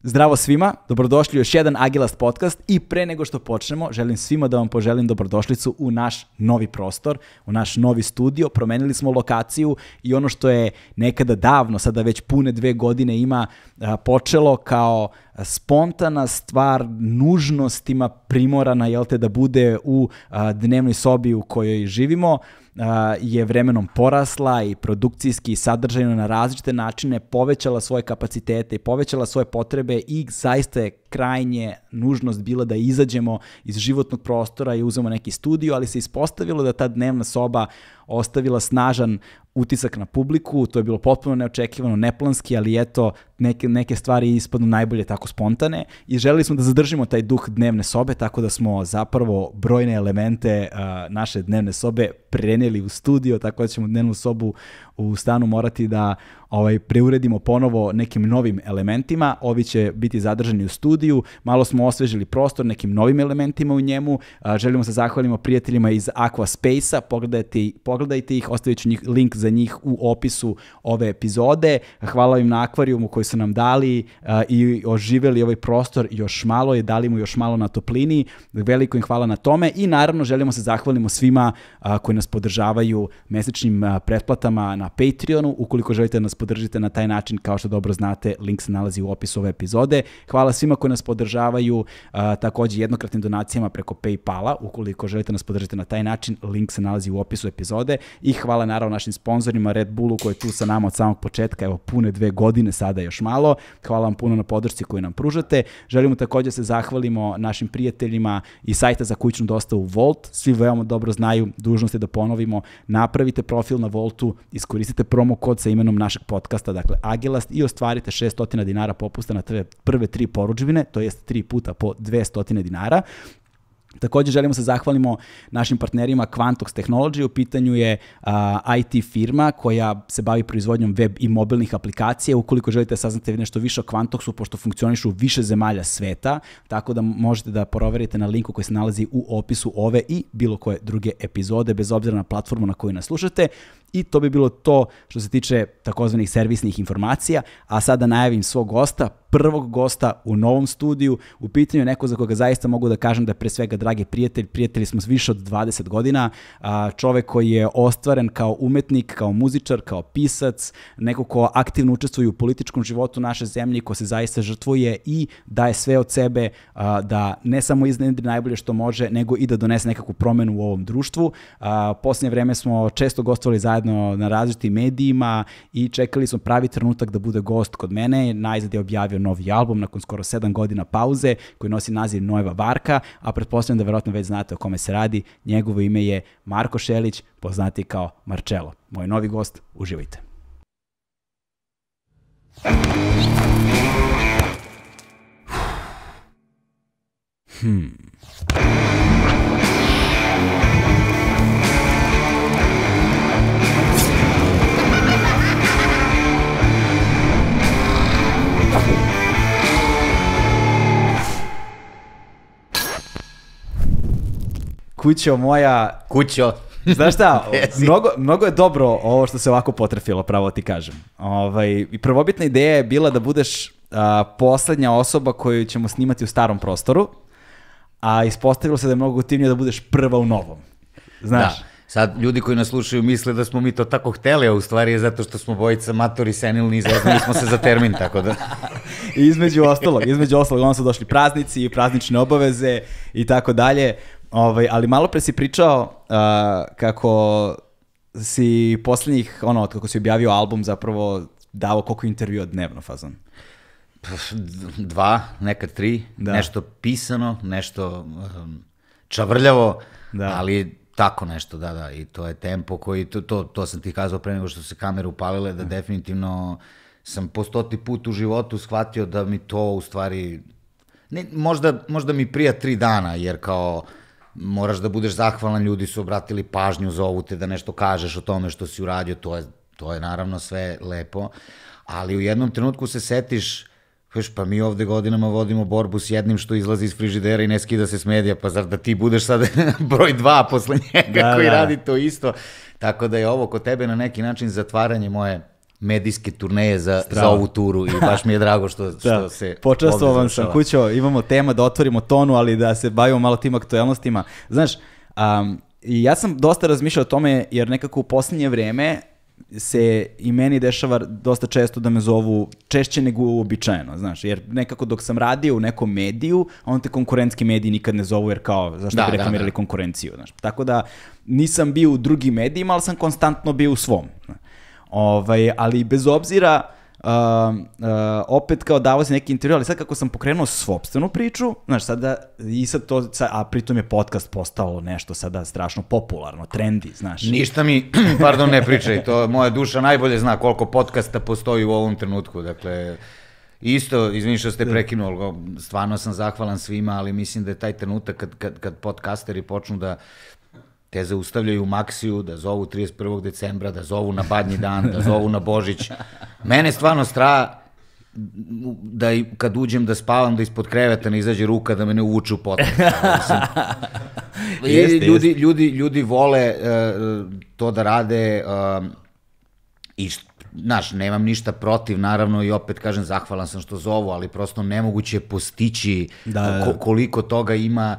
Zdravo svima, dobrodošli u još jedan Agilast podcast i pre nego što počnemo, želim svima da vam poželim dobrodošlicu u naš novi prostor, u naš novi studio. Promenili smo lokaciju i ono što je nekada davno, sada već pune 2 godine ima, počelo kao spontana stvar, nužnostima primorana, da bude u dnevnoj sobi u kojoj živimo, je vremenom porasla i produkcijski i sadržajno na različite načine povećala svoje kapacitete i povećala svoje potrebe i zaista je krajnje nužnost bila da izađemo iz životnog prostora i uzmemo neki studio, ali se ispostavilo da ta dnevna soba ostavila snažan utisak na publiku. To je bilo potpuno neočekivano, neplanski, ali eto, neke stvari ispadnu najbolje tako spontane i želeli smo da zadržimo taj duh dnevne sobe, tako da smo zapravo brojne elemente naše dnevne sobe preneli u studio, tako da ćemo dnevnu sobu u stanu morati da preuredimo ponovo nekim novim elementima. Ovi će biti zadržani u studiju, malo smo osvežili prostor nekim novim elementima u njemu. Želimo se zahvalimo prijateljima iz Aqua Space-a, pogledajte ih, ostavit ću link za njih u opisu ove epizode. Hvala im na akvarijumu koji su nam dali i oživeli ovaj prostor još malo i dali mu još malo na toplini. Veliko im hvala na tome i naravno želimo se zahvalimo svima koji nas podržavaju mesečnim pretplatama na Patreonu. Ukoliko želite da nas podržite na taj način, kao što dobro znate, link se nalazi u opisu ove epizode. Hvala svima koji nas podržavaju takođe jednokratnim donacijama preko PayPala. Ukoliko želite nas podržite na taj način, link se nalazi u opisu epizode. I hvala naravno našim sponzorima, Red Bullu koji je tu sa nama od samog početka, evo pune 2 godine, sada još malo. Hvala vam puno na podršci koju nam pružate. Želimo takođe se zahvalimo našim prijateljima iz sajta za kućnu dostavu Volt. Svi veoma dobro znaju, dužnost je da ponovimo, napravite profil na Voltu, iskoristite promo kod sa imenom našeg podcasta, dakle Agilast, i ostvarite 600 dinara popusta na prve 3 porudžbine, to jest 3 puta po 200 dinara. Također želimo se zahvalimo našim partnerima Quantox Technology. U pitanju je IT firma koja se bavi proizvodnjom web i mobilnih aplikacija. Ukoliko želite saznati nešto više o Quantoxu, pošto funkcionišu u više zemalja sveta, tako da možete da proverite na linku koji se nalazi u opisu ove i bilo koje druge epizode, bez obzira na platformu na koju nas slušate. I to bi bilo to što se tiče takozvanih servisnih informacija, a sada najavim svog gosta, prvog gosta u novom studiju. U pitanju je neko za koga zaista mogu da kažem da je pre svega dragi prijatelj. Prijatelji smo više od 20 godina, čovek koji je ostvaren kao umetnik, kao muzičar, kao pisac, neko ko aktivno učestvuje u političkom životu naše zemlje, ko se zaista žrtvuje i daje sve od sebe da ne samo iznedri najbolje što može, nego i da donese nekakvu promenu u ovom društvu. Posljednje vreme smo često gostovali zajedno na različitim medijima i čekali smo pravi trenutak da bude gost kod mene. Najzad je objavio novi album nakon skoro 7 godina pauze koji nosi naziv Nojeva Barka, a pretpostavljam da verovatno već znate o kome se radi. Njegovo ime je Marko Šelić, poznati kao Marcello. Moj novi gost, uživajte. Kućo moja... Kućo. Znaš šta, mnogo je dobro ovo što se ovako potrefilo, pravo ti kažem. I prvobitna ideja je bila da budeš poslednja osoba koju ćemo snimati u starom prostoru, a ispostavilo se da je mnogo gotivnije da budeš prva u novom. Znaš? Da. Sad ljudi koji nas slušaju misle da smo mi to tako hteli, a u stvari je zato što smo bojica matori, senilni, izveznali smo se za termin, tako da... Između ostalog, onda su došli praznici i praznične obaveze i tako dalje. Ali malo pre si pričao kako si poslednjih, kako si objavio album, zapravo dao koliko intervjua dnevno, fazon? 2, nekad 3, nešto pisano, nešto čavrljavo, ali tako nešto, da, i to je tempo koji, to sam ti kazao pre nego što se kamere upalile, da definitivno sam po 100. put u životu shvatio da mi to u stvari, možda mi prija 3 dana, jer kao moraš da budeš zahvalan, ljudi su obratili pažnju, zovu te da nešto kažeš o tome što si uradio, to je naravno sve lepo, ali u jednom trenutku se setiš, pa mi ovde godinama vodimo borbu s jednim što izlazi iz frižidera i ne skida se s medija, pa zar da ti budeš sad broj 2 posle njega koji radi to isto, tako da je ovo kod tebe na neki način zatvaranje moje medijske turneje za ovu turu i baš mi je drago što se počastovan sam, Kućo, imamo tema da otvorimo tonu, ali da se bavimo malo tim aktuelnostima. Znaš, i ja sam dosta razmišljao o tome, jer nekako u posljednje vreme se i meni dešava dosta često da me zovu češće nego uobičajeno, znaš, jer nekako dok sam radio u nekom mediju, on te konkurentski mediji nikad ne zovu, jer kao, zašto bi reklamirali konkurenciju, znaš. Tako da nisam bio u drugim medijima, ali sam konstantno bio u svom. Ali bez obzira, opet kao davao se neki intervju, ali sad kako sam pokrenuo sopstvenu priču, znaš, sada, a pritom je podcast postalo nešto sada strašno popularno, trendi, znaš. Ništa mi, pardon, ne pričaj, to moja duša najbolje zna koliko podcasta postoji u ovom trenutku, dakle, isto, izvini što ste prekinuli, stvarno sam zahvalan svima, ali mislim da je taj trenutak kad podcasteri počnu da te zaustavljaju u Maksiju, da zovu 31. decembra, da zovu na Badnji dan, da zovu na Božić. Mene stvarno straha da kad uđem da spavam, da ispod kreveta ne izađe ruka, da me ne uvuče u podcast. Ljudi vole to da rade i znaš, nemam ništa protiv, naravno, i opet kažem, zahvalan sam što zovu, ali prosto nemoguće postići koliko toga ima.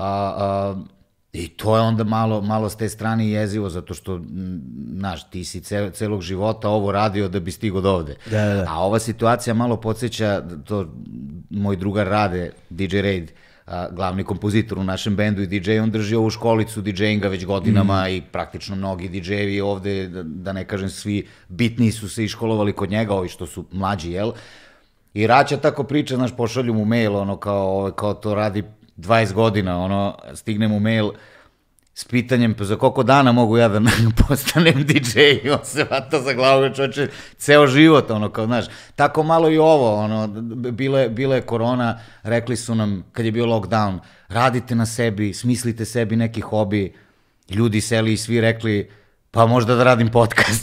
I to je onda malo s te strane jezivo, zato što, znaš, ti si celog života ovo radio da bi stigo do ovde. A ova situacija malo podsjeća, to moj drugar Rade, DJ Raid, glavni kompozitor u našem bendu i DJ, on drži ovu školicu DJ-inga već godinama i praktično mnogi DJ-evi ovde, da ne kažem svi, bitniji su se iškolovali kod njega, ovi što su mlađi, jel? I Raća tako priča, znaš, pošalju mu mail, ono, kao to radi 20 godina, ono, stigne mu mail s pitanjem, pa za koliko dana mogu ja da postanem DJ, i on se vata za glavu, čoče, ceo život, ono, kao, znaš, tako malo i ovo, ono, bila je korona, rekli su nam, kad je bio lockdown, radite na sebi, smislite sebi neki hobi, ljudi seli i svi rekli, pa možda da radim podcast.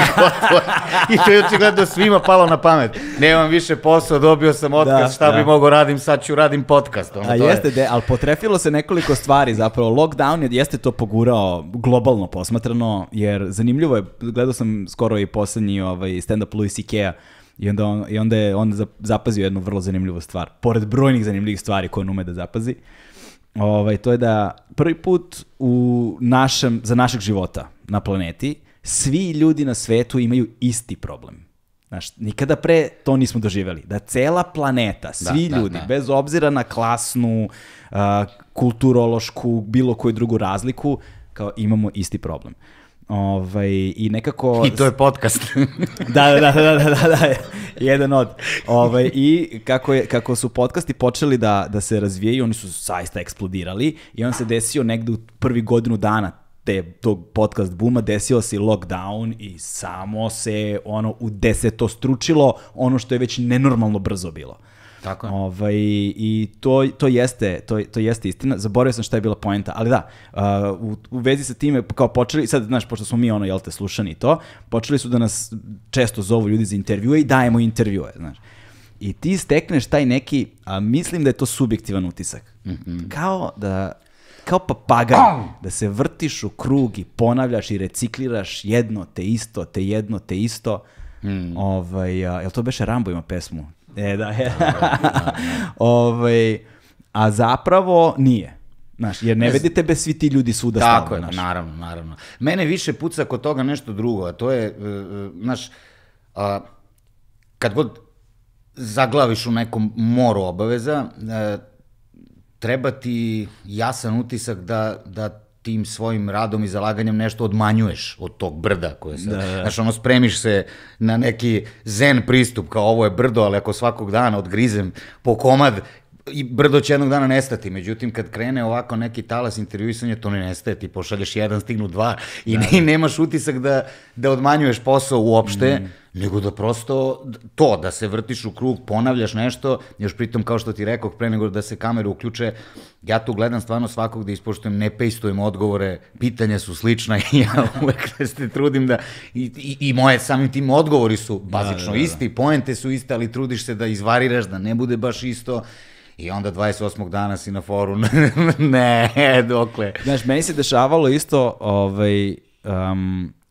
I to je očigledno svima palo na pamet. Nemam više posao, dobio sam otkaz, šta bi mogao radim, sad ću radim podcast. Ali potrefilo se nekoliko stvari, zapravo lockdown jeste to pogurao globalno posmatrano, jer zanimljivo je, gledao sam skoro i poslednji stand-up Louis C.K.-a, i onda je on zapazio jednu vrlo zanimljivu stvar, pored brojnih zanimljivih stvari koje on ume da zapazi. To je da prvi put za našeg života na planeti svi ljudi na svetu imaju isti problem. Znaš, nikada pre to nismo doživjeli. Da cela planeta, svi ljudi, bez obzira na klasnu, kulturološku, bilo koju drugu razliku, kao imamo isti problem. I nekako... I to je podcast. Da, jedan od. I kako su podcasti počeli da se razvijaju, oni su zaista eksplodirali i on se desio negde u prvi godinu dana tog podcast buma, desio se lockdown i samo se u desetostručilo ono što je već nenormalno brzo bilo. Tako je. I to jeste istina. Zaboravio sam šta je bila poenta, ali da, u vezi sa time, kao počeli, sad, znaš, pošto smo mi slušani i to, počeli su da nas često zovu ljudi za intervjue i dajemo intervjue, znaš. I ti stekneš taj neki, mislim da je to subjektivan utisak. Kao papagaj, da se vrtiš u krug i ponavljaš i recikliraš jedno te isto. Jel to beše Rambo ima pesmu? A zapravo nije. Znaš, jer ne vidite bez svi ti ljudi svuda stavno. Tako je, naravno. Mene više puca kod toga nešto drugo, a to je, znaš, kad god zaglaviš u nekom moru obaveza, treba ti jasan utisak da tim svojim radom i zalaganjem nešto odmanjuješ od tog brda koje se... Znaš, spremiš se na neki zen pristup, kao ovo je brdo, ali ako svakog dana odgrizem po komad, i brdo će jednog dana nestati. Međutim, kad krene ovako neki talas intervjuisanja, to ne nestaje, ti pošalješ jedan, stignu dva i nemaš utisak da odmanjuješ posao uopšte, nego da prosto to, da se vrtiš u krug, ponavljaš nešto, još pritom, kao što ti rekoh, pre nego da se kamere uključe, ja tu gledam stvarno svakog da ispoštujem, ne pejstujem odgovore, pitanja su slična i ja uvek se trudim da, i moje samim tim odgovori su bazično isti, poente su iste, ali trudiš se da izvariraš, da ne bude baš isto. I onda 28. dana si na foru, ne, dokle. Znaš, meni se dešavalo isto,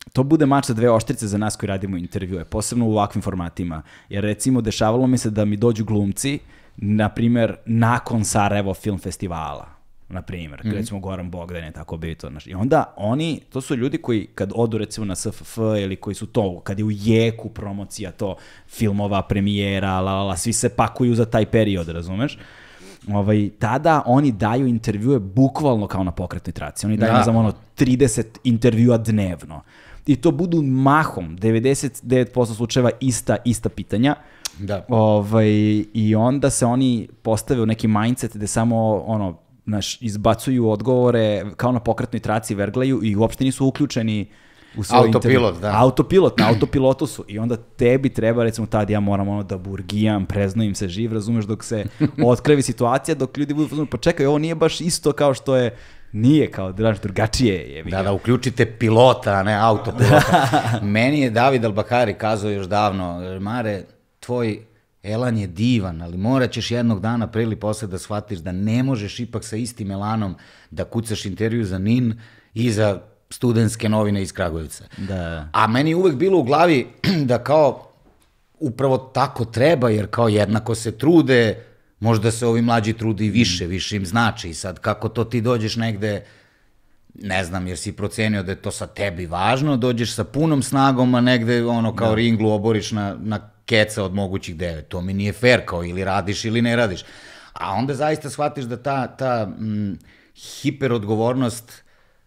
to bude mač sa dve oštrice za nas koji radimo intervjue, posebno u ovakvim formatima. Jer recimo dešavalo mi se da mi dođu glumci, na primjer, nakon Sarajevo film festivala, na primjer, recimo Goran Bogdan je tako bio to. I onda oni, to su ljudi koji kad odu recimo na SFF ili koji su to, kad je u jeku promocija to, filmova, premijera, svi se pakuju za taj period, razumeš? Tada oni daju intervjue bukvalno kao na pokretnoj traci. Oni daju, ne znam, 30 intervjua dnevno. I to budu mahom, 99% slučajeva ista pitanja. Da. I onda se oni postave u neki mindset gde samo izbacuju odgovore kao na pokretnoj traci, verglaju i uopšte nisu uključeni u svoj autopilot, da. Autopilot, na autopilotu su. I onda tebi treba, recimo, tad ja moram da burgijam, preznojim se živ, razumeš, dok se otkrivi situacija, dok ljudi budu, pa čekaj, ovo nije baš isto kao što je. Nije kao drugačije je. Da, uključite pilota, a ne autopilota. Meni je David Albahari kazao još davno, Mare, tvoj elan je divan, ali morat ćeš jednog dana pre ili posle da shvatiš da ne možeš ipak sa istim elanom da kucaš intervju za NIN i za studentske novine iz Kragujevca. Da. A meni je uvek bilo u glavi da kao upravo tako treba, jer kao jednako se trude, možda se ovi mlađi trudi i više im znači. I sad kako to ti dođeš negde, ne znam, jer si procenio da je to sa tebi važno, dođeš sa punom snagom, a negde kao ringlu oboriš na keca od mogućih 9. To mi nije fair, kao ili radiš ili ne radiš. A onda zaista shvatiš da ta hiperodgovornost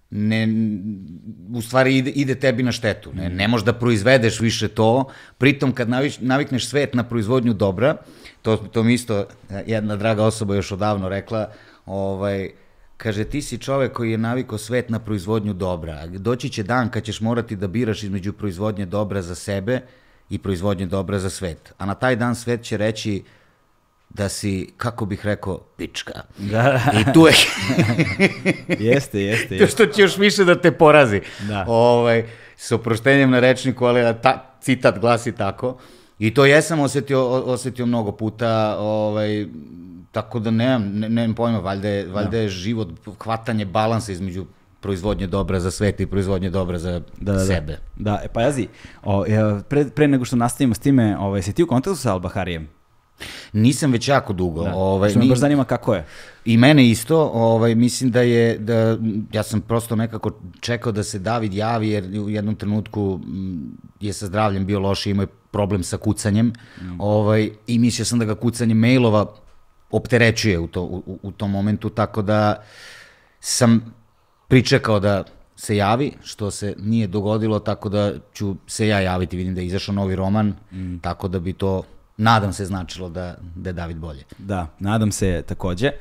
u stvari ide tebi na štetu. Ne možeš da proizvedeš više to, pritom kad navikneš svet na proizvodnju dobra, to mi isto jedna draga osoba još odavno rekla, kaže, ti si čovek koji je navikao svet na proizvodnju dobra. Doći će dan kad ćeš morati da biraš između proizvodnje dobra za sebe i proizvodnje dobra za svet. A na taj dan svet će reći da si, kako bih rekao, pička. Da. I tu je... Jeste. To što će još više da te porazi. Da. S oproštenjem na rečniku, ali citat glasi tako. I to jesam osetio mnogo puta, tako da nemam pojma, valjda je život hvatanje balansa između proizvodnje dobra za svet i proizvodnje dobra za sebe. Da, pa jazi, pre nego što nastavimo s time, si ti u kontaktu sa Albaharijem? Nisam već jako dugo. Što me baš zanima kako je. I mene isto, mislim ja sam prosto nekako čekao da se David javi, jer u jednom trenutku je sa zdravljem bio loše, imao je problem sa kucanjem, i mislio sam da ga kucanje mailova opterećuje u tom momentu, tako da sam pričekao da se javi, što se nije dogodilo, tako da ću se ja javiti, vidim da je izašao novi roman, tako da bi to, nadam se, značilo da je David bolje. Da, nadam se takođe.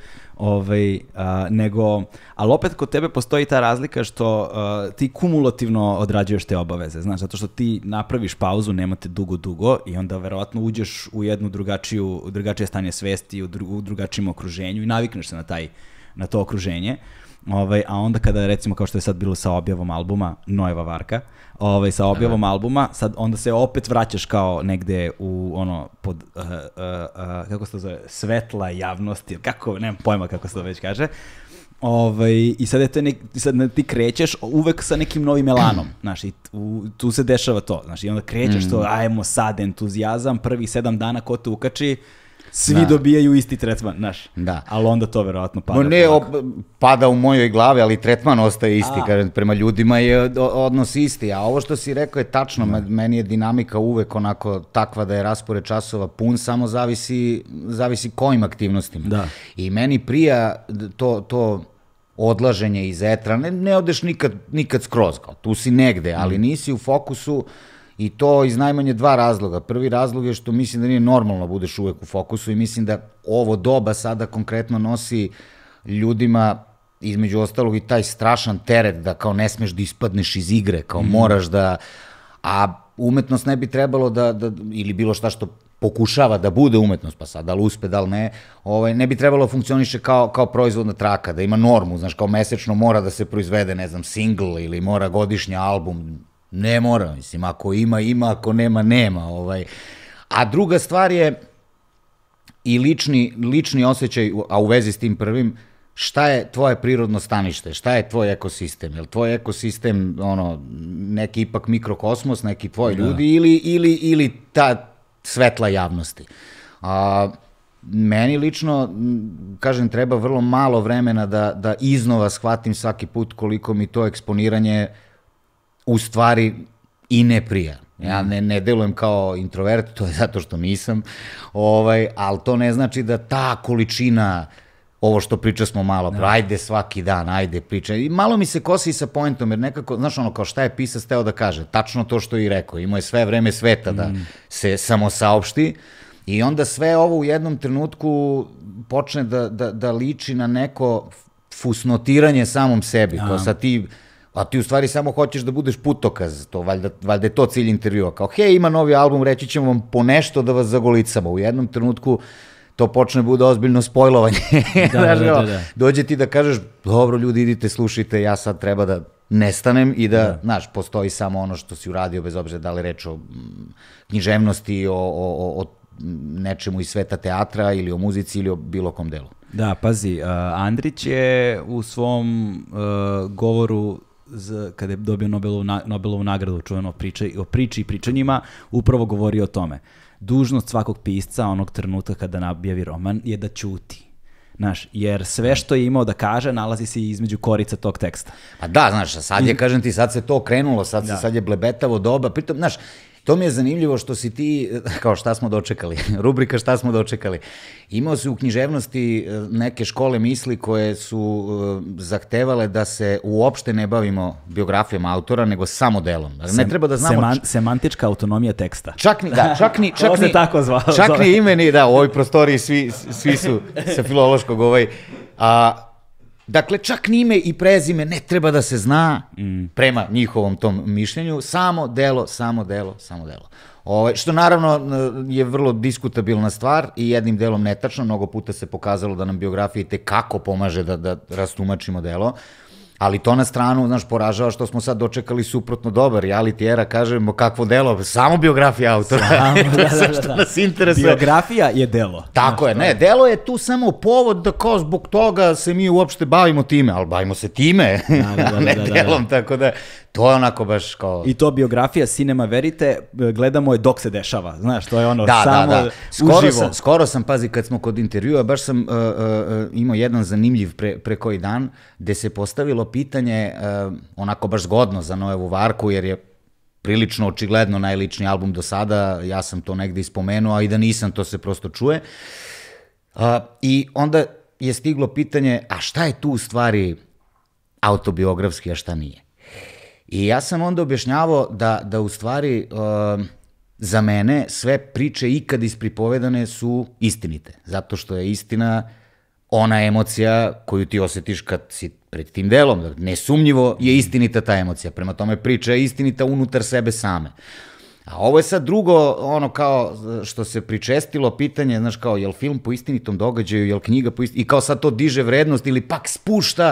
Ali opet kod tebe postoji ta razlika što ti kumulativno odrađuješ te obaveze, znaš, zato što ti napraviš pauzu, nemate dugo i onda verovatno uđeš u jednu drugačije stanje svesti, u drugačijem okruženju i navikneš se na to okruženje. A onda kada, recimo, kao što je sad bilo sa objavom albuma Nojeva Varka, sa objavom albuma, sad onda se opet vraćaš kao negde u pod, kako se to zove, svetla javnosti, nemam pojma kako se to već kaže, i sad ti krećeš uvek sa nekim novim elanom, znaš, i tu se dešava to, znaš, i onda krećeš to, ajmo sad, entuzijazam, prvi 7 dana ko te ukači, svi dobijaju isti tretman, znaš, ali onda to verovatno pada. Ne, pada u mojoj glavi, ali tretman ostaje isti, kažem, prema ljudima je odnos isti, a ovo što si rekao je tačno, meni je dinamika uvek onako takva da je raspored časova pun, samo zavisi kojim aktivnostima. I meni prija to odlaženje iz etra, ne odeš nikad skroz, tu si negde, ali nisi u fokusu. I to iz najmanje 2 razloga. Prvi razlog je što mislim da nije normalno budeš uvek u fokusu i mislim da ovo doba sada konkretno nosi ljudima, između ostalog, i taj strašan teret da kao ne smeš da ispadneš iz igre, kao moraš da... A umetnost ne bi trebalo ili bilo šta što pokušava da bude umetnost, pa sad, da li uspe, da li ne, ne bi trebalo funkcioniše kao proizvodna traka, da ima normu, znaš, kao mesečno mora da se proizvede, ne znam, single ili mora godišnji album. Ne mora, mislim, ako ima, ako nema. A druga stvar je i lični osjećaj, a u vezi s tim prvim, šta je tvoje prirodno stanište, šta je tvoj ekosistem, je li tvoj ekosistem neki ipak mikrokosmos, neki tvoji ljudi ili ta svetla javnosti. Meni lično, kažem, treba vrlo malo vremena da iznova shvatim svaki put koliko mi to eksponiranje u stvari i ne prija. Ja ne delujem kao introvert, to je zato što nisam, ali to ne znači da ta količina, ovo što priča smo malo, ajde svaki dan, ajde pričaj. I malo mi se kosi sa pointom, jer nekako, znaš kao šta je pisac teo da kaže, tačno to što je i rekao, imao je sve vreme sveta da se samo saopšti, i onda sve ovo u jednom trenutku počne da liči na neko fusnotiranje samom sebi, kao sad ti u stvari samo hoćeš da budeš putokaz, to valjda je to cilj intervjua, kao hej, ima novi album, reći ćemo vam po nešto da vas zagolicamo, u jednom trenutku to počne bude ozbiljno spojlovanje. Dođe ti da kažeš, dobro ljudi, idite, slušajte, ja sad treba da nestanem i da, znaš, postoji samo ono što si uradio, bez obzira da li reč o književnosti, o nečemu iz sveta teatra ili o muzici ili o bilo kom delu. Da, pazi, Andrić je u svom govoru kada je dobio Nobelovu nagradu čuveno o priči i pričanjima, upravo govori o tome. Dužnost svakog pisca onog trenutka kada objavi roman je da ćuti. Znaš, jer sve što je imao da kaže nalazi se između korica tog teksta. Pa da, znaš, sad je, kažem ti, sad se to krenulo, sad je blebetavo doba, pritom, znaš, to mi je zanimljivo što si ti, kao šta smo dočekali, rubrika šta smo dočekali. Imao si u književnosti neke škole misli koje su zahtevale da se uopšte ne bavimo biografijom autora, nego samo delom. Ne treba da znamo... Semantička autonomija teksta. Čak ni imeni, da, u ovoj prostoriji svi su sa filološkog dakle, čak ni ime i prezime ne treba da se zna prema njihovom tom mišljenju, samo delo. Što naravno je vrlo diskutabilna stvar i jednim delom netačno, mnogo puta se pokazalo da nam biografija tekako pomaže da rastumačimo delo, ali to na stranu, znaš, poražava što smo sad dočekali suprotno dobar reality era, kažemo kakvo delo, samo biografija autora. Što nas interesuje. Biografija je delo. Tako je, ne, delo je tu samo povod da kao zbog toga se mi uopšte bavimo time, ali bavimo se time, a ne delom, tako da to je onako baš kao... I to biografija Cinema Verite, gledamo je dok se dešava, znaš, to je ono samo uživo. Skoro sam, pazi, kad smo kod intervjua, baš sam imao jedan zanimljiv pre koji dan, gde se postavilo pitanje, onako baš zgodno za Noevu Varku, jer je prilično očigledno najličniji album do sada, ja sam to negde ispomenuo, a i da nisam, to se prosto čuje. I onda je stiglo pitanje, a šta je tu u stvari autobiografski, a šta nije? I ja sam onda objašnjavao da u stvari za mene sve priče ikad ispripovedane su istinite, zato što je istina ona emocija koju ti osjetiš kad si pred tim delom. Nesumnjivo je istinita ta emocija, prema tome priča je istinita unutar sebe same. A ovo je sad drugo, ono kao što se pričestilo pitanje, znaš, kao je li film po istinitom događaju, je li knjiga po istinitom, i kao sad to diže vrednost ili pak spušta.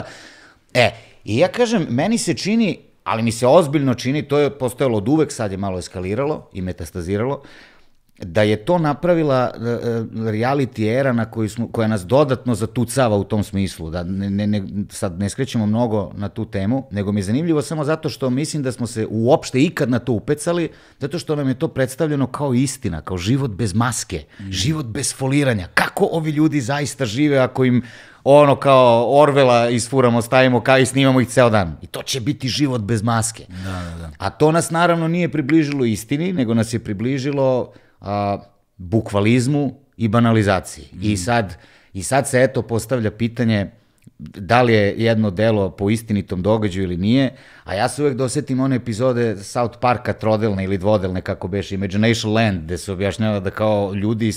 I ja kažem, meni se čini, ali mi se ozbiljno čini, to je postojalo od uvek, sad je malo eskaliralo i metastaziralo, da je to napravila reality era koja nas dodatno zatucava u tom smislu, da sad ne skrećemo mnogo na tu temu, nego mi je zanimljivo samo zato što mislim da smo se uopšte ikad na to upecali, zato što nam je to predstavljeno kao istina, kao život bez maske, život bez foliranja. Kako ovi ljudi zaista žive ako im ono kao Orvela isfuramo, stavimo i snimamo ih ceo dan. I to će biti život bez maske. Da. A to nas naravno nije približilo istini, nego nas je približilo bukvalizmu i banalizaciji. I sad se eto postavlja pitanje da li je jedno delo po istinitom događaju ili nije, a ja se uvek dosetim one epizode South Parka trodelne ili dvodelne, kako beše, Imagination Land, gde se objašnjava da kao likovi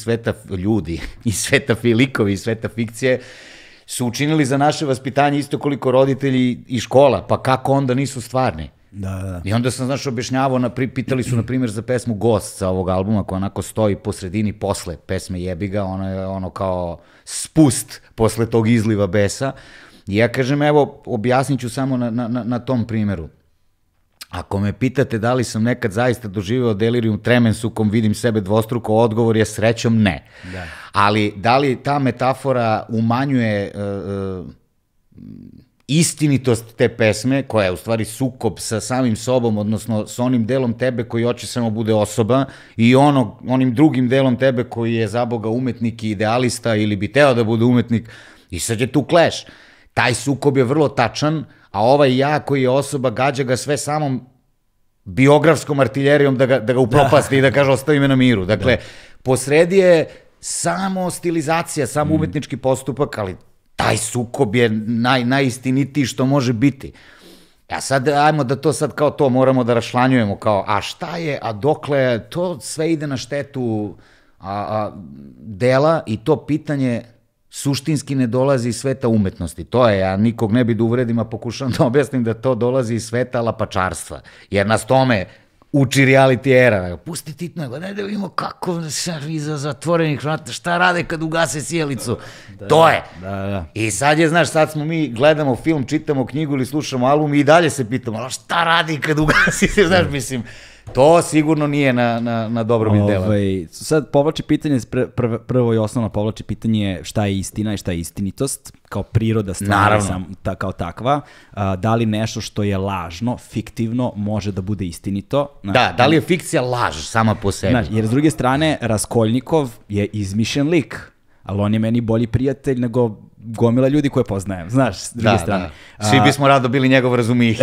iz sveta fikcije su učinili za naše vaspitanje isto koliko roditelji i škola, pa kako onda nisu stvarni? Da. I onda sam, znaš, objašnjavao, pitali su, na primjer, za pesmu Ghost sa ovog albuma, koja onako stoji po sredini posle pesme Jebiga, ono je ono kao spust posle tog izliva besa. I ja kažem, evo, objasnit ću samo na tom primjeru. Ako me pitate da li sam nekad zaista doživeo delirium tremens u kom vidim sebe dvostruko, odgovor je srećom ne. Da. Ali da li ta metafora umanjuje istinitost te pesme, koja je u stvari sukob sa samim sobom, odnosno sa onim delom tebe koji hoće samo bude osoba i onim drugim delom tebe koji je za Boga umetnik i idealista ili bi teo da bude umetnik, i sad je tu clash. Taj sukob je vrlo tačan, a ovaj ja koji je osoba gađa ga sve samom biografskom artiljerijom da ga upropasti i da kaže ostavi me na miru. Dakle, posredi je samo stilizacija, samo umetnički postupak, ali taj sukob je najistinitiji što može biti. A sad, ajmo da to sad kao to moramo da rašlanjujemo, kao, a šta je, a dokle, to sve ide na štetu dela i to pitanje suštinski ne dolazi iz sveta umetnosti. To je, ja nikog ne bi da uvredim, a pokušam da objasnim da to dolazi iz sveta lapačarstva, jer nas tome uči reality era. Pusti Titno, ne da vidimo kako se iza zatvorenih vrata, šta rade kad ugase sjelicu. To je. I sad je, znaš, sad smo mi, gledamo film, čitamo knjigu ili slušamo album i dalje se pitamo, ali šta radi kad ugasi se, znaš, mislim, to sigurno nije na dobrobit dela. Sad povlači pitanje, prvo i osnovno povlači pitanje šta je istina i šta je istinitost, kao priroda stvari kao takva. Da li nešto što je lažno, fiktivno, može da bude istinito? Da li je fikcija laž sama po sebi? Jer s druge strane, Raskolnikov je izmišljen lik, ali on je meni bolji prijatelj nego gomila ljudi koje poznajem, znaš, s druge strane. Svi bismo rado bili njegov razumih.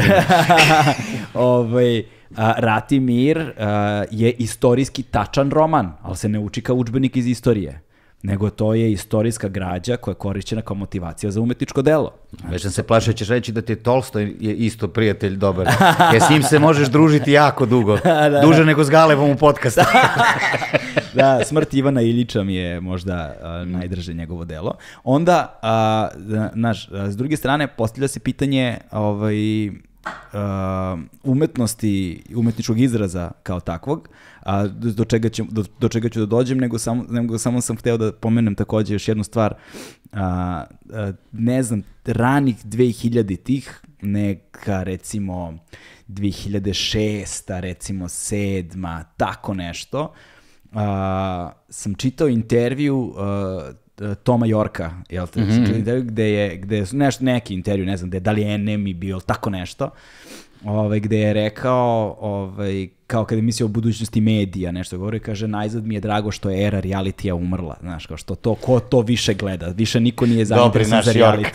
Rat i mir je istorijski tačan roman, ali se ne uči kao udžbenik iz istorije, nego to je istorijska građa koja je korišćena kao motivacija za umetničko delo. Već sam se plašio, ćeš reći da ti je Tolstoj je isto prijatelj dobar, jer s njim se možeš družiti jako dugo, duže nego s Galevom u podcastu. Da, Smrt Ivana Ilića mi je možda najdrže njegovo delo. Onda, s druge strane, postavlja se pitanje umetnosti, umetničkog izraza kao takvog, do čega ću da dođem, nego samo sam hteo da pomenem takođe još jednu stvar. Ne znam, ranih 2000-ih, neka recimo 2006, recimo 2007, tako nešto, sam čitao intervju Toma Yorka, gde je neki intervju, ne znam, da li je NM bio, tako nešto, gde je rekao, kao kada je mislio o budućnosti medija, nešto govori, kaže, najzad mi je drago što je era realitija umrla, znaš, kao što to, ko to više gleda, više niko nije zainteresan za reality.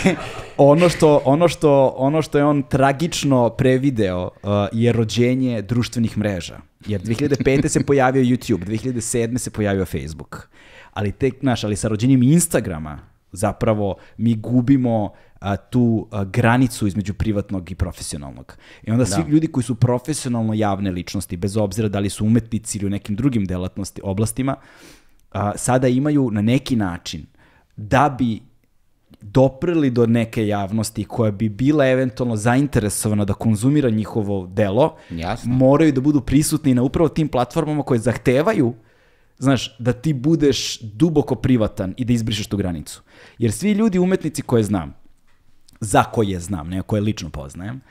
Ono što je on tragično prevideo je rođenje društvenih mreža, jer 2005. se pojavio YouTube, 2007. se pojavio Facebook, ali sa rođenjem Instagrama zapravo mi gubimo tu granicu između privatnog i profesionalnog. I onda svi ljudi koji su profesionalno javne ličnosti, bez obzira da li su umetnici ili u nekim drugim oblastima, sada imaju na neki način da bi doprli do neke javnosti koja bi bila eventualno zainteresovana da konzumira njihovo delo, moraju da budu prisutni na upravo tim platformama koje zahtevaju, znaš, da ti budeš duboko privatan i da izbrišeš tu granicu. Jer svi ljudi umetnici koje znam, ne koje lično poznajem,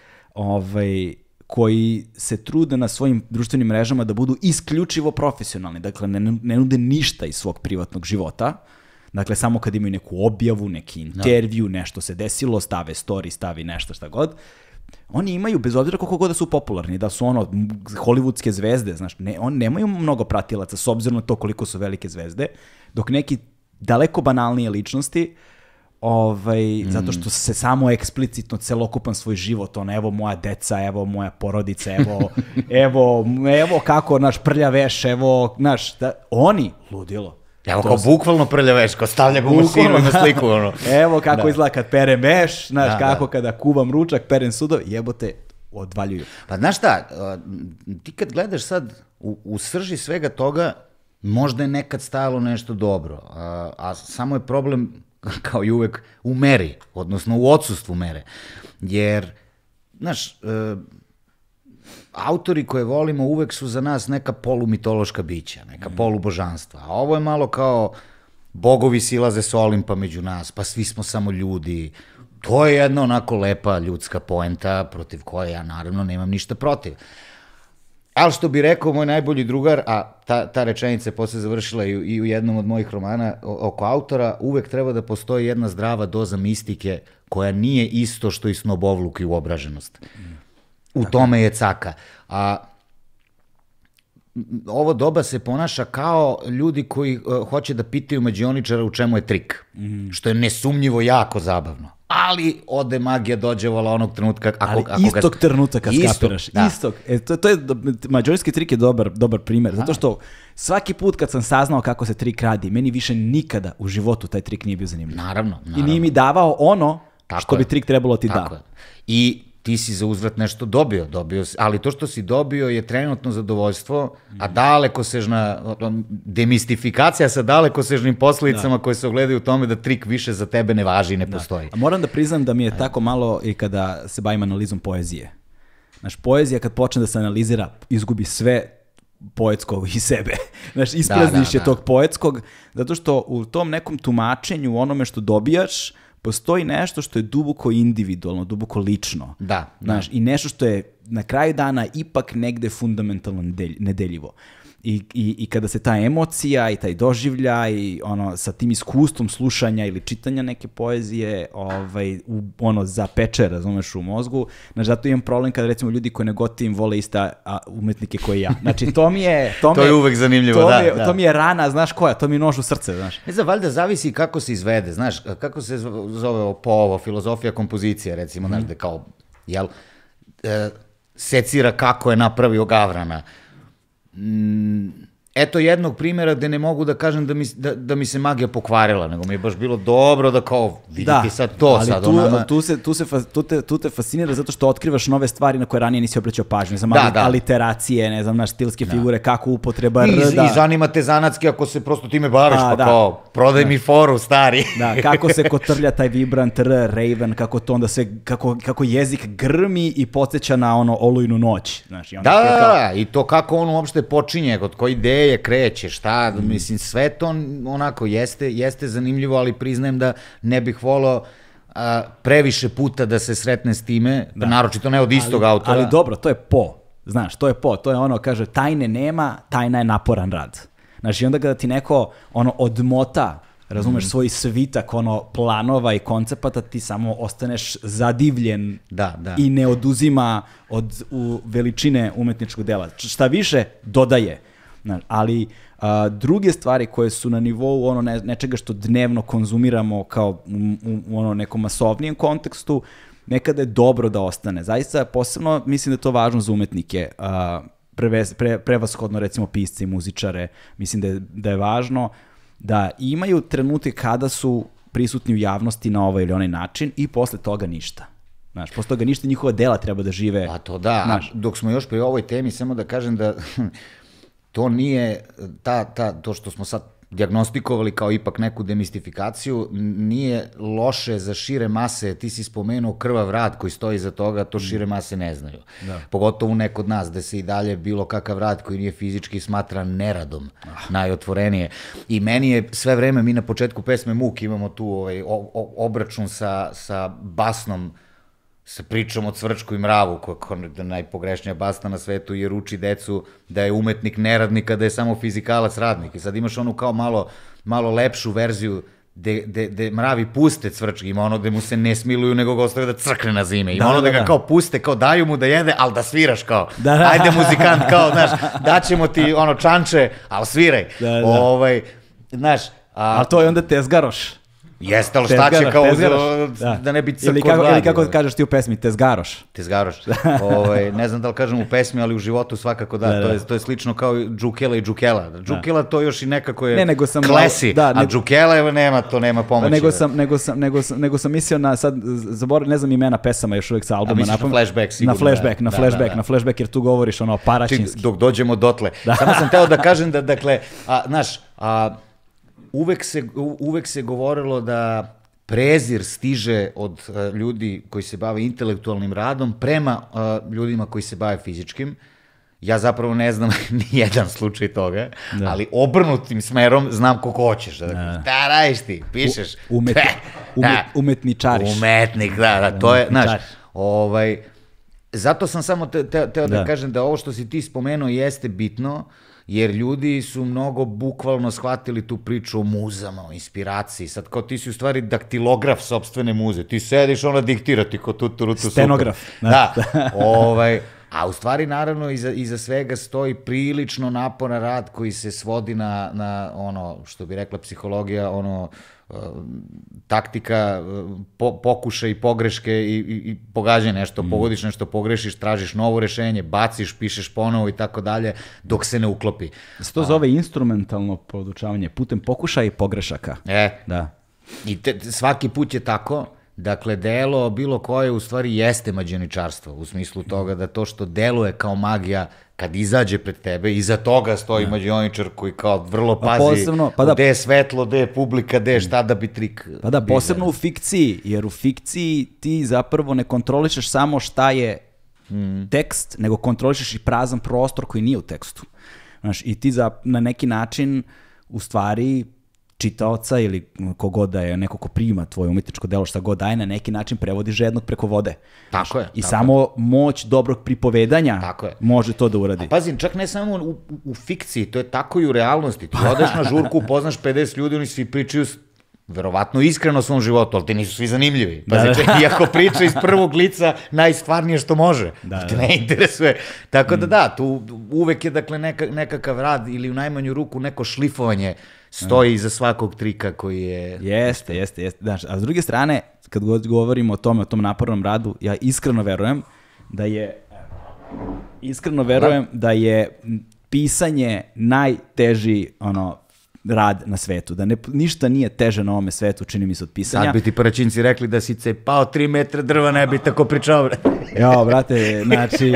koji se trude na svojim društvenim mrežama da budu isključivo profesionalni, dakle ne nude ništa iz svog privatnog života, dakle samo kad imaju neku objavu, neki intervju, nešto se desilo, stave story, stavi nešto šta god, oni imaju, bez obzira koliko god da su popularni, da su hollywoodske zvezde, znaš, oni nemaju mnogo pratilaca s obzirom na to koliko su velike zvezde, dok neki daleko banalnije ličnosti, zato što se samo eksplicitno celokupan svoj život, evo moja deca, evo moja porodica, evo kako, naš prlja veš, evo, naš, oni, ludilo. Evo kao bukvalno prlja veš, kao stavlja ga u mašinu na sliku, Evo kako izgleda kad perem veš, znaš, kako kada kuvam ručak, perem sudov, jebote, odvaljuju. Pa znaš šta, ti kad gledaš sad u srži svega toga, možda je nekad stajalo nešto dobro, a samo je problem, kao i uvek, u meri, odnosno u odsustvu mere. Jer, znaš, autori koje volimo uvek su za nas neka polumitološka bića, neka polubožanstva. A ovo je malo kao bogovi silaze s Olimpa među nas, pa svi smo samo ljudi. To je jedna onako lepa ljudska poenta protiv koje ja naravno nemam ništa protiv. Ali što bi rekao moj najbolji drugar, a ta rečenica je posle završila i u jednom od mojih romana oko autora, uvek treba da postoji jedna zdrava doza mistike koja nije isto što i snobovluk i uobraženost. U tome je caka. A ovo doba se ponaša kao ljudi koji hoće da pitaju mađioničara u čemu je trik. Što je nesumnjivo jako zabavno. Ali ode magija dođevala onog trenutka... Ali istog trenutka kad skapiraš. Istog. Mađionski trik je dobar primer. Zato što svaki put kad sam saznao kako se trik radi, meni više nikada u životu taj trik nije bio zanimljiv. Naravno. I nije mi davao ono što bi trik trebalo ti da. I ti si za uzvrat nešto dobio, ali to što si dobio je trenutno zadovoljstvo, a dalekosežna demistifikacija sa dalekosežnim posledicama koje se ogledaju u tome da trik više za tebe ne važi i ne postoji. A moram da priznam da mi je tako malo i kada se bavim analizom poezije. Znaš, poezija kad počne da se analizira, izgubi sve poetskog iz sebe. Znaš, isprazniš je tog poetskog, zato što u tom nekom tumačenju, onome što dobijaš, postoji nešto što je duboko individualno, duboko lično. Znaš, i nešto što je na kraju dana ipak negde fundamentalno nedeljivo. I kada se ta emocija i taj doživljaj sa tim iskustvom slušanja ili čitanja neke poezije zapeče, razumeš, u mozgu, znači zato imam problem kada recimo ljudi koji ne gotivim vole ista umetnike koji ja. Znači to mi je... To je uvek zanimljivo, To mi je rana, znaš koja, to mi je nož u srce, znaš. Ne znam, valjda zavisi kako se izvede, znaš, kako se zove ovo, filozofija kompozicije, recimo, znaš, da kao, secira kako je napravio Gavrana. Eto jednog primjera gde ne mogu da kažem da mi se magija pokvarila, nego mi je baš bilo dobro da kao vidite sad to. Ali tu te fascinira zato što otkrivaš nove stvari na koje ranije nisi obraćao pažnju. Ne znam, aliteracije, ne znam, naš stilske figure, kako upotreba R. I zanima te zanatski ako se prosto time baviš, pa kao prodaj mi foru, stari. Da, kako se kotrlja taj vibrant R, Raven, kako to onda sve, kako jezik grmi i podsjeća na olujnu noć. I to kako on uopšte počinje, kod koji ideje kreće, šta, mislim, sve to onako jeste zanimljivo, ali priznajem da ne bih volao previše puta da se sretne s time, naročito ne od istog autora. Ali dobro, to je znaš, to je kaže, tajne nema, tajna je naporan rad. Znaš, i onda kada ti neko odmota, razumeš, svoj svitak planova i koncepata, ti samo ostaneš zadivljen i ne oduzima od veličine umetničkog dela. Šta više, dodaje. Ali druge stvari koje su na nivou nečega što dnevno konzumiramo kao u nekom masovnijem kontekstu, nekada je dobro da ostane. Zaista, posebno mislim da je to važno za umetnike, prevashodno recimo pisce i muzičare, mislim da je važno da imaju trenutke kada su prisutni u javnosti na ovaj ili onaj način i posle toga ništa. Znaš, posle toga ništa, njihova dela treba da žive. Pa to da, dok smo još pri ovoj temi, samo da kažem da to nije, to što smo sad dijagnostikovali kao ipak neku demistifikaciju, nije loše za šire mase. Ti si spomenuo krvav rad koji stoji iza toga, to šire mase ne znaju. Pogotovo nek od nas, da se i dalje bilo kakav rad koji nije fizički smatra neradom, najotvorenije. I meni je sve vreme, mi na početku pesme Muk imamo tu obračun sa basnom, sa pričom o Cvrčku i Mravu, koja je najpogrešnija basna na svetu, jer uči decu da je umetnik neradnik, a da je samo fizikalac radnik. I sad imaš onu kao malo lepšu verziju gde mravi puste Cvrčka, ima ono gde mu se ne smiluju, nego ga ostavaju da crkne na zime. Ima ono da ga kao puste, kao daju mu da jede, ali da sviraš kao. Ajde muzikant, kao, znaš, daćemo ti čanče, ali sviraj. Znaš, ali to je onda tezgaroš. Jeste, ali šta će kao da ne bi crko gladi. Ili kako kažeš ti u pesmi, tezgaroš. Tezgaroš. Ne znam da li kažem u pesmi, ali u životu svakako da. To je slično kao Džukela i Džukela. Džukela to još i nekako je klesi, a Džukela nema pomoći. Nego sam mislio na, sad zaboravim, ne znam imena pesama još uvek sa albuma. A misliš na Flashback sigurno. Na Flashback jer tu govoriš paraćinski. Dok dođemo dotle. Samo sam teo da kažem da, dakle, znaš, uvek se govorilo da prezir stiže od ljudi koji se bave intelektualnim radom prema ljudima koji se bave fizičkim. Ja zapravo ne znam ni jedan slučaj toga, ali obrnutim smerom znam koliko hoćeš. Da radiš ti, pišeš. Umetničariš. Umetnik, da, to je, znaš, Zato sam samo teo da kažem da ovo što si ti spomenuo jeste bitno, jer ljudi su mnogo bukvalno shvatili tu priču o muzama, o inspiraciji. Sad kao ti si u stvari daktilograf sopstvene muze. Ti sediš, ona diktira ti ko tu stenograf. Da, a u stvari naravno iza svega stoji prilično naporan rad koji se svodi na ono što bi rekla psihologija, ono taktika, pokušaj i pogreške i pogađaj nešto, pogodiš nešto, pogrešiš, tražiš novo rešenje, baciš, pišeš ponovo i tako dalje, dok se ne uklopi. Se to zove instrumentalno podučavanje, putem pokušaja i pogrešaka. Da. I svaki put je tako. Dakle, delo bilo koje u stvari jeste mađioničarstvo, u smislu toga da to što deluje kao magija, kad izađe pred tebe, iza toga stoji mađioničar koji kao vrlo pazi gde je svetlo, gde je publika, gde je šta da bi trik. Pa da, posebno u fikciji, jer u fikciji ti zapravo ne kontrolišeš samo šta je tekst, nego kontrolišeš i prazan prostor koji nije u tekstu. Znaš, i ti na neki način u stvari čitaoca ili kogod da je neko ko prima tvoje umetničko delo, šta god daje, na neki način prevodi žednog preko vode. Tako je. I samo moć dobrog pripovedanja može to da uradi. A pazim, čak ne samo u fikciji, to je tako i u realnosti. Ti odeš na žurku, upoznaš 50 ljudi, oni svi pričaju verovatno iskreno o svom životu, ali ti nisu svi zanimljivi. Pazi, iako priča iz prvog lica najstvarnije što može. Te ne interesuje. Tako da, tu uvek je dakle nekakav rad ili u najmanju ruku neko šlifovanje stoji iza svakog trika koji je... Jeste. Znaš, a s druge strane, kad govorimo o tom napornom radu, ja iskreno verujem da je pisanje najteži rad na svetu, da ništa nije teže na ovome svetu, čini mi se, od pisanja. Sad bi ti paračinci rekli da si cepao 3 metra drva, ne bi tako pričao. Jo, brate, znači,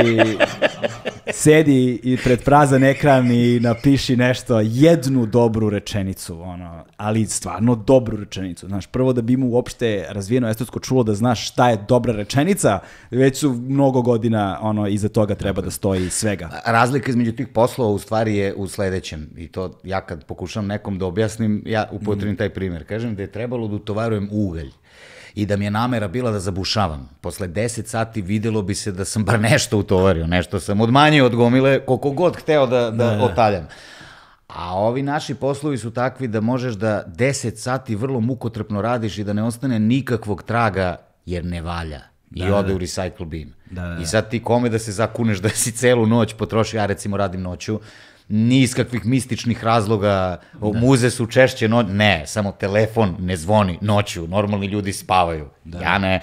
sedi i pred prazan ekran i napiši nešto, jednu dobru rečenicu, ali stvarno dobru rečenicu. Znaš, prvo da bi ima uopšte razvijeno estetsko čulo da znaš šta je dobra rečenica, već su mnogo godina iza toga treba da stoji svega. Razlika između tih poslova u stvari je u sledećem, i to ja kad pokušam nekom da objasnim, ja upotrebim taj primjer. Kažem da je trebalo da utovarujem ugalj i da mi je namera bila da zabušavam. Posle 10 sati videlo bi se da sam bar nešto utovario, nešto sam odmanjio od gomile, koliko god hteo da otaljam. A ovi naši poslovi su takvi da možeš da 10 sati vrlo mukotrpno radiš i da ne ostane nikakvog traga jer ne valja. I ode u recycle bin. I sad ti kome da se zakuneš da si celu noć potrošio, ja recimo radim noću, ni iz kakvih mističnih razloga, muze su češće, ne, samo telefon ne zvoni noću, normalni ljudi spavaju, ja ne,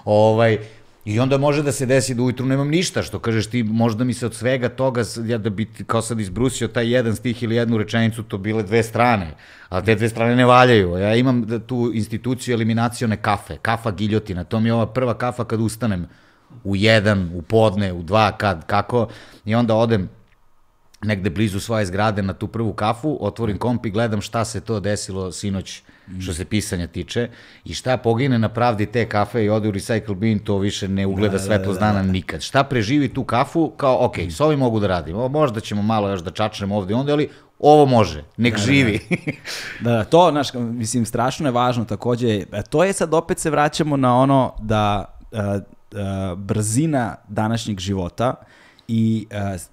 i onda može da se desi da ujutru nemam ništa, što kažeš ti, možda mi se od svega toga, ja da bi kao sad izbrusio taj jedan stih ili jednu rečenicu, to bile 2 strane, ali te 2 strane ne valjaju, ja imam tu instituciju eliminacione kafe, kafa giljotina, to mi je ova prva kafa kad ustanem u 1, u podne, u 2, kako, i onda odem negde blizu svoje zgrade na tu prvu kafu, otvorim komp i gledam šta se to desilo sinoć što se pisanja tiče i šta pogine na pravdi te kafe i ode u recycle bin, to više ne ugleda svetlost dana nikad. Šta preživi tu kafu, kao ok, s ovim mogu da radim, možda ćemo malo još da čačnemo ovde i onda, ali ovo može, nek živi. Da, to, znaš, mislim, strašno je važno takođe, to je sad opet se vraćamo na ono da brzina današnjeg života i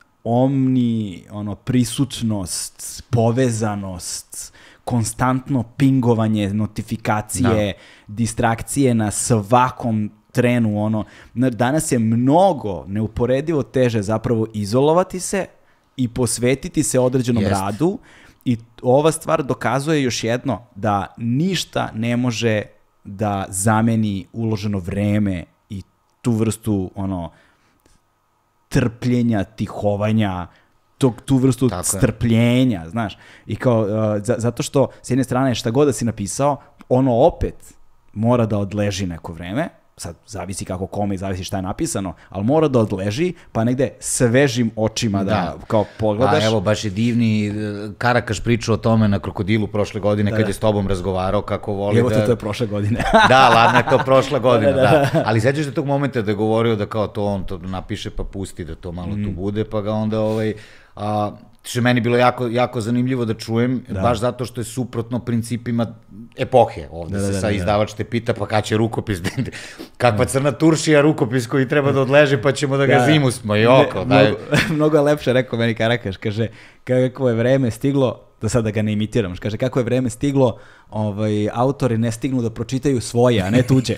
prisutnost, povezanost, konstantno pingovanje, notifikacije, distrakcije na svakom trenu, danas je mnogo neuporedivo teže zapravo izolovati se i posvetiti se određenom radu i ova stvar dokazuje još jedno da ništa ne može da zameni uloženo vreme i tu vrstu trpljenja, tihovanja, tu vrstu strpljenja, znaš. I kao, zato što s jedne strane šta god da si napisao, ono opet mora da odleži neko vreme, sad zavisi kako kome i zavisi šta je napisano, ali mora da odleži, pa negde svežim očima da kao pogledaš. Pa evo, baš je divni Karakaš pričao o tome na Krokodilu prošle godine kad je s tobom razgovarao kako voli da... Evo to je prošle godine. Da, ladno je to prošla godina, da. Ali sećaš da tog momenta da je govorio da kao to on to napiše pa pusti da to malo tu bude, pa ga onda što je meni bilo jako zanimljivo da čujem, baš zato što je suprotno principima epohe. Ovde se sad izdavač te pita, pa kada će rukopis, kakva crna turšija rukopis koji treba da odleže, pa ćemo da ga zimusmo i oko. Mnogo je lepše, rekao meni Karakaš, kaže, kako je vreme stiglo, da sad da ga ne imitiram, kaže, kako je vreme stiglo, autori ne stignu da pročitaju svoje, a ne tuđe.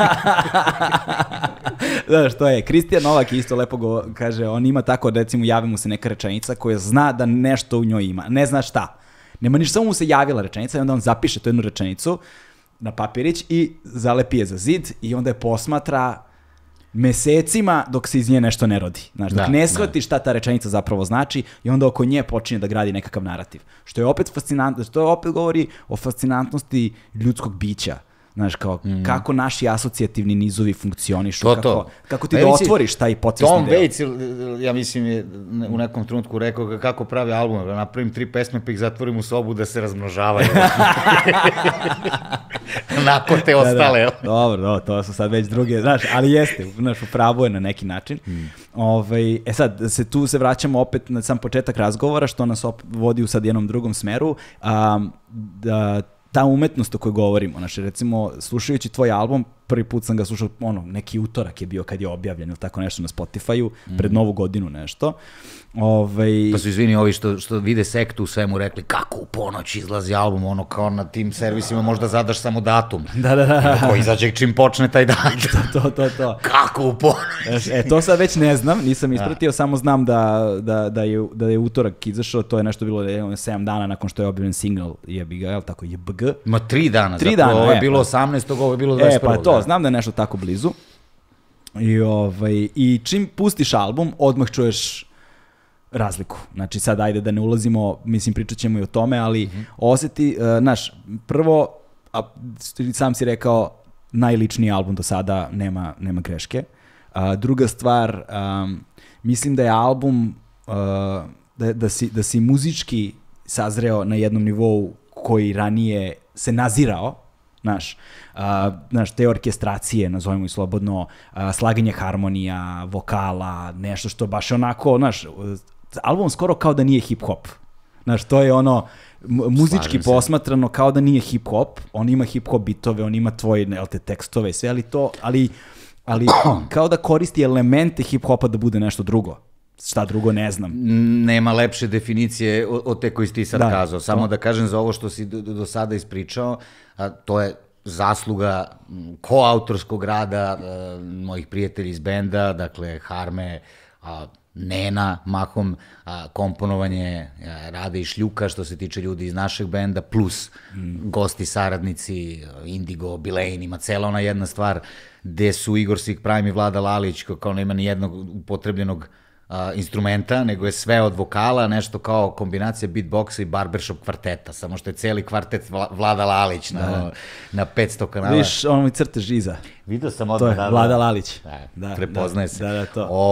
Znaš, to je. Kristijan Novak isto lepo kaže, on ima tako, recimo, javi mu se neka rečenica koja zna da nešto u njoj ima, ne zna šta. Nema ništa, samo mu se javila rečenica i onda on zapiše tu jednu rečenicu na papirić i zalepi je za zid i onda je posmatra mesecima dok se iz nje nešto ne rodi. Znaš, dok ne shvati šta ta rečenica zapravo znači i onda oko nje počinje da gradi nekakav narativ. Što je opet fascinantno, što opet govori o fascinantnosti ljudskog bića. Znaš, kao, kako naši asocijativni nizovi funkcionišu, kako ti da otvoriš taj podsvesni deo. Tom Waits, ja mislim, je u nekom trenutku rekao kako pravi album, da napravim 3 pesme pa ih zatvorim u sobu da se razmnožavaju. Nakon te ostale. Dobro, to su sad već druge, znaš, ali jeste, znaš, upravo je na neki način. Sad, tu se vraćamo opet na sam početak razgovora, što nas vodi u sad jednom drugom smeru, ta umetnost o kojoj govorimo, znači recimo slušajući tvoj album, prvi put sam ga slušao, neki utorak je bio kad je objavljen ili tako nešto na Spotify-u, pred Novu godinu nešto. Pa su izvini ovi što vide sektu u svemu rekli kako u ponoć izlazi album, kao na tim servisima možda zadaš samo datum. Da. Ko izađe čim počne taj dan. To. Kako u ponoć? To sad već ne znam, nisam ispratio, samo znam da je utorak izašao, to je nešto bilo 7 dana nakon što je objavljen single Jebiga, je li tako, JBG? Ma 3 dana, zapravo, ovo je bilo 18. ovo je bilo 21. Pa to, znam da je nešto tako blizu. I čim pustiš album, odmah čuješ razliku. Znači sad ajde da ne ulazimo, mislim pričat ćemo i o tome, ali osjeti, prvo, sam si rekao, najličniji album do sada, nema greške. Druga stvar, mislim da je album, da si muzički sazreo na jednom nivou koji ranije se nazirao, te orkestracije, nazovimo i slobodno, slaganje harmonija, vokala, nešto što baš onako, album skoro kao da nije hip-hop. To je muzički posmatrano kao da nije hip-hop, on ima hip-hop bitove, on ima tvoje tekstove i sve, ali kao da koristi elemente hip-hopa da bude nešto drugo. Šta drugo, ne znam. Nema lepše definicije od te koji si ti sad kazao. Samo da kažem za ovo što si do sada ispričao, to je zasluga koautorskog rada mojih prijatelja iz benda, dakle Harme, Nena, mahom komponovanje Rade i Šljuka što se tiče ljudi iz našeg benda, plus gosti, saradnici, Indigo, Bilein, ima cela ona jedna stvar gde su Igor Sik Prime i Vlada Lalić, kao nema ni jednog upotrebljenog instrumenta, nego je sve od vokala, nešto kao kombinacija beatboxa i barbershop kvarteta, samo što je celi kvartet Vlada Lalić na 500 kanala. Viš, ono mi crtež iza. Vidio sam odmah. To je Vlada Lalić. Prepoznaje se. Da,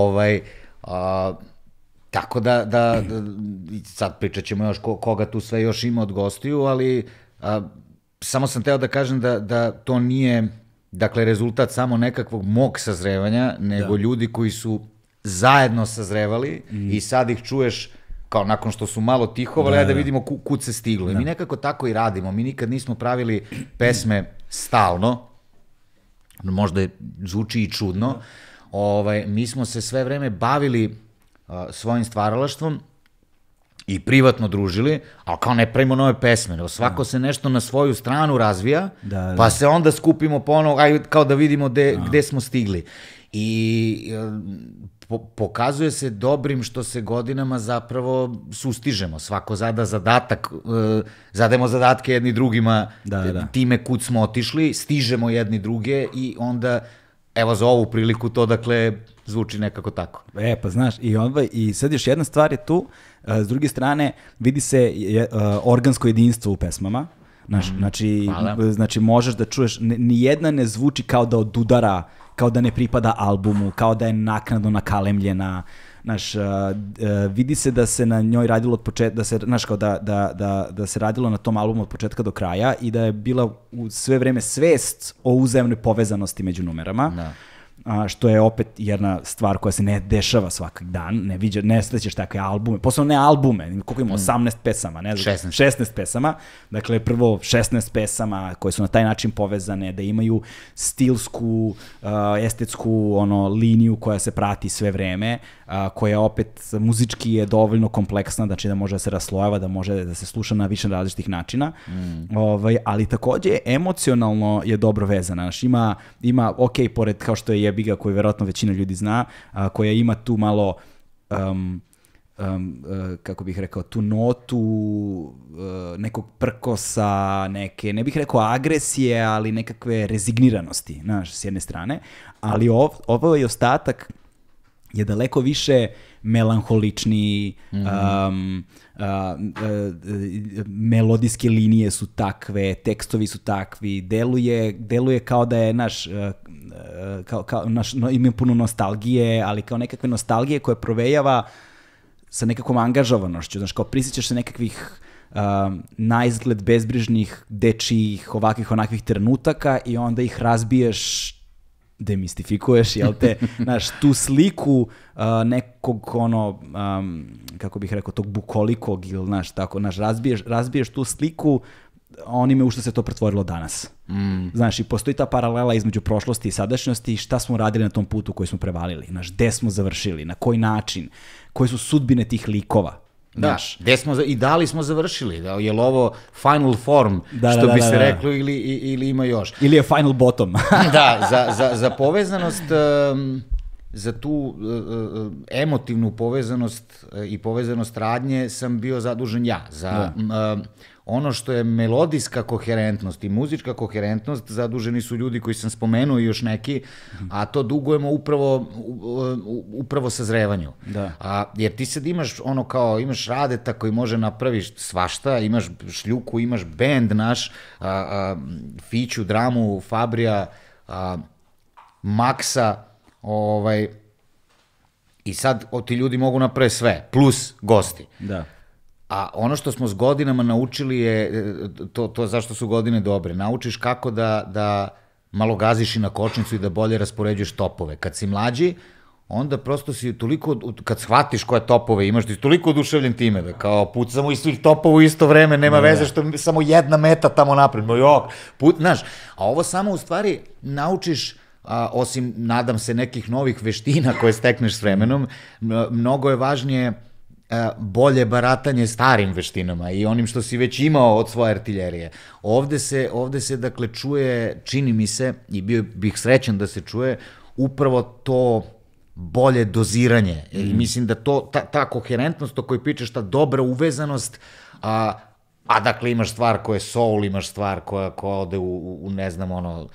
to. Tako da, sad pričat ćemo još koga tu sve još ima od gostiju, ali samo sam teo da kažem da to nije, dakle, rezultat samo nekakvog mog sazrevanja, nego ljudi koji su zajedno sazrevali i sad ih čuješ kao nakon što su malo tihovali, da vidimo kud se stiglo. I mi nekako tako i radimo. Mi nikad nismo pravili pesme stalno, možda zvuči i čudno. Mi smo se sve vreme bavili svojim stvaralaštvom i privatno družili, ali kao ne pravimo nove pesme, svako se nešto na svoju stranu razvija, pa se onda skupimo ponovo, kao da vidimo gde smo stigli. I pokazuje se dobrim što se godinama zapravo sustižemo. Svako zada zadatak, zadajemo zadatke jedni drugima, time kud smo otišli, stižemo jedni druge i onda, evo za ovu priliku to, dakle, zvuči nekako tako. Pa znaš, i sad još jedna stvar je tu, s druge strane vidi se organsko jedinstvo u pesmama. Znači možeš da čuješ, nijedna ne zvuči kao da odudara, kao da ne pripada albumu, kao da je naknadno nakalemljena. Vidi se da se na njoj radilo od početka, da se radilo na tom albumu od početka do kraja i da je bila u sve vreme svest o uzajamnoj povezanosti među numerama. što je opet jedna stvar koja se ne dešava svaki dan, ne srećeš takve albume, posebno ne albume, koliko ima, 18 pesama, ne znam, 16 pesama, dakle prvo 16 pesama koje su na taj način povezane, da imaju stilsku, estetsku liniju koja se prati sve vreme, koja opet muzički je dovoljno kompleksna, znači da može da se raslojava, da može da se sluša na više različitih načina, ali takođe emocionalno je dobro vezana, znači ima pored kao što je Jebiga, koju verovatno većina ljudi zna, koja ima tu malo, kako bih rekao, tu notu nekog prkosa, neke, ne bih rekao agresije, ali nekakve rezigniranosti, znaš, s jedne strane, ali ovaj ostatak je daleko više melanholični, melodijske linije su takve, tekstovi su takvi, deluje kao da je ima puno nostalgije, ali kao nekakve nostalgije koje provejava sa nekakvom angažovanošću, znaš, kao prisjećaš se nekakvih naizgled bezbrižnih, dečijih, ovakvih, onakvih trenutaka i onda ih razbiješ, demistifikuješ, jel te, znaš, tu sliku nekog, kako bih rekao, tog bukolikog, ili, znaš, tako, znaš, razbiješ tu sliku onime u što se to pretvorilo danas. Znaš, i postoji ta paralela između prošlosti i sadašnjosti i šta smo radili na tom putu koji smo prevalili, znaš, gde smo završili, na koji način, koje su sudbine tih likova. Da, i da li smo završili, je li ovo final form, što bi se reklo, ili ima još. Ili je final bottom. Da, za povezanost, za tu emotivnu povezanost i povezanost radnje sam bio zadužen ja. Za ono što je melodijska koherentnost i muzička koherentnost, zaduženi su ljudi koji sam spomenuo i još neki, a to dugujemo upravo sazrevanju. Jer ti sad imaš imaš Radeta koji može napraviš svašta, imaš Šljuku, imaš bend naš, Fiću, Dramu, Fabrija, Maksa, i sad ti ljudi mogu napraviti sve, plus gosti. Da. A ono što smo s godinama naučili je, to zašto su godine dobre, naučiš kako da malo gaziš i na kočnicu i da bolje raspoređuješ topove. Kad si mlađi, onda prosto si toliko, kad shvatiš koje topove imaš, ti si toliko oduševljen time, da kao pucamo iz svih topova u isto vreme, nema veze što je samo jedna meta tamo napred, znaš, a ovo samo u stvari naučiš, osim, nadam se, nekih novih veština koje stekneš s vremenom, mnogo je važnije bolje baratanje starim veštinama i onim što si već imao od svoje artiljerije. Ovde se, dakle, čuje, čini mi se, i bio bih srećan da se čuje, upravo to bolje doziranje. I mislim da ta koherentnost o kojoj pričaš, ta dobra uvezanost, a dakle imaš stvar koja je soul, imaš stvar koja ode u ne znam,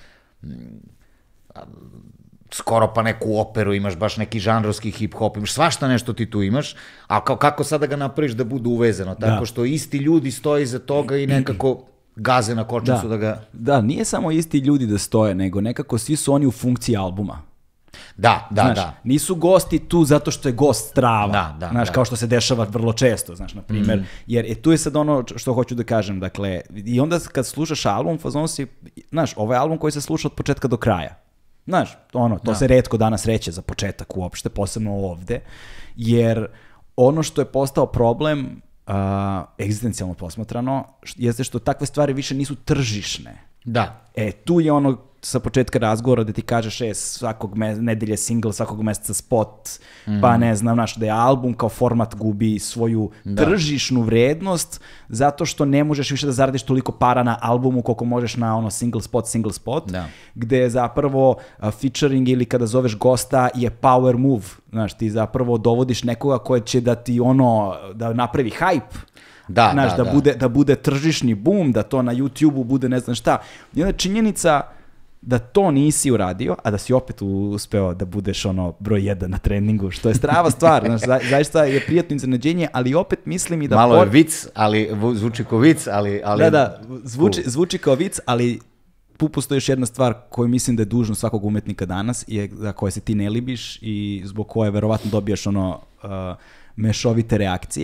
skoro pa neku operu, imaš baš neki žanrovski hip-hop, imaš svašta nešto ti tu imaš, a kako sada ga napraviš da bude uvezano, tako što isti ljudi stoje iza toga i nekako gaze na kočnicu da ga... Da, nije samo isti ljudi da stoje, nego nekako svi su oni u funkciji albuma. Da. Nisu gosti tu zato što je gost strava, znaš, kao što se dešava vrlo često, znaš, na primjer, jer tu je sad ono što hoću da kažem, dakle, i onda kad slušaš album, fazon si, znaš, ovo je album koji se sluša od početka do kraja. Znaš, to se retko danas reće za početak uopšte, posebno ovde, jer ono što je postao problem, egzistencijalno posmatrano, jeste što takve stvari više nisu tržišne. Da. Tu je ono sa početka razgovora da ti kažeš svakog nedelje single, svakog meseca spot, pa ne znam, znaš, da je album kao format gubi svoju tržišnu vrednost zato što ne možeš više da zaradiš toliko para na albumu koliko možeš na single spot, gde je zapravo featuring ili kada zoveš gosta je power move, znaš, ti zapravo dovodiš nekoga koje će da ti da napravi hype, da bude tržišni boom, da to na YouTube-u bude ne znam šta. I onda činjenica da to nisi uradio, a da si opet uspeo da budeš broj 1 na treningu, što je strava stvar, znaš, zaista je prijatno iznenađenje, ali opet mislim i da... Malo je vic, ali zvuči kao vic, ali... Da, zvuči kao vic, ali tu postoji još jedna stvar koju mislim da je dužno svakog umetnika danas, je za koje se ti ne libiš i zbog koje verovatno dobijaš mešovite reakcije,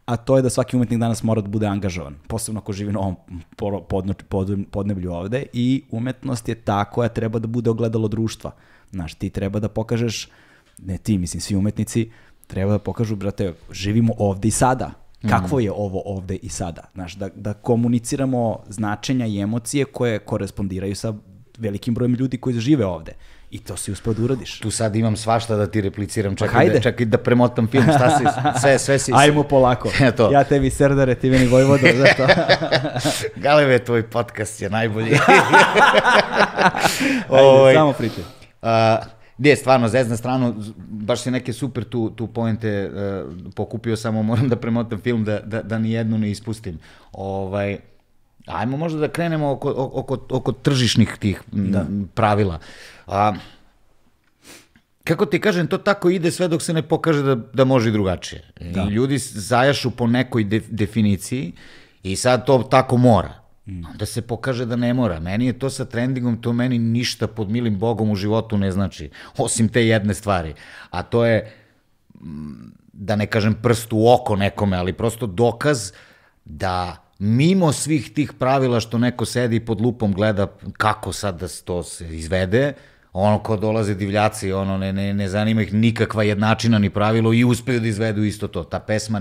a to je da svaki umetnik danas mora da bude angažovan, posebno ako živi na ovom podneblju ovde, i umetnost je ta koja treba da bude ogledalo društva. Znaš, ti treba da pokažeš, ne ti, mislim, svi umetnici treba da pokažu, brate, živimo ovde i sada. Kakvo je ovo ovde i sada? Znaš, da komuniciramo značenja i emocije koje korespondiraju sa velikim brojem ljudi koji žive ovde. I to si uspeo da uradiš. Tu sad imam svašta da ti repliciram, čekaj da premotam film, šta si, sve si... Ajmo polako, ja tebi Serdare, ti meni Vojvodo, zato. Galebe, tvoj podcast je najbolji. Ajde, samo pričaj. Gdje, stvarno, zezna stranu, baš si neke super tu pointe pokupio, samo moram da premotam film da nijednu ne ispustim. Ajmo možda da krenemo oko tržišnih tih pravila. Kako ti kažem, to tako ide sve dok se ne pokaže da može i drugačije. Ljudi zajašu po nekoj definiciji i sad to tako mora. Onda se pokaže da ne mora. Meni je to sa trendingom, to meni ništa pod milim Bogom u životu ne znači, osim te jedne stvari. A to je, da ne kažem prst u oko nekome, ali prosto dokaz da mimo svih tih pravila što neko sedi pod lupom gleda kako sad da to se izvede, ono ko dolaze divljaci, ono ne zanima ih nikakva jednačina ni pravilo i uspeju da izvedu isto to. Ta pesma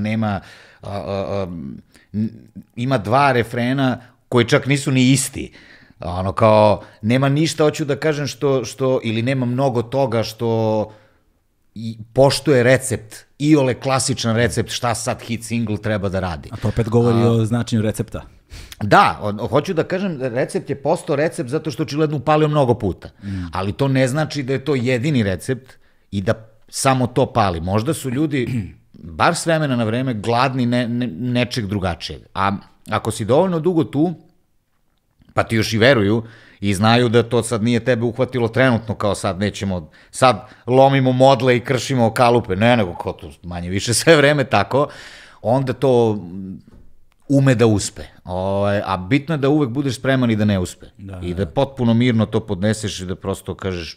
ima 2 refrena koji čak nisu ni isti. Ono kao, nema ništa, hoću da kažem što ili nema mnogo toga što poštuje recept, iole klasičan recept šta sad hit single treba da radi. A to opet govori o značenju recepta. Da, hoću da kažem, recept je postao recept zato što očigledno upalio mnogo puta. Ali to ne znači da je to jedini recept i da samo to pali. Možda su ljudi, bar s vremena na vreme, gladni nečeg drugačijeg. A ako si dovoljno dugo tu, pa ti još i veruju i znaju da to sad nije tebe uhvatilo trenutno, kao sad nećemo, sad lomimo modle i kršimo kalupe, nego kao to manje više sve vreme tako, onda to ume da uspe. A bitno je da uvek budeš spreman i da ne uspe. I da potpuno mirno to podneseš i da prosto kažeš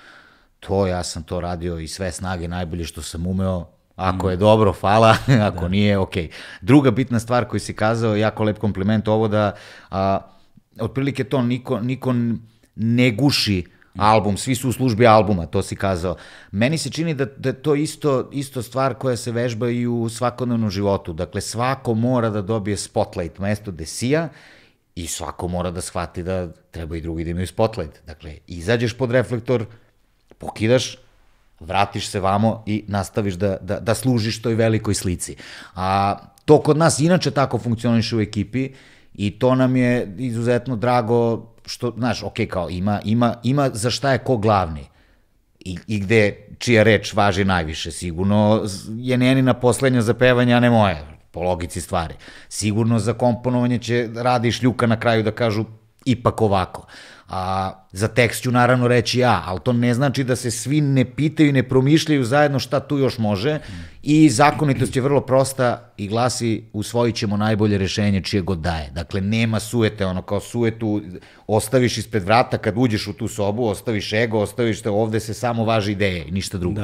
ja sam to radio i sve snage najbolje što sam umeo. Ako je dobro, hvala, ako nije, okej. Druga bitna stvar koju si kazao, jako lep kompliment ovo da otprilike to niko ne guši album, svi su u službi albuma, to si kazao. Meni se čini da je to isto stvar koja se vežba i u svakodnevnom životu. Dakle, svako mora da dobije spotlight, mesto gde sija, i svako mora da shvati da treba i drugi da imaju spotlight. Dakle, izađeš pod reflektor, pokidaš, vratiš se vamo i nastaviš da služiš toj velikoj slici. A to kod nas inače tako funkcioniše u ekipi i to nam je izuzetno drago što, znaš, ok, kao ima za šta je ko glavni i gde čija reč važi najviše. Sigurno je Nenina poslednja za pevanje, a ne moja, po logici stvari. Sigurno za komponovanje će radi Šljuka na kraju da kažu ipak ovako. A za tekst ću naravno reći ja, ali to ne znači da se svi ne pitaju i ne promišljaju zajedno šta tu još može i zakonitost je vrlo prosta i glasi usvojit ćemo najbolje rešenje čije god daje. Dakle, nema suete, ono kao suetu ostaviš ispred vrata kad uđeš u tu sobu, ostaviš ego, ostaviš te, ovde se samo važi ideje i ništa drugo.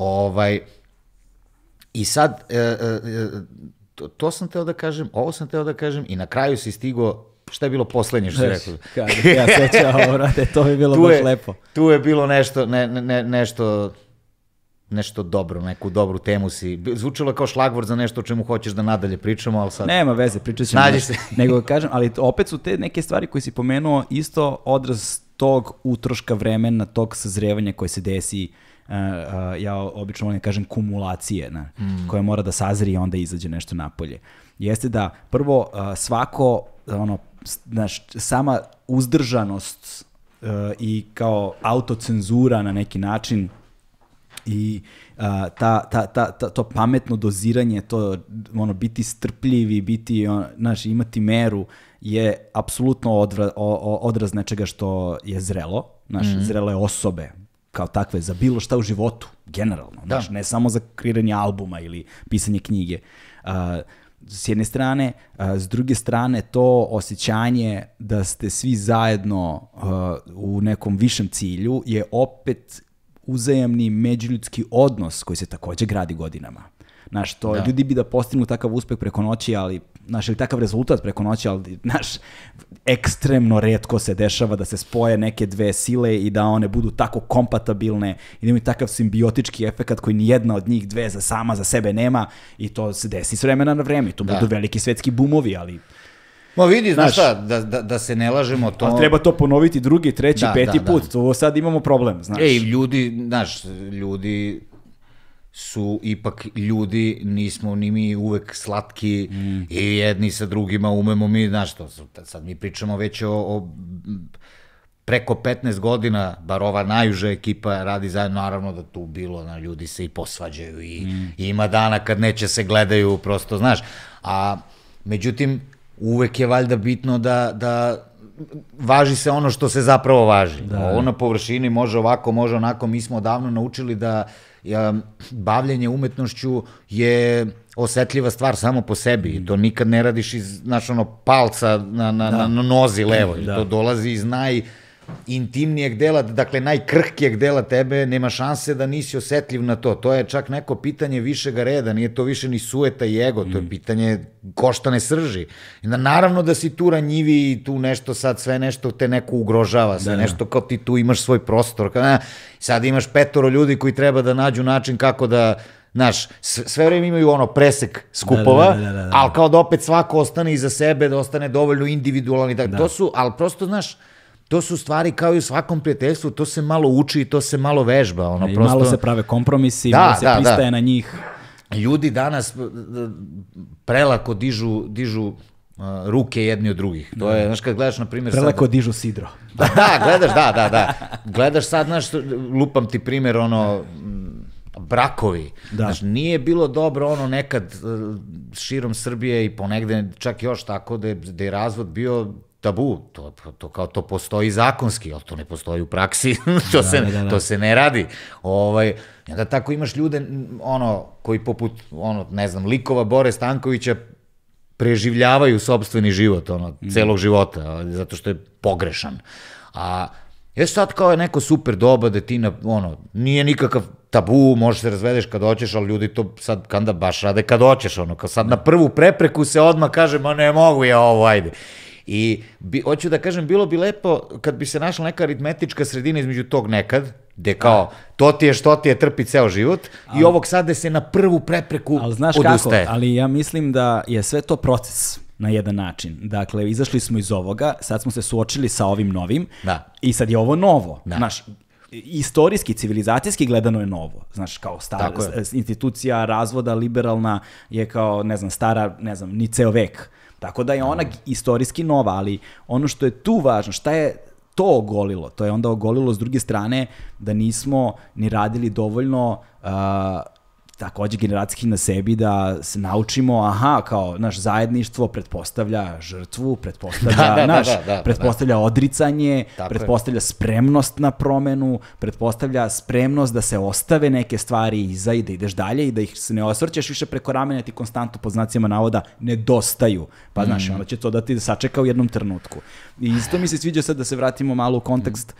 I sad, to sam teo da kažem, ovo sam teo da kažem i na kraju si stigao. Šta je bilo poslednje što si rekao? Ja sećao, brate, to bi bilo baš lepo. Tu je bilo nešto dobro, neku dobru temu si. Zvučilo kao šlagvort za nešto o čemu hoćeš da nadalje pričamo, ali sad... Nema veze, pričat ćemo. Nađi se. Nego kažem, ali opet su te neke stvari koje si pomenuo isto odraz tog utroška vremena, tog sazrevanja koje se desi, ja obično volim kažem kumulacije, koja mora da sazri i onda izađe nešto napolje. Jeste da prvo svako, znaš, sama uzdržanost i kao autocenzura na neki način i to pametno doziranje, to biti strpljivi, biti, znaš, imati meru je apsolutno odraz nečega što je zrelo, znaš, zrele osobe kao takve za bilo šta u životu, generalno, znaš, ne samo za kreiranje albuma ili pisanje knjige. S jedne strane, s druge strane to osjećanje da ste svi zajedno u nekom višem cilju je opet uzajamni međuljudski odnos koji se takođe gradi godinama. Znaš, to ljudi bi da postignu takav uspeh preko noći, ali, znaš, ili takav rezultat preko noći, ali, znaš, ekstremno retko se dešava da se spoje neke dve sile i da one budu tako kompatibilne i da imaju takav simbiotički efekat koji nijedna od njih dve sama za sebe nema i to se desi s vremena na vreme. To budu veliki svetski bumovi, ali... Ma vidi, znaš šta, da se ne lažemo to... Ali treba to ponoviti drugi, treći, peti put, to sad imamo problem, znaš. Ljudi su ipak ljudi, nismo ni mi uvek slatki i jedni sa drugima umemo mi, znaš što, sad mi pričamo već o preko 15 godina, bar ova najuža ekipa radi zajedno, naravno da tu bilo, ljudi se i posvađaju i ima dana kad neće se gledaju, prosto, znaš, a međutim, uvek je valjda bitno da važi se ono što se zapravo važi. Ovo na površini može ovako, može onako, mi smo odavno naučili da bavljenje umetnošću je osetljiva stvar samo po sebi i to nikad ne radiš iz, znaš, palca na nozi levo, to dolazi iz najintimnijeg dela, dakle najkrhkijeg dela tebe, nema šanse da nisi osetljiv na to. To je čak neko pitanje višega reda, nije to više ni sueta i ego, to je pitanje koštane srži. Naravno da si tu ranjivi i tu nešto sad, sve nešto te neko ugrožava, sve nešto kao ti tu imaš svoj prostor, sad imaš 5 ljudi koji treba da nađu način kako da, znaš, sve vreme imaju presek skupova, ali kao da opet svako ostane iza sebe, da ostane dovoljno individualan i tako. To su, ali prosto, znaš, to su stvari kao i u svakom prijateljstvu, to se malo uči i to se malo vežba. I malo se prave kompromisi, malo se pristaje na njih. Ljudi danas prelako dižu ruke jedni od drugih. To je, znaš, kad gledaš, na primjer... Prelako dižu sidro. Gledaš, Gledaš sad, znaš, lupam ti primjer, brakovi. Znaš, nije bilo dobro nekad širom Srbije i ponegde čak još tako da je razvod bio tabu, to postoji zakonski, ali to ne postoji u praksi, to se ne radi. I onda tako imaš ljude, koji poput, ne znam, likova Bore Stankovića preživljavaju sopstveni život, celog života, zato što je pogrešan. A sad kao je neko super doba da ti, nije nikakav tabu, možeš se razvedeš kad hoćeš, ali ljudi to sad kanda baš rade kad hoćeš, kao sad na prvu prepreku se odmah kaže, ma ne mogu ja ovo, ajde. I hoću da kažem, bilo bi lepo kad bi se našla neka aritmetička sredina između tog nekad, gde kao, to ti je, trpi ceo život, i ovog sad da se na prvu prepreku odustaje. Ali znaš kako, ali ja mislim da je sve to proces na jedan način. Dakle, izašli smo iz ovoga, sad smo se suočili sa ovim novim i sad je ovo novo. Znaš, istorijski, civilizacijski gledano je novo. Znaš, kao institucija razvoda liberalna je kao, ne znam, stara, ne znam, ni ceo vek. Tako da je ona istorijski nova, ali ono što je tu važno, šta je to ogolilo? To je onda ogolilo s druge strane da nismo ni radili dovoljno takođe generacijski na sebi, da se naučimo, kao naš zajedništvo pretpostavlja žrtvu, pretpostavlja odricanje, pretpostavlja spremnost na promenu, pretpostavlja spremnost da se ostave neke stvari iza i da ideš dalje i da ih se ne osvrćeš više preko ramena, ti konstantno pod znacima navoda nedostaju. Pa znaš, onda će to da ti sačeka u jednom trenutku. I isto mi se sviđa sad da se vratimo malo u kontekst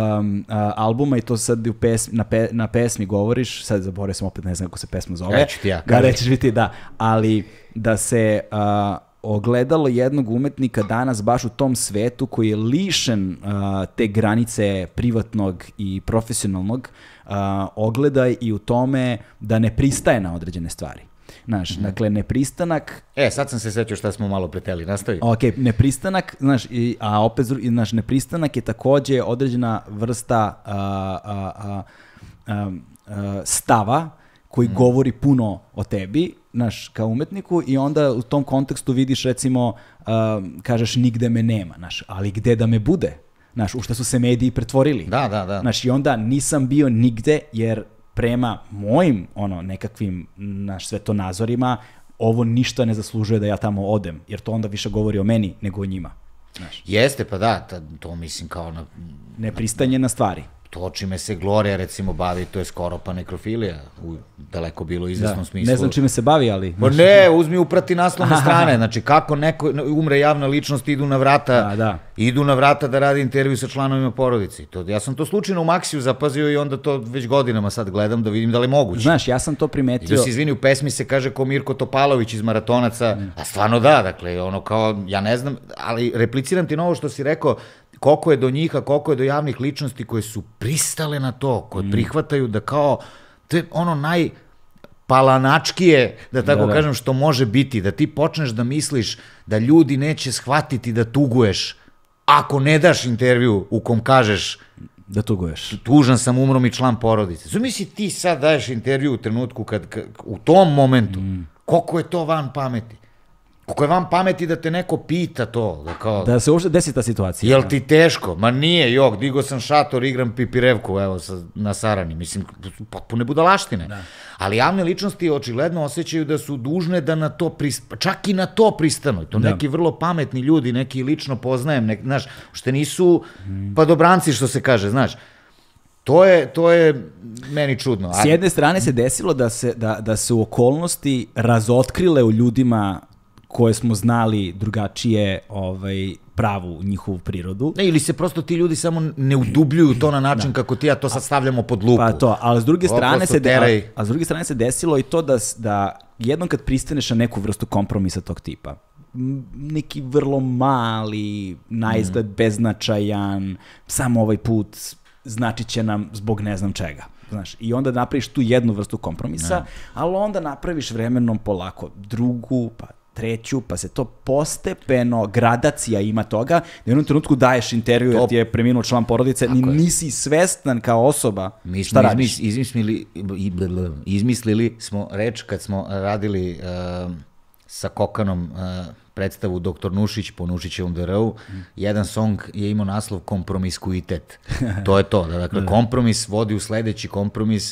albuma i to sad na pesmi govoriš, sad zaboravio sam opet, ne znam kako se pesma zove. Reći ti ja. Rećeš biti, ali da se ogledalo jednog umetnika danas baš u tom svetu koji je lišen te granice privatnog i profesionalnog, ogleda i u tome da ne pristaje na određene stvari. Znaš, dakle, nepristanak... sad sam se setio šta smo malo preteli, nastavi. Ok, nepristanak, znaš, a opet, znaš, nepristanak je takođe određena vrsta stava koji govori puno o tebi, znaš, kao umetniku, i onda u tom kontekstu vidiš, recimo, kažeš nigde me nema, znaš, ali gde da me bude? Znaš, u šta su se mediji pretvorili? Da. Znaš, i onda nisam bio nigde, jer prema mojim nekakvim svetonazorima ovo ništa ne zaslužuje da ja tamo odem, jer to onda više govori o meni nego o njima. Znaš. Jeste, pa da, to mislim kao nepristanje na stvari. To čime se Gloria recimo bavi, to je skoro pa nekrofilija, u daleko bilo izvesnom smislu. Ne znam čime se bavi, ali... Ne, uzmi uprati naslovne strane, znači kako neko umre javna ličnost, idu na vrata da radi intervju sa članovima porodici. Ja sam to slučajno u Maksiju zapazio i onda to već godinama sad gledam da vidim da li je moguće. Znaš, ja sam to primetio... I da se izvini, u pesmi se kaže ko Mirko Topalović iz Maratonaca, a stvarno dakle, ono kao, ja ne znam, ali repliciram ti na ovo što si rekao, koliko je do njih, a koliko je do javnih ličnosti koje su pristale na to, koje prihvataju da kao, to je ono najpalanačkije, da tako kažem, što može biti, da ti počneš da misliš da ljudi neće shvatiti da tuguješ ako ne daš intervju u kom kažeš da tuguješ. Tužan sam, umro mi član porodice. Zamisli ti sad daješ intervju u trenutku u tom momentu, koliko je to van pameti? Koliko je vam pameti da te neko pita to? Da se uopšte desi ta situacija. Jel ti teško? Ma nije, digo sam šator, igram pipirevku, evo, na Sarani. Mislim, potpune budalaštine. Ali javne ličnosti očigledno osjećaju da su dužne da na to čak i na to pristanu. To neki vrlo pametni ljudi, neki lično poznajem, znaš, što nisu padobranci, što se kaže, znaš. To je meni čudno. S jedne strane se desilo da se u okolnosti razotkrile u ljudima koje smo znali drugačije pravu njihovu prirodu. Ili se prosto ti ljudi samo ne udubljuju to na način kako ti ja to sad stavljamo pod lupu. Pa to, ali s druge strane se desilo i to da jednom kad pristaneš na neku vrstu kompromisa tog tipa, neki vrlo mali, naizgled beznačajan, samo ovaj put znači će nam zbog ne znam čega. Znaš, i onda napraviš tu jednu vrstu kompromisa, ali onda napraviš vremenom polako drugu, pa treću, pa se to postepeno, gradacija ima toga, da u jednom trenutku daješ intervju jer ti je preminuo član porodice, nisi svestan kao osoba šta radiš. Izmislili smo reč kad smo radili sa Kokanom predstavu Dr. Nušić po Nušićevom DRU, jedan song je imao naslov Kompromiskuitet. To je to, dakle kompromis vodi u sledeći kompromis.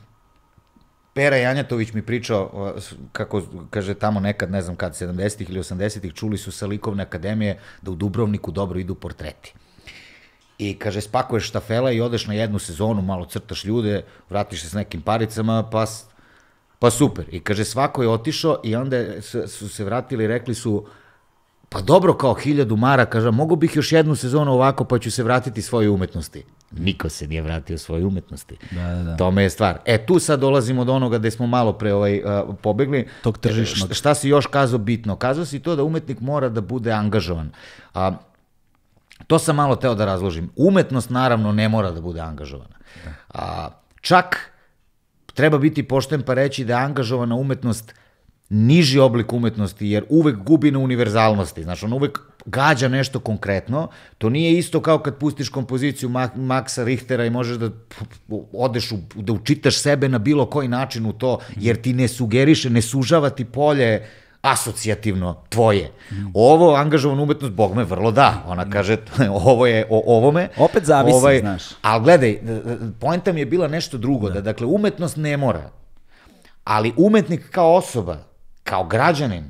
Pera Janjatović mi pričao, kako kaže tamo nekad, ne znam kad, 70-ih ili 80-ih, čuli su sa Likovne akademije da u Dubrovniku dobro idu portreti. I kaže, spakuješ štafela i odeš na jednu sezonu, malo crtaš ljude, vratiš se s nekim paricama, pa super. I kaže, svako je otišao i onda su se vratili i rekli su, pa dobro, kao 1000 mara, kaže, mogu bih još jednu sezonu ovako, pa ću se vratiti svojoj umetnosti. Niko se nije vratio svojoj umetnosti. Tome je stvar. Tu sad dolazimo do onoga gde smo malo pre pobegli. Tog tržišnog. Šta si još kazao bitno? Kazao si to da umetnik mora da bude angažovan. To sam malo teo da razložim. Umetnost naravno ne mora da bude angažovana. Čak treba biti pošten pa reći da je angažovana umetnost niži oblik umetnosti, jer uvek gubi na univerzalnosti. Znači, on uvek gađa nešto konkretno. To nije isto kao kad pustiš kompoziciju Maxa Richtera i možeš da odeš, da učitaš sebe na bilo koji način u to, jer ti ne sugeriše, ne sužava ti polje asocijativno tvoje. Ovo, angažovanu umetnost, Bog me vrlo da. Ona kaže, ovo je o ovome. Opet zavisi, znaš. Ali gledaj, poenta mi je bila nešto drugo, da dakle, umetnost ne mora, ali umetnik kao osoba, kao građanin,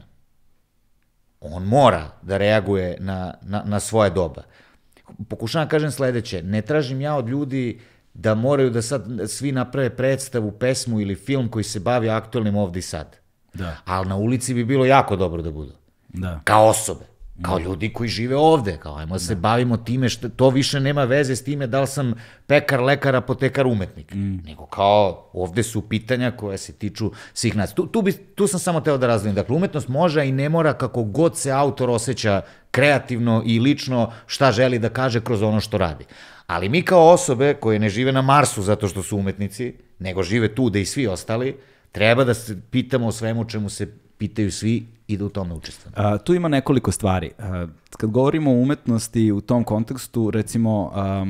on mora da reaguje na svoje doba. Pokušavam kažem sledeće, ne tražim ja od ljudi da moraju da sad svi naprave predstavu, pesmu ili film koji se bavi aktualnim ovde i sad. Ali na ulici bi bilo jako dobro da budu. Kao osobe, kao ljudi koji žive ovde, kao ajmo se bavimo time, to više nema veze s time da li sam pekar, lekar, apotekar, umetnik. Nego kao ovde su pitanja koje se tiču svih nas. Tu sam samo teo da razvijem. Dakle, umetnost može i ne mora kako god se autor osjeća kreativno i lično šta želi da kaže kroz ono što radi. Ali mi kao osobe koje ne žive na Marsu zato što su umetnici, nego žive tu da i svi ostali, treba da se pitamo o svemu čemu se pitaju svi i da u tome učestvujemo. Tu ima nekoliko stvari. Kad govorimo o umetnosti u tom kontekstu, recimo,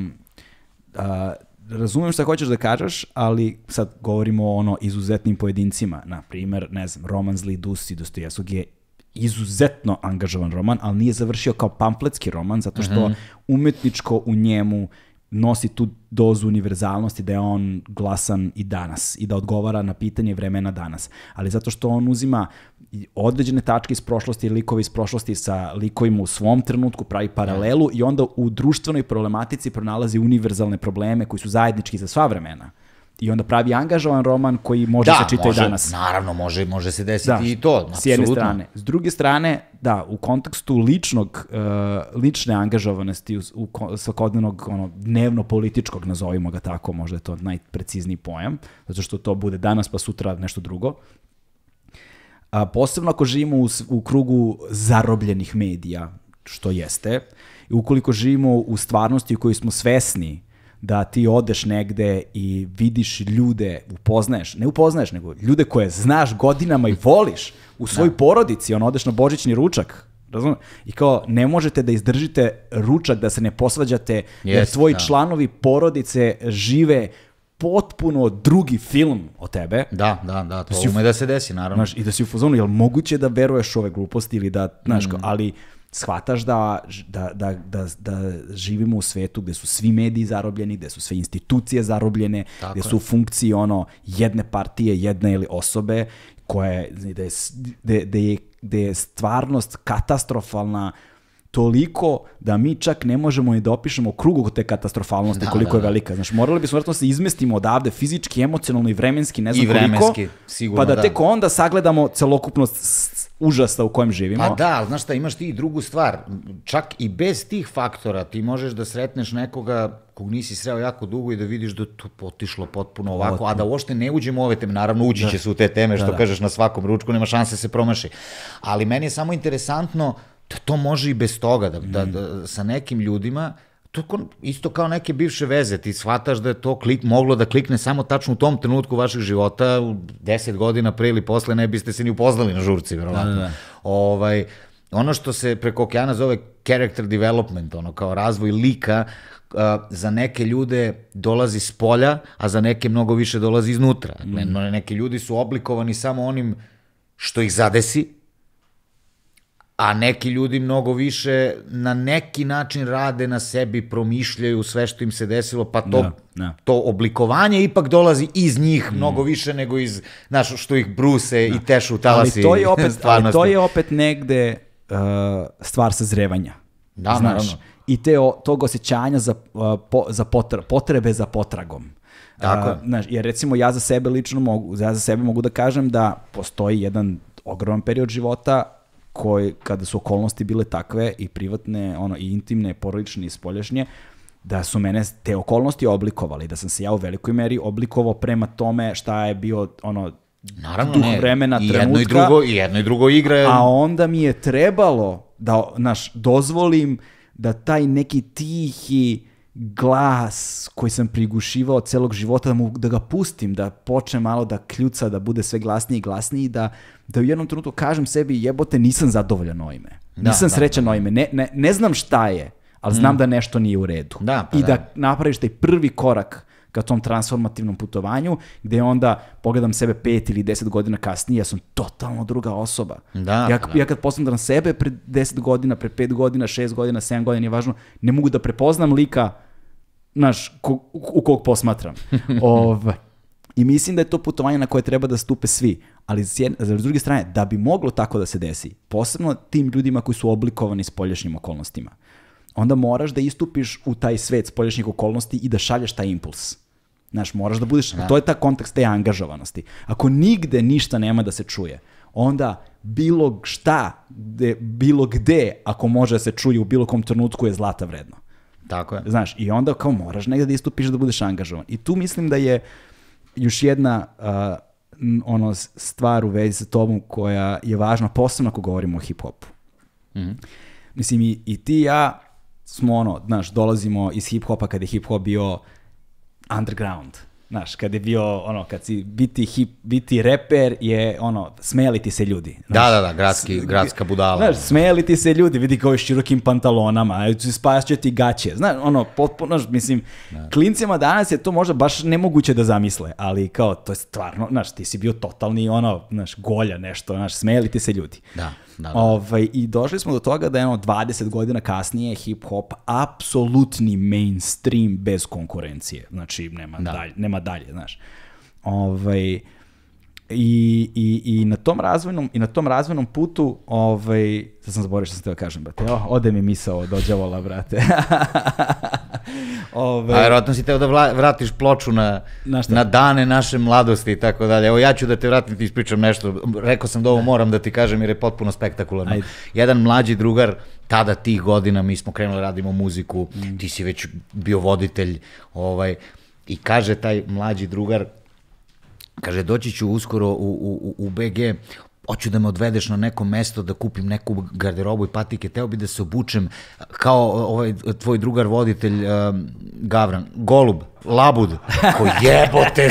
razumijem šta hoćeš da kažeš, ali sad govorimo o izuzetnim pojedincima. Na primer, ne znam, roman Zli Dusi Dostojevskog je izuzetno angažovan roman, ali nije završio kao pamfletski roman, zato što umetničko u njemu nosi tu dozu univerzalnosti, da je on glasan i danas i da odgovara na pitanje vremena danas. Ali zato što on uzima određene tačke iz prošlosti, likove iz prošlosti sa likovima u svom trenutku, pravi paralelu i onda u društvenoj problematici pronalazi univerzalne probleme koji su zajednički za sva vremena. I onda pravi angažovan roman koji može se čitati i danas. Naravno, može se desiti i to, apsolutno. S jedne strane. S druge strane, da, u kontekstu lične angažovanosti, svakodnevnog, dnevno-političkog, nazovimo ga tako, možda je to najprecizniji pojam, zato što to bude danas pa sutra nešto drugo. Posebno ako živimo u krugu zarobljenih medija, što jeste, i ukoliko živimo u stvarnosti u kojoj smo svesni da ti odeš negde i vidiš ljude, ne upoznaješ, nego ljude koje znaš godinama i voliš u svojoj porodici, odeš na božićni ručak, razumiješ? I kao, ne možete da izdržite ručak, da se ne posvađate, jer tvoji članovi porodice žive potpuno drugi film o tebe. Da, to ume da se desi, naravno. I da si u fazonu, je li moguće da veruješ ove gluposti ili da, ali shvataš da živimo u svetu gde su svi mediji zarobljeni, gde su sve institucije zarobljene, gde su u funkciji jedne partije, jedne ili osobe, gde je stvarnost katastrofalna toliko da mi čak ne možemo ni da opišemo krugu te katastrofalnosti koliko je velika. Znaš, morali bismo vjerojatno se izmestimo odavde fizički, emocionalno i vremenski, ne znam koliko, sigurno, pa da tek onda sagledamo celokupnost užasa u kojem živimo. Pa da, znaš šta, imaš ti i drugu stvar. Čak i bez tih faktora ti možeš da sretneš nekoga kog nisi sreo jako dugo i da vidiš da to otišlo potpuno ovako, a da uopšte ne uđemo u ove teme. Naravno, ući će se u te teme, što kažeš na svakom ručku, nema šanse se promaši. Ali meni je samo interesantno da to može i bez toga, da sa nekim ljudima, to isto kao neke bivše veze, ti shvataš da je to moglo da klikne samo tačno u tom trenutku vašeg života, 10 godina pre ili posle ne biste se ni upoznali na žurci, verovatno. Ono što se preko okeana zove character development, kao razvoj lika, za neke ljude dolazi s polja, a za neke mnogo više dolazi iznutra. Neki ljudi su oblikovani samo onim što ih zadesi, a neki ljudi mnogo više na neki način rade na sebi, promišljaju sve što im se desilo, pa to oblikovanje ipak dolazi iz njih mnogo više nego iz, znaš, što ih bruse i tešu u talasi. Ali to je opet negde stvar sazrevanja. Da, naravno. I tog osjećanja za potrebe za potragom. Jer recimo ja za sebe lično mogu da kažem da postoji jedan ogroman period života kada su okolnosti bile takve i privatne, i intimne, porodične i spoljašnje, da su mene te okolnosti oblikovali, da sam se ja u velikoj meri oblikovao prema tome šta je bio duh vremena, trenutka. I jedno i drugo igra. A onda mi je trebalo da dozvolim da taj neki tihi glas koji sam prigušivao celog života, da ga pustim, da počne malo da kljuca, da bude sve glasniji i glasniji, da u jednom trenutku kažem sebi, jebote, nisam zadovoljan ovime. Nisam srećan ovime. Ne znam šta je, ali znam da nešto nije u redu. I da napraviš taj prvi korak ka tom transformativnom putovanju, gde onda pogledam sebe 5 ili 10 godina kasnije, ja sam totalno druga osoba. Ja kad posmatram sebe pred 10 godina, pred 5 godina, 6 godina, 7 godina, nije važno, ne mogu da prepoznam lika u kog posmatram. I mislim da je to putovanje na koje treba da stupe svi. Ali s druge strane, da bi moglo tako da se desi, posebno tim ljudima koji su oblikovani spoljašnjim okolnostima, onda moraš da istupiš u taj svet spoljašnjih okolnosti i da šalješ taj impuls. Znaš, moraš da budeš, to je ta kontekst te angažovanosti. Ako nigde ništa nema da se čuje, onda bilo šta, bilo gde, ako može da se čuje u bilo kom trenutku, je zlata vredno. Tako je. Znaš, i onda kao moraš negde da istupiš da budeš angažovan. I tu mislim da je još jedna stvar u vezi sa tobom koja je važna, posebno ako govorimo o hip-hopu. Mislim, i ti i ja smo, dolazimo iz hip-hopa kada je hip-hop bio underground. Znaš, kad je bio, kad si biti reper je, smejali ti se ljudi. Da, gradska budala. Znaš, smejali ti se ljudi, vidi kao s širokim pantalonama, spas će ti gaće. Znaš, potpuno, mislim, klincima danas je to možda baš nemoguće da zamisle, ali kao, to je stvarno, znaš, ti si bio totalni, golja nešto, znaš, smejali ti se ljudi. Da. I došli smo do toga da je 20 godina kasnije hip-hop apsolutni mainstream bez konkurencije. Znači, nema dalje, znaš. I na tom razvojnom putu, sad sam zaboravio što sam teo kažem, brate, ode mi misao od đavola, brate. A vjerojatno si teo da vratiš ploču na dane naše mladosti i tako dalje. Evo ja ću da te vratim, ti ispričam nešto. Rekao sam da ovo moram da ti kažem jer je potpuno spektakularno. Ajde. Jedan mlađi drugar, tada tih godina, mi smo krenuli radimo muziku, ti si već bio voditelj, i kaže taj mlađi drugar, kaže, doći ću uskoro u BG, hoću da me odvedeš na neko mesto da kupim neku garderobu i patike, teo bi da se obučem kao tvoj drugar voditelj Gavran, Golub, Labud, ko jebote.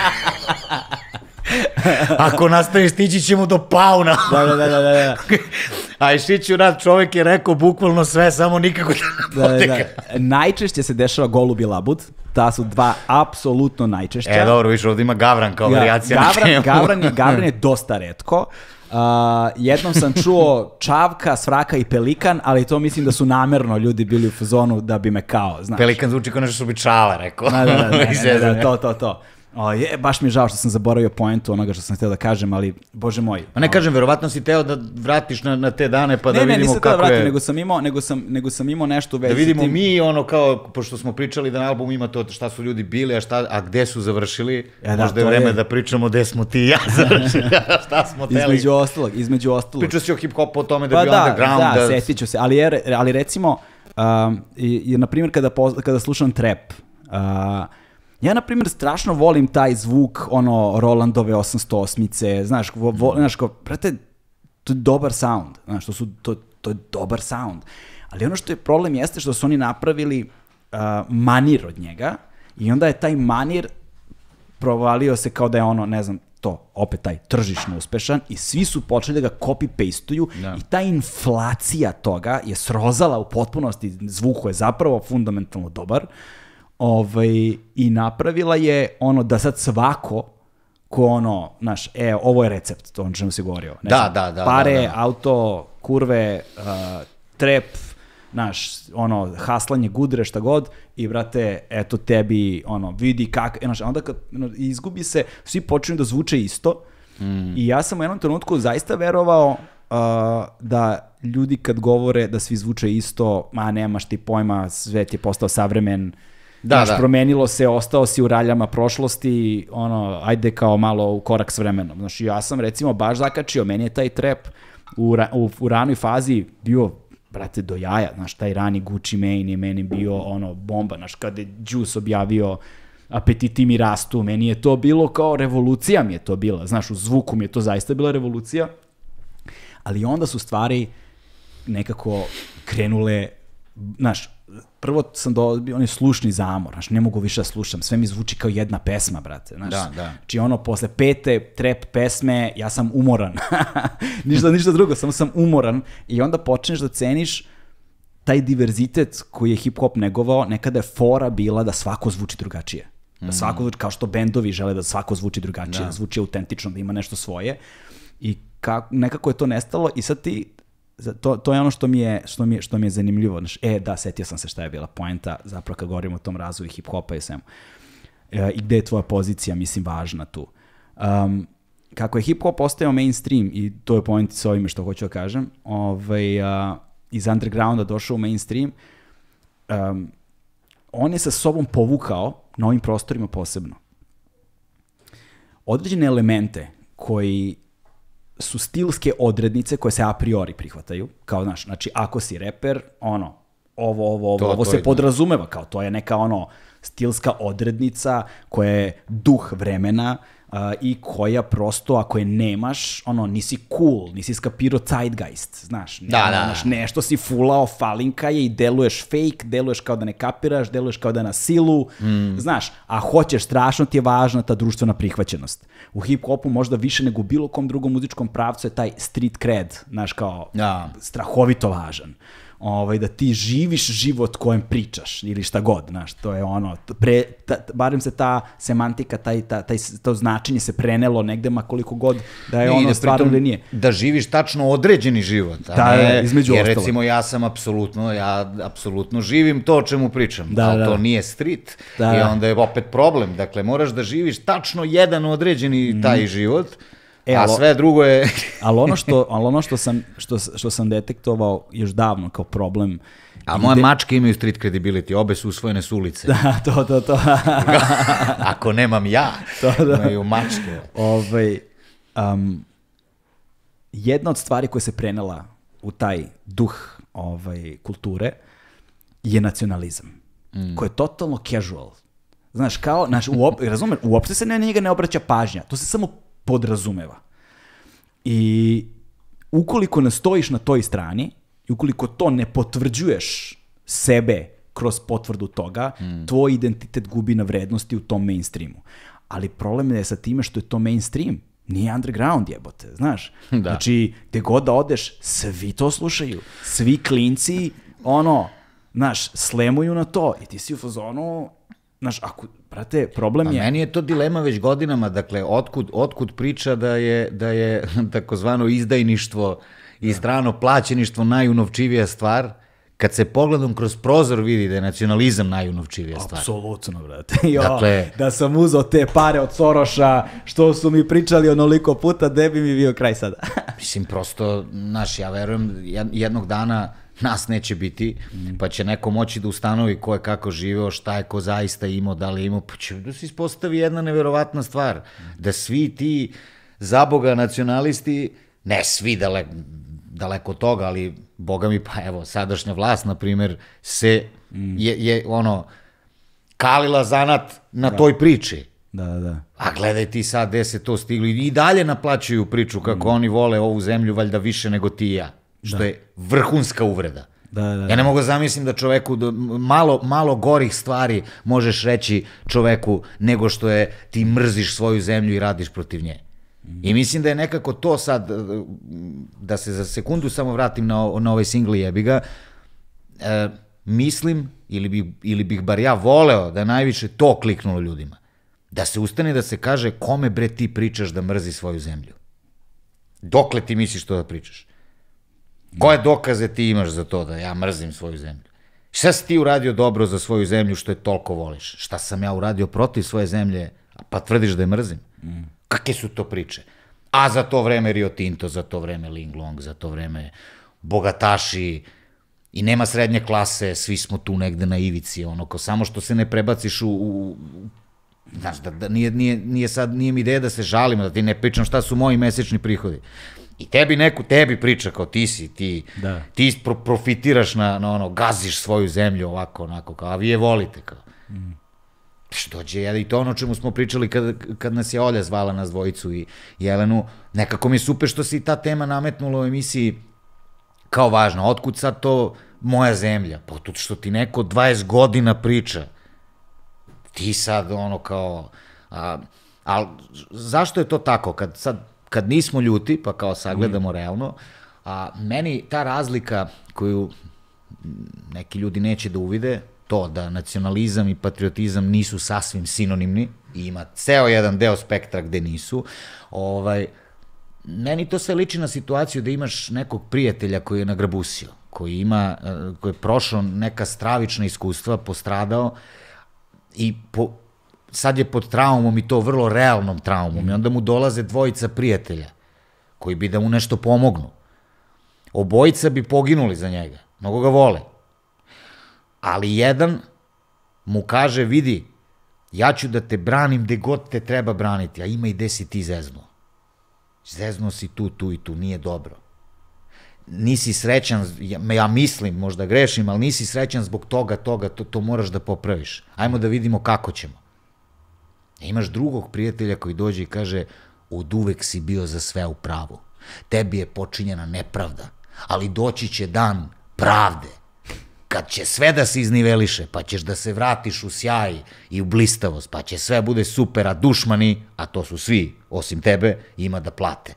Ako nastaviš, stići ćemo do Pauna. Da. A Šiću rad, čovjek je rekao bukvalno sve, samo nikako da poteka. Najčešće se dešava Golub i Labud. Ta su dva apsolutno najčešća. Dobro, više ovdje ima Gavran kao varijacija. Gavran je dosta retko. Jednom sam čuo Čavka, Svraka i Pelikan, ali to mislim da su namerno ljudi bili u fazonu da bi me kao, znaš. Pelikan zvuči kao nešto što bi Čale rekao. To. Baš mi je žao što sam zaboravio poentu onoga što sam htio da kažem, ali bože moj. Ma ne kažem, verovatno si teo da vratiš na te dane pa da vidimo kako je. Ne, nisam teo da vratim, nego sam imao nešto već. Da vidimo mi kao, pošto smo pričali da na albumu ima to šta su ljudi bili, a gde su završili, možda je vreme da pričamo gde smo ti i ja završili, šta smo teli. Između ostalog. Pričao si o hip-hopu, o tome da je bio underground. Da, setit ću se, ali recimo, na primjer kada slušam trap, ja, na primjer, strašno volim taj zvuk, Rolandove 808-ice, znaš, brate, to je dobar sound, znaš, to je dobar sound. Ali ono što je problem jeste što su oni napravili manir od njega i onda je taj manir provalio se kao da je ne znam, opet taj tržišno uspešan i svi su počeli da ga copy-pastuju i ta inflacija toga je srozala u potpunosti, zvuk je zapravo fundamentalno dobar, i napravila je da sad svako ko znaš, ovo je recept, to čemu si govorio. Da. Pare, auto, kurve, trep, znaš, haslanje, gudre, šta god, i brate, eto tebi, vidi kako, znaš, onda kad izgubi se, svi počinju da zvuče isto, i ja sam u jednom trenutku zaista verovao da ljudi kad govore da svi zvuče isto, nemaš ti pojma, svet je postao savremen, promenilo se, ostao si u raljama prošlosti, ajde kao malo u korak s vremenom. Znači, ja sam recimo baš zakačio, meni je taj trap u ranoj fazi bio, brate, do jaja, znaš, taj rani Gucci Mane je meni bio bomba, znaš, kada je Juice objavio Apetiti mi rastu, meni je to bilo kao revolucija mi je to bila, znaš, u zvuku mi je to zaista bila revolucija, ali onda su stvari nekako krenule, znaš, prvo sam dobio onaj slušni zamor, znaš, ne mogu više da slušam, sve mi zvuči kao jedna pesma, brate, znaš. Znači, posle 5. trap pesme, ja sam umoran. ništa drugo, samo sam umoran i onda počneš da ceniš taj diverzitet koji je hip-hop negovao, nekada je fora bila da svako zvuči drugačije. Da svako zvuči, kao što bendovi žele da svako zvuči drugačije, da zvuči autentično, da ima nešto svoje. I nekako je to nestalo i sad ti, to je ono što mi je zanimljivo. Znaš, setio sam se šta je bila poenta, zapravo kad govorimo o tom razvoju hip-hopa i svemu. I gde je tvoja pozicija, mislim, važna tu. Kako je hip-hop postao mainstream, i to je poenta s ovime što hoću da kažem, iz undergrounda došao u mainstream, on je sa sobom povukao, na ovim prostorima posebno, određene elemente koji su stilske odrednice koje se a priori prihvataju, kao, znaš, znači, ako si reper, ovo se podrazumeva, kao to je neka stilska odrednica koja je duh vremena, i koja prosto, ako je nemaš, nisi cool, nisi skapirao zeitgeist, znaš, nešto si fulao, falinka je i deluješ fake, deluješ kao da ne kapiraš, deluješ kao da na silu, znaš, a hoćeš, strašno ti je važna ta društvena prihvaćenost. U hip-hopu možda više nego u bilo kom drugom muzičkom pravcu je taj street cred, znaš, kao strahovito važan. Da ti živiš život kojem pričaš ili šta god, znaš, to je barem se ta semantika, to značenje se prenelo negde, ma koliko god da je stvarno ili nije. Da živiš tačno određeni život, između jer recimo ja apsolutno živim to o čemu pričam, ali to nije street i onda je opet problem, dakle moraš da živiš tačno jedan određeni taj život, a sve drugo je... ali ono što sam detektovao još davno kao problem... A moje mačke imaju street credibility, obe su usvojene s ulice. Da, to. Ako nemam ja, imaju mačke. Jedna od stvari koja se prenela u taj duh kulture je nacionalizam, koji je totalno casual. Znaš, kao, razumem, uopšte se na njega ne obraća pažnja, to se samo podrazumeva. I ukoliko ne stojiš na toj strani, i ukoliko to ne potvrđuješ sebe kroz potvrdu toga, tvoj identitet gubi na vrednosti u tom mainstreamu. Ali problem je sa time što je to mainstream, nije underground, jebote, znaš. Znači, gde god da odeš, svi to slušaju. Svi klinci, znaš, slemuju na to. I ti si u fazonu, znaš, brate, problem je... A meni je to dilema već godinama, dakle, otkud priča da je takozvano izdajništvo i strano plaćeništvo najunovčivija stvar, kad se pogledom kroz prozor vidi da je nacionalizam najunovčivija stvar. Apsolutno, brate. Da sam uzeo te pare od Soroša, što su mi pričali onoliko puta, gde bi mi bio kraj sada? Mislim, prosto, znaš, ja verujem, jednog dana nas neće biti, pa će neko moći da ustanovi ko je kako živeo, šta je ko zaista imao, da li je imao, pa će da se ispostavi jedna neverovatna stvar, da svi ti zaboga nacionalisti, ne svi daleko od toga, ali boga mi, pa evo, sadašnja vlast, na primer, je kalila zanat na toj priči. Da. A gledaj ti sad gde se to stiglo i dalje naplaćuju priču kako oni vole ovu zemlju valjda više nego ti i ja. Što je vrhunska uvreda. Ja ne mogu da zamislim da čoveku malo gorih stvari možeš reći čoveku nego što je ti mrziš svoju zemlju i radiš protiv nje. I mislim da je nekako to sad, da se za sekundu samo vratim na ovaj single Jebiga, mislim, ili bih bar ja voleo da je najviše to kliknulo ljudima. Da se ustane da se kaže kome bre ti pričaš da mrzi svoju zemlju. Dokle ti misliš to da pričaš? Koje dokaze ti imaš za to da ja mrzim svoju zemlju? Šta si ti uradio dobro za svoju zemlju što je toliko voliš? Šta sam ja uradio protiv svoje zemlje, pa tvrdiš da je mrzim? Kakve su to priče? A za to vreme Rio Tinto, za to vreme Ling Long, za to vreme bogataši i nema srednje klase, svi smo tu negde na ivici, samo što se ne prebaciš znaš, nije mi ideja da se žalim, da ti ne pričam šta su moji mesečni prihodi. I tebi priča kao ti profitiraš gaziš svoju zemlju ovako, onako, kao, a vi je volite, kao. I to ono čemu smo pričali kad nas je Olja zvala, nas dvojicu i Jelenu, nekako mi je super što se i ta tema nametnula u emisiji kao važna. Otkud sad to moja zemlja? Pa to što ti neko 20 godina priča. Ti sad kao... Ali zašto je to tako? Kad nismo ljuti, pa kao sagledamo realno, meni ta razlika koju neki ljudi neće da uvide, to da nacionalizam i patriotizam nisu sasvim sinonimni, i ima ceo jedan deo spektra gde nisu, meni to sve liči na situaciju da imaš nekog prijatelja koji je nagrabusio, koji je prošao neka stravična iskustva, postradao i sad je pod traumom, i to vrlo realnom traumom, i onda mu dolaze dvojica prijatelja koji bi da mu nešto pomognu. Obojica bi poginuli za njega, mnogo ga vole. Ali jedan mu kaže, vidi, ja ću da te branim gde god te treba braniti, a ima i gde si ti zeznuo. Zeznuo si tu i tu, nije dobro. Nisi srećan, ja mislim, možda grešim, ali nisi srećan zbog toga, to moraš da popraviš. Ajmo da vidimo kako ćemo. Imaš drugog prijatelja koji dođe i kaže, od uvek si bio za sve u pravu. Tebi je počinjena nepravda, ali doći će dan pravde, kad će sve da se izniveliše, pa ćeš da se vratiš u sjaj i u blistavost, pa će sve bude super, a dušmani, a to su svi, osim tebe, ima da plate.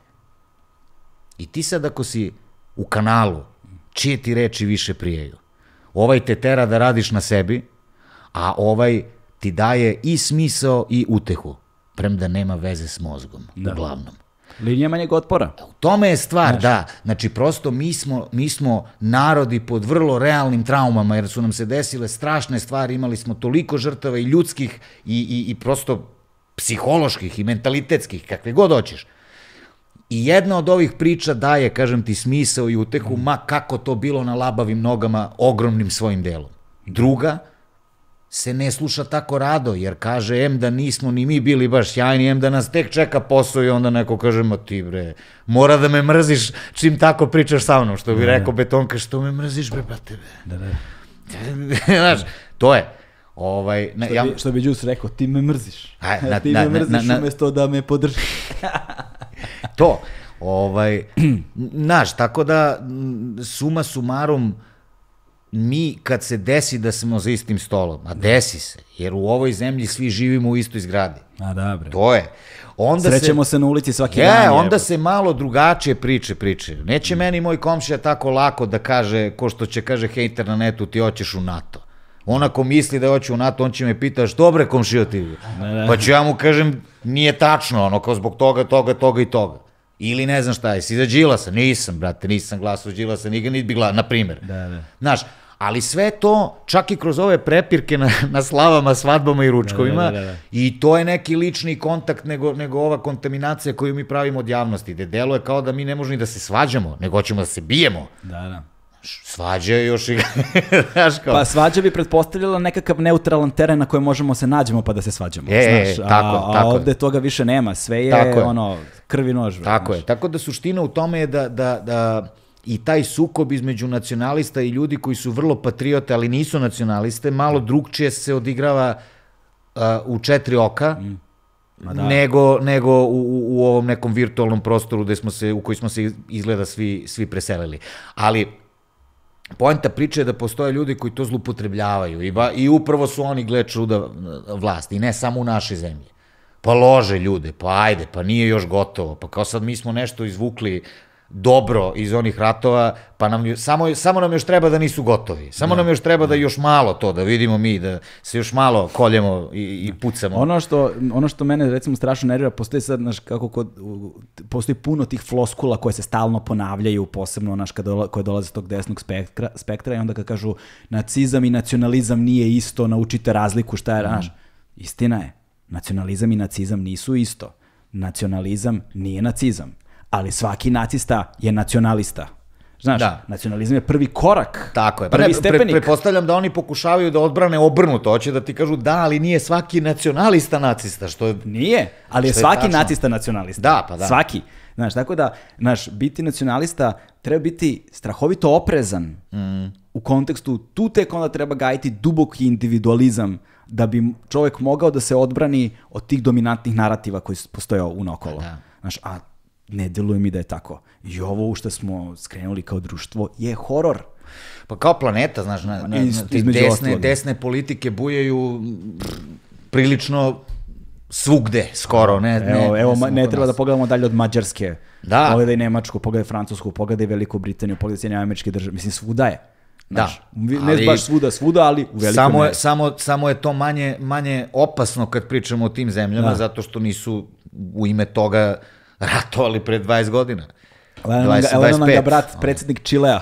I ti sad ako si u kanalu, čije ti reči više prijaju? Ovaj te tera da radiš na sebi, a ovaj ti daje i smisao i utehu, premda nema veze s mozgom, uglavnom. Linija manjeg otpora. U tome je stvar, da. Znači, prosto mi smo narodi pod vrlo realnim traumama, jer su nam se desile strašne stvari, imali smo toliko žrtava i ljudskih i prosto psiholoških i mentalitetskih, kakve god hoćeš. I jedna od ovih priča daje, kažem ti, smisao i utehu, ma kako to bilo na labavim nogama, ogromnim svojim delom. Druga se ne sluša tako rado, jer kaže, em da nismo ni mi bili baš sjajni, em da nas tek čeka posao i onda neko kaže, ma ti bre, mora da me mrziš čim tako pričaš sa mnom, što bi rekao Betonka, što me mrziš bre, brate bre. Znaš, to je. Što bi Đus rekao, ti me mrziš. Ti me mrziš umesto da me podržiš. To. Znaš, tako da suma sumarum, mi kad se desi da smo za istim stolom, a desi se, jer u ovoj zemlji svi živimo u istoj zgradi. A da, bre. To je. Srećemo se na ulici svaki dan. Onda se malo drugačije priče. Neće meni moj komšija tako lako da kaže, ko što će kaže hejter na netu, ti hoćeš u NATO. On ako misli da hoće u NATO, on će me pitaš, dobre komšio ti. Pa ću ja mu kažem, nije tačno, ono, kao zbog toga i toga. Ili ne znam šta je, si za Đilasa? Nisam, brate, nisam glasao za Đilasa, nikad niti bi glasao, na primjer. Znaš, ali sve to, čak i kroz ove prepirke na slavama, svadbama i ručkovima, i to je neki lični kontakt nego ova kontaminacija koju mi pravimo od javnosti, gde deluje kao da mi ne možemo ni da se svađamo, nego hoćemo da se bijemo. Svađa je još i... Pa svađa bi pretpostavljala nekakav neutralan teren na kojem možemo se nađemo pa da se svađamo. A ovde toga više nema, sve je ono krvi nož. Tako je, tako da suština u tome je da i taj sukob između nacionalista i ljudi koji su vrlo patriote, ali nisu nacionaliste, malo drugčije se odigrava u 4 oka, nego u ovom nekom virtualnom prostoru u koji smo se izgleda svi preselili. Ali poenta priče je da postoje ljudi koji to zloupotrebljavaju i upravo su oni, gle čuda, vlast, i ne samo u našoj zemlji. Pa lože ljude, pa ajde, pa nije još gotovo, pa kao sad mi smo nešto izvukli dobro iz onih ratova, pa samo nam još treba da nisu gotovi. Samo nam još treba da još malo to, da vidimo mi, da se još malo koljemo i pucamo. Ono što mene recimo strašno nervira, postoji sad, znaš, postoji puno tih floskula koje se stalno ponavljaju, posebno, znaš, koje dolaze s tog desnog spektra i onda kad kažu nacizam i nacionalizam nije isto, naučite razliku šta je, znaš, istina je, nacionalizam i nacizam nisu isto. Nacionalizam nije nacizam. Ali svaki nacista je nacionalista. Znaš, nacionalizam je prvi korak, prvi stepenik. Pretpostavljam da oni pokušavaju da odbrane obrnuto, hoće da ti kažu da, ali nije svaki nacionalista nacista, što je... Nije, ali je svaki nacista nacionalista. Da, pa da. Svaki. Znaš, tako da, biti nacionalista treba biti strahovito oprezan u kontekstu, tu tek onda treba gajiti duboki individualizam da bi čovjek mogao da se odbrani od tih dominantnih narativa koji postoje unokolo. Znaš, a ne deluje mi da je tako. I ovo u što smo skrenuli kao društvo je horor. Pa kao planeta, znaš, desne politike bujaju prilično svugde, skoro. Ne treba da pogledamo dalje od Mađarske. Pogledaj Nemačku, pogledaj Francusku, pogledaj Veliku Britaniju, pogledaj Sjedinjene Američke Države. Mislim, svuda je. Ne baš svuda, ali u velikoj meri. Samo je to manje opasno kad pričamo o tim zemljama, zato što nisu u ime toga ratovali pre 20 godina. Evo nam ga brat, predsjednik Čilea.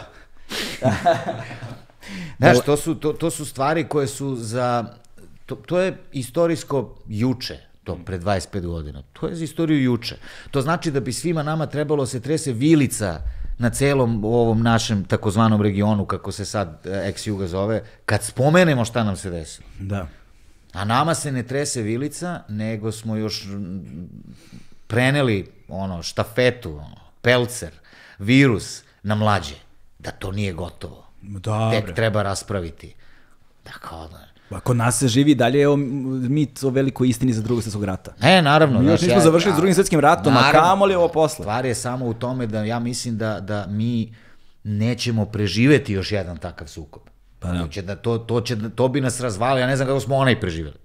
Znaš, to su stvari koje su za... To je istorijsko juče, to pre 25 godina. To je za istoriju juče. To znači da bi svima nama trebalo se trese vilica na celom ovom našem takozvanom regionu, kako se sad ex-Juga zove, kad spomenemo šta nam se desilo. Da. A nama se ne trese vilica, nego smo još preneli štafetu, pelcer, virus na mlađe. Da to nije gotovo. Tek treba raspraviti. Da kao da... Kod nas se živi dalje je mit o velikoj istini za Drugog svjetskog rata. Naravno. Mi još nismo završili s Drugim svjetskim ratom, a kamo li ovo posle? Stvar je samo u tome da ja mislim da mi nećemo preživeti još jedan takav sukob. To bi nas razvalilo, ja ne znam kako smo onaj preživeli.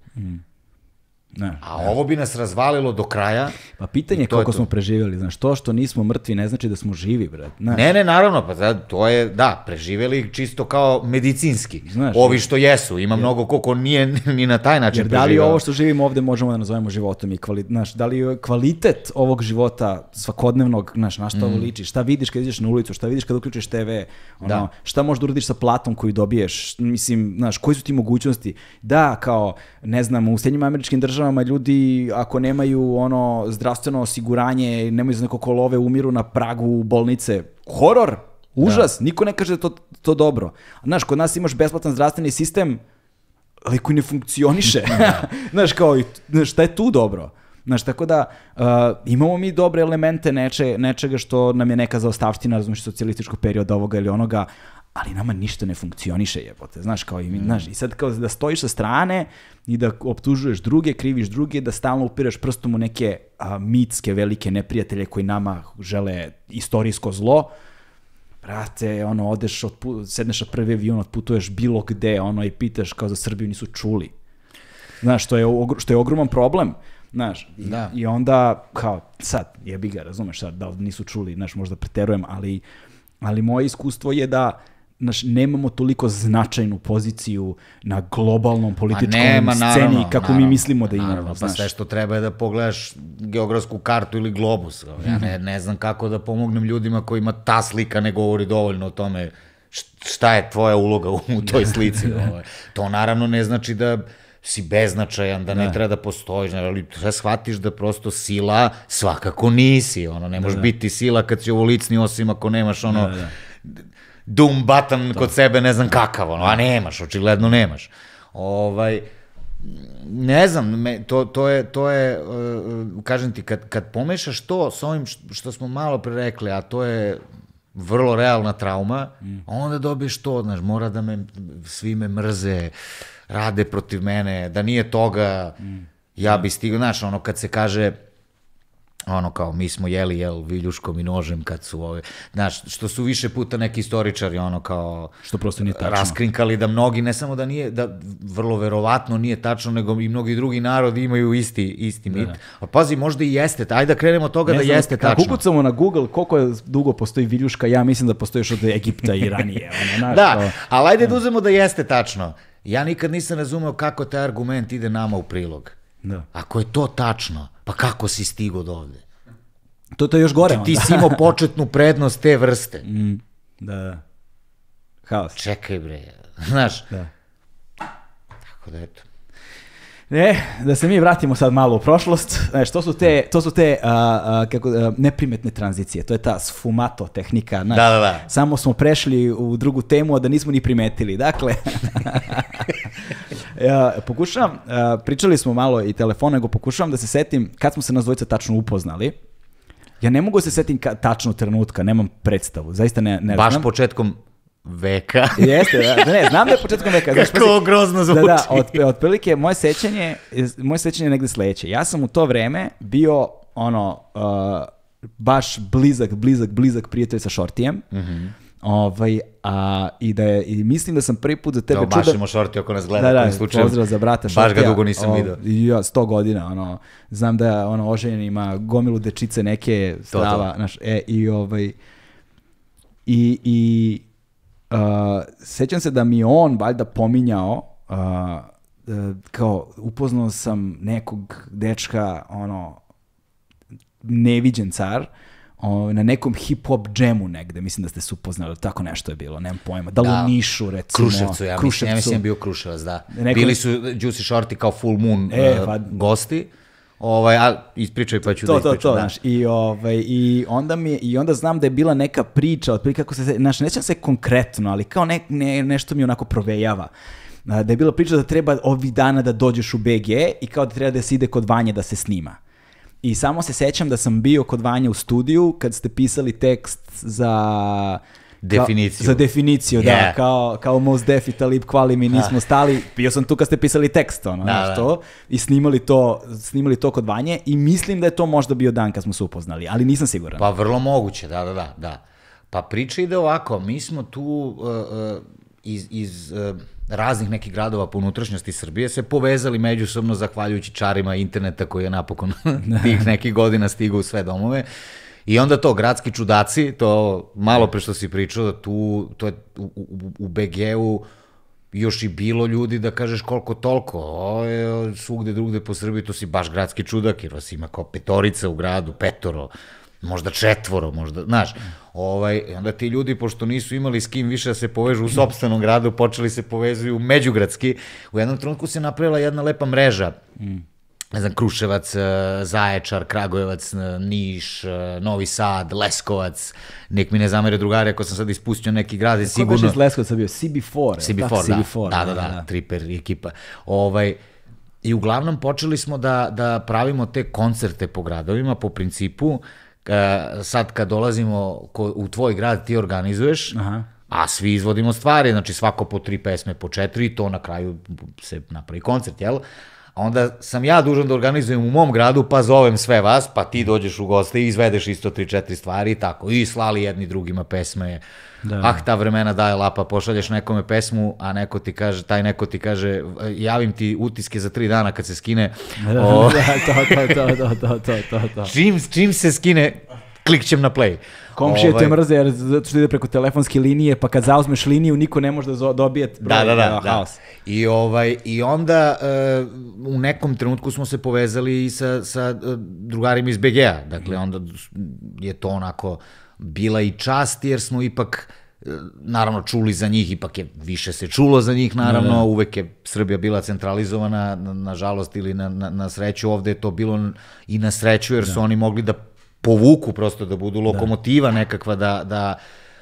Ovo bi nas razvalilo do kraja. Pa pitanje je koliko smo preživjeli, znaš, to što nismo mrtvi ne znači da smo živi, brat. Ne, naravno, pa to je, preživjeli čisto kao medicinski. Ovi što jesu, ima mnogo koliko nije ni na taj način preživjeli. Jer da li ovo što živimo ovde možemo da nazovemo životom i da li je kvalitet ovog života svakodnevnog, na šta ovo liči, šta vidiš kad ideš na ulicu, šta vidiš kad uključiš TV, šta možeš da uradiš sa platom koju dobiješ, mislim, znaš, koji su ti mogućnosti, kao, ne znam, u Sjedinjenim Američkim Državama ljudi, ako nemaju zdravstveno osiguranje, nemaju za neko kolove, umiru na pragu bolnice. Horor! Užas! Niko ne kaže da je to dobro. Znaš, kod nas imaš besplatan zdravstveni sistem, ali koji ne funkcioniše. Znaš, kao, šta je tu dobro? Znaš, tako da imamo mi dobre elemente nečega što nam je neka zaostavština, razumiješ, socijalističkog perioda ovoga ili onoga, ali nama ništa ne funkcioniše, jebote, znaš, kao i mi, znaš, i sad kao da stojiš sa strane i da optužuješ druge, kriviš druge, da stalno upiraš prstom u neke mitske velike neprijatelje koji nama žele istorijsko zlo, brate, odeš, sedneš na prvi avion, otputuješ bilo gde, i pitaš kao za Srbiju nisu čuli, znaš, što je ogroman problem, znaš, i onda, kao, sad, jebi ga, razumeš, sad, da nisu čuli, znaš, možda preterujem, ali moje iskustvo je da nemamo toliko značajnu poziciju na globalnom političkom sceni kako mi mislimo da imamo. Pa sve što treba je da pogledaš geografsku kartu ili globus. Ja ne znam kako da pomognem ljudima kojima ta slika ne govori dovoljno o tome šta je tvoja uloga u toj slici. To naravno ne znači da si beznačajan, da ne treba da postojiš, ali sve shvatiš da prosto sila svakako nisi. Ne možeš biti sila kad si ovolicni, osim ako nemaš doom button kod sebe, ne znam kakav, a nemaš, očigledno nemaš. Ne znam, to je, kažem ti, kad pomešaš to s ovim što smo malo pre rekli, a to je vrlo realna trauma, onda dobiješ to, znaš, mora da svi me mrze, rade protiv mene, da nije toga, ja bi stigao, znaš, kad se kaže, kao, mi smo jeli viljuškom i nožem kad su znaš, što su više puta neki istoričari, kao, što prosto nije tačno, raskrinkali da mnogi, ne samo da nije, da vrlo verovatno nije tačno, nego i mnogi drugi narodi imaju isti mit. A pazi, možda i jeste, ajde da krenemo od toga da jeste tačno. Kako ukucamo na Google koliko dugo postoji viljuška, ja mislim da postoji još od Egipta i ranije. Da, ali ajde da uzmemo da jeste tačno. Ja nikad nisam razumeo kako taj argument ide nama u prilog. Ako je to tačno, pa kako si stigo do ovde? To je još gore. Ti si imao početnu prednost te vrste. Da. Haos. Čekaj bre, znaš. Tako da eto. Da se mi vratimo sad malo u prošlost. To su te neprimetne tranzicije. To je ta sfumato tehnika. Da. Samo smo prešli u drugu temu, a da nismo ni primetili. Dakle, pokušavam, pričali smo malo i telefon, nego pokušavam da se setim kad smo se nas dvojica tačno upoznali. Ja ne mogu da se setim tačno trenutka, nemam predstavu. Zaista ne znam. Baš početkom veka. Jeste, znam da je početkom veka. Kako grozno zvuči. Da, otprilike moje sećanje je negde sledeće. Ja sam u to vreme bio baš blizak prijatelj sa Šortijem. I mislim da sam prvi put za tebe čuo... Mašimo Šorti ako nas gleda. Da, pozdrav za brata Šortija. Baš ga dugo nisam vidio. 100 godina, znam da je oženjen, ima gomilu dečice neke strava. Sećam se da mi on valjda pominjao, kao upoznao sam nekog dečka, neviđen car, na nekom hip-hop džemu negde, mislim da ste se upoznali, tako nešto je bilo, nemam pojma, da li u Nišu, recimo. Kruševcu, ja mislim bio Kruševac, da. Bili su Juicy Shorty kao Full Moon gosti, ali ispričaj pa ću da ispričam. To, znaš, i onda znam da je bila neka priča, otprilike kako se, znaš, nećem se konkretno, ali kao nešto mi onako provejava, da je bila priča da treba ovih dana da dođeš u BG i kao da treba da se ide kod Vanje da se snima. I samo se sećam da sam bio kod Vanja u studiju kad ste pisali tekst za definiciju. Za definiciju, da, kao Mos Def i Talib Kweli mi nismo stali, bio sam tu kad ste pisali tekst, i snimali to kod Vanje i mislim da je to možda bio dan kad smo se upoznali, ali nisam siguran. Pa vrlo moguće, da. Pa priča ide ovako, mi smo tu iz raznih nekih gradova po unutrašnjosti Srbije se povezali međusobno zahvaljujući čarima interneta koji je napokon tih nekih godina stigao u sve domove. I onda to, gradski čudaci, to malo pre što si pričao, to je u BG-u još i bilo ljudi da kažeš koliko toliko, svugde drugde po Srbiji to si baš gradski čudak, jer vas ima kao 5 u gradu, 5, možda 4, možda, znaš, onda ti ljudi, pošto nisu imali s kim više da se povežu u sopstvenom gradu, počeli se povezuju međugradski, u jednom trenutku se napravila jedna lepa mreža, ne znam, Kruševac, Zaječar, Kragujevac, Niš, Novi Sad, Leskovac, nek mi ne zamere drugari ako sam sad ispustio neki grad, je sigurno... Ko baš iz Leskovca bio? CB4, da, Triper ekipa. I uglavnom počeli smo da pravimo te koncerte po gradovima, po principu, sad kad dolazimo u tvoj grad ti organizuješ, a svi izvodimo stvari, znači svako po 3 pesme, po 4 i to na kraju se napravi koncert, jel? A onda sam ja dužan da organizujem u mom gradu, pa zovem sve vas, pa ti dođeš u goste i izvedeš isto 3-4 stvari i tako. I slali jedni drugima pesme. Ta vremena daje lapa, pošalješ nekome pesmu, a taj neko ti kaže, javim ti utiske za 3 dana kad se skine. Čim se skine, klikćem na play. Komšije te mrze jer zato što ide preko telefonske linije, pa kad zauzmeš liniju niko ne može da dobije broj. Da. I onda u nekom trenutku smo se povezali i sa drugarima iz BG-a. Dakle, onda je to onako bila i čast jer smo ipak naravno čuli za njih, ipak je više se čulo za njih, naravno, uvek je Srbija bila centralizovana, nažalost ili na sreću, ovde je to bilo i na sreću jer su oni mogli da povuku prosto, da budu lokomotiva nekakva, da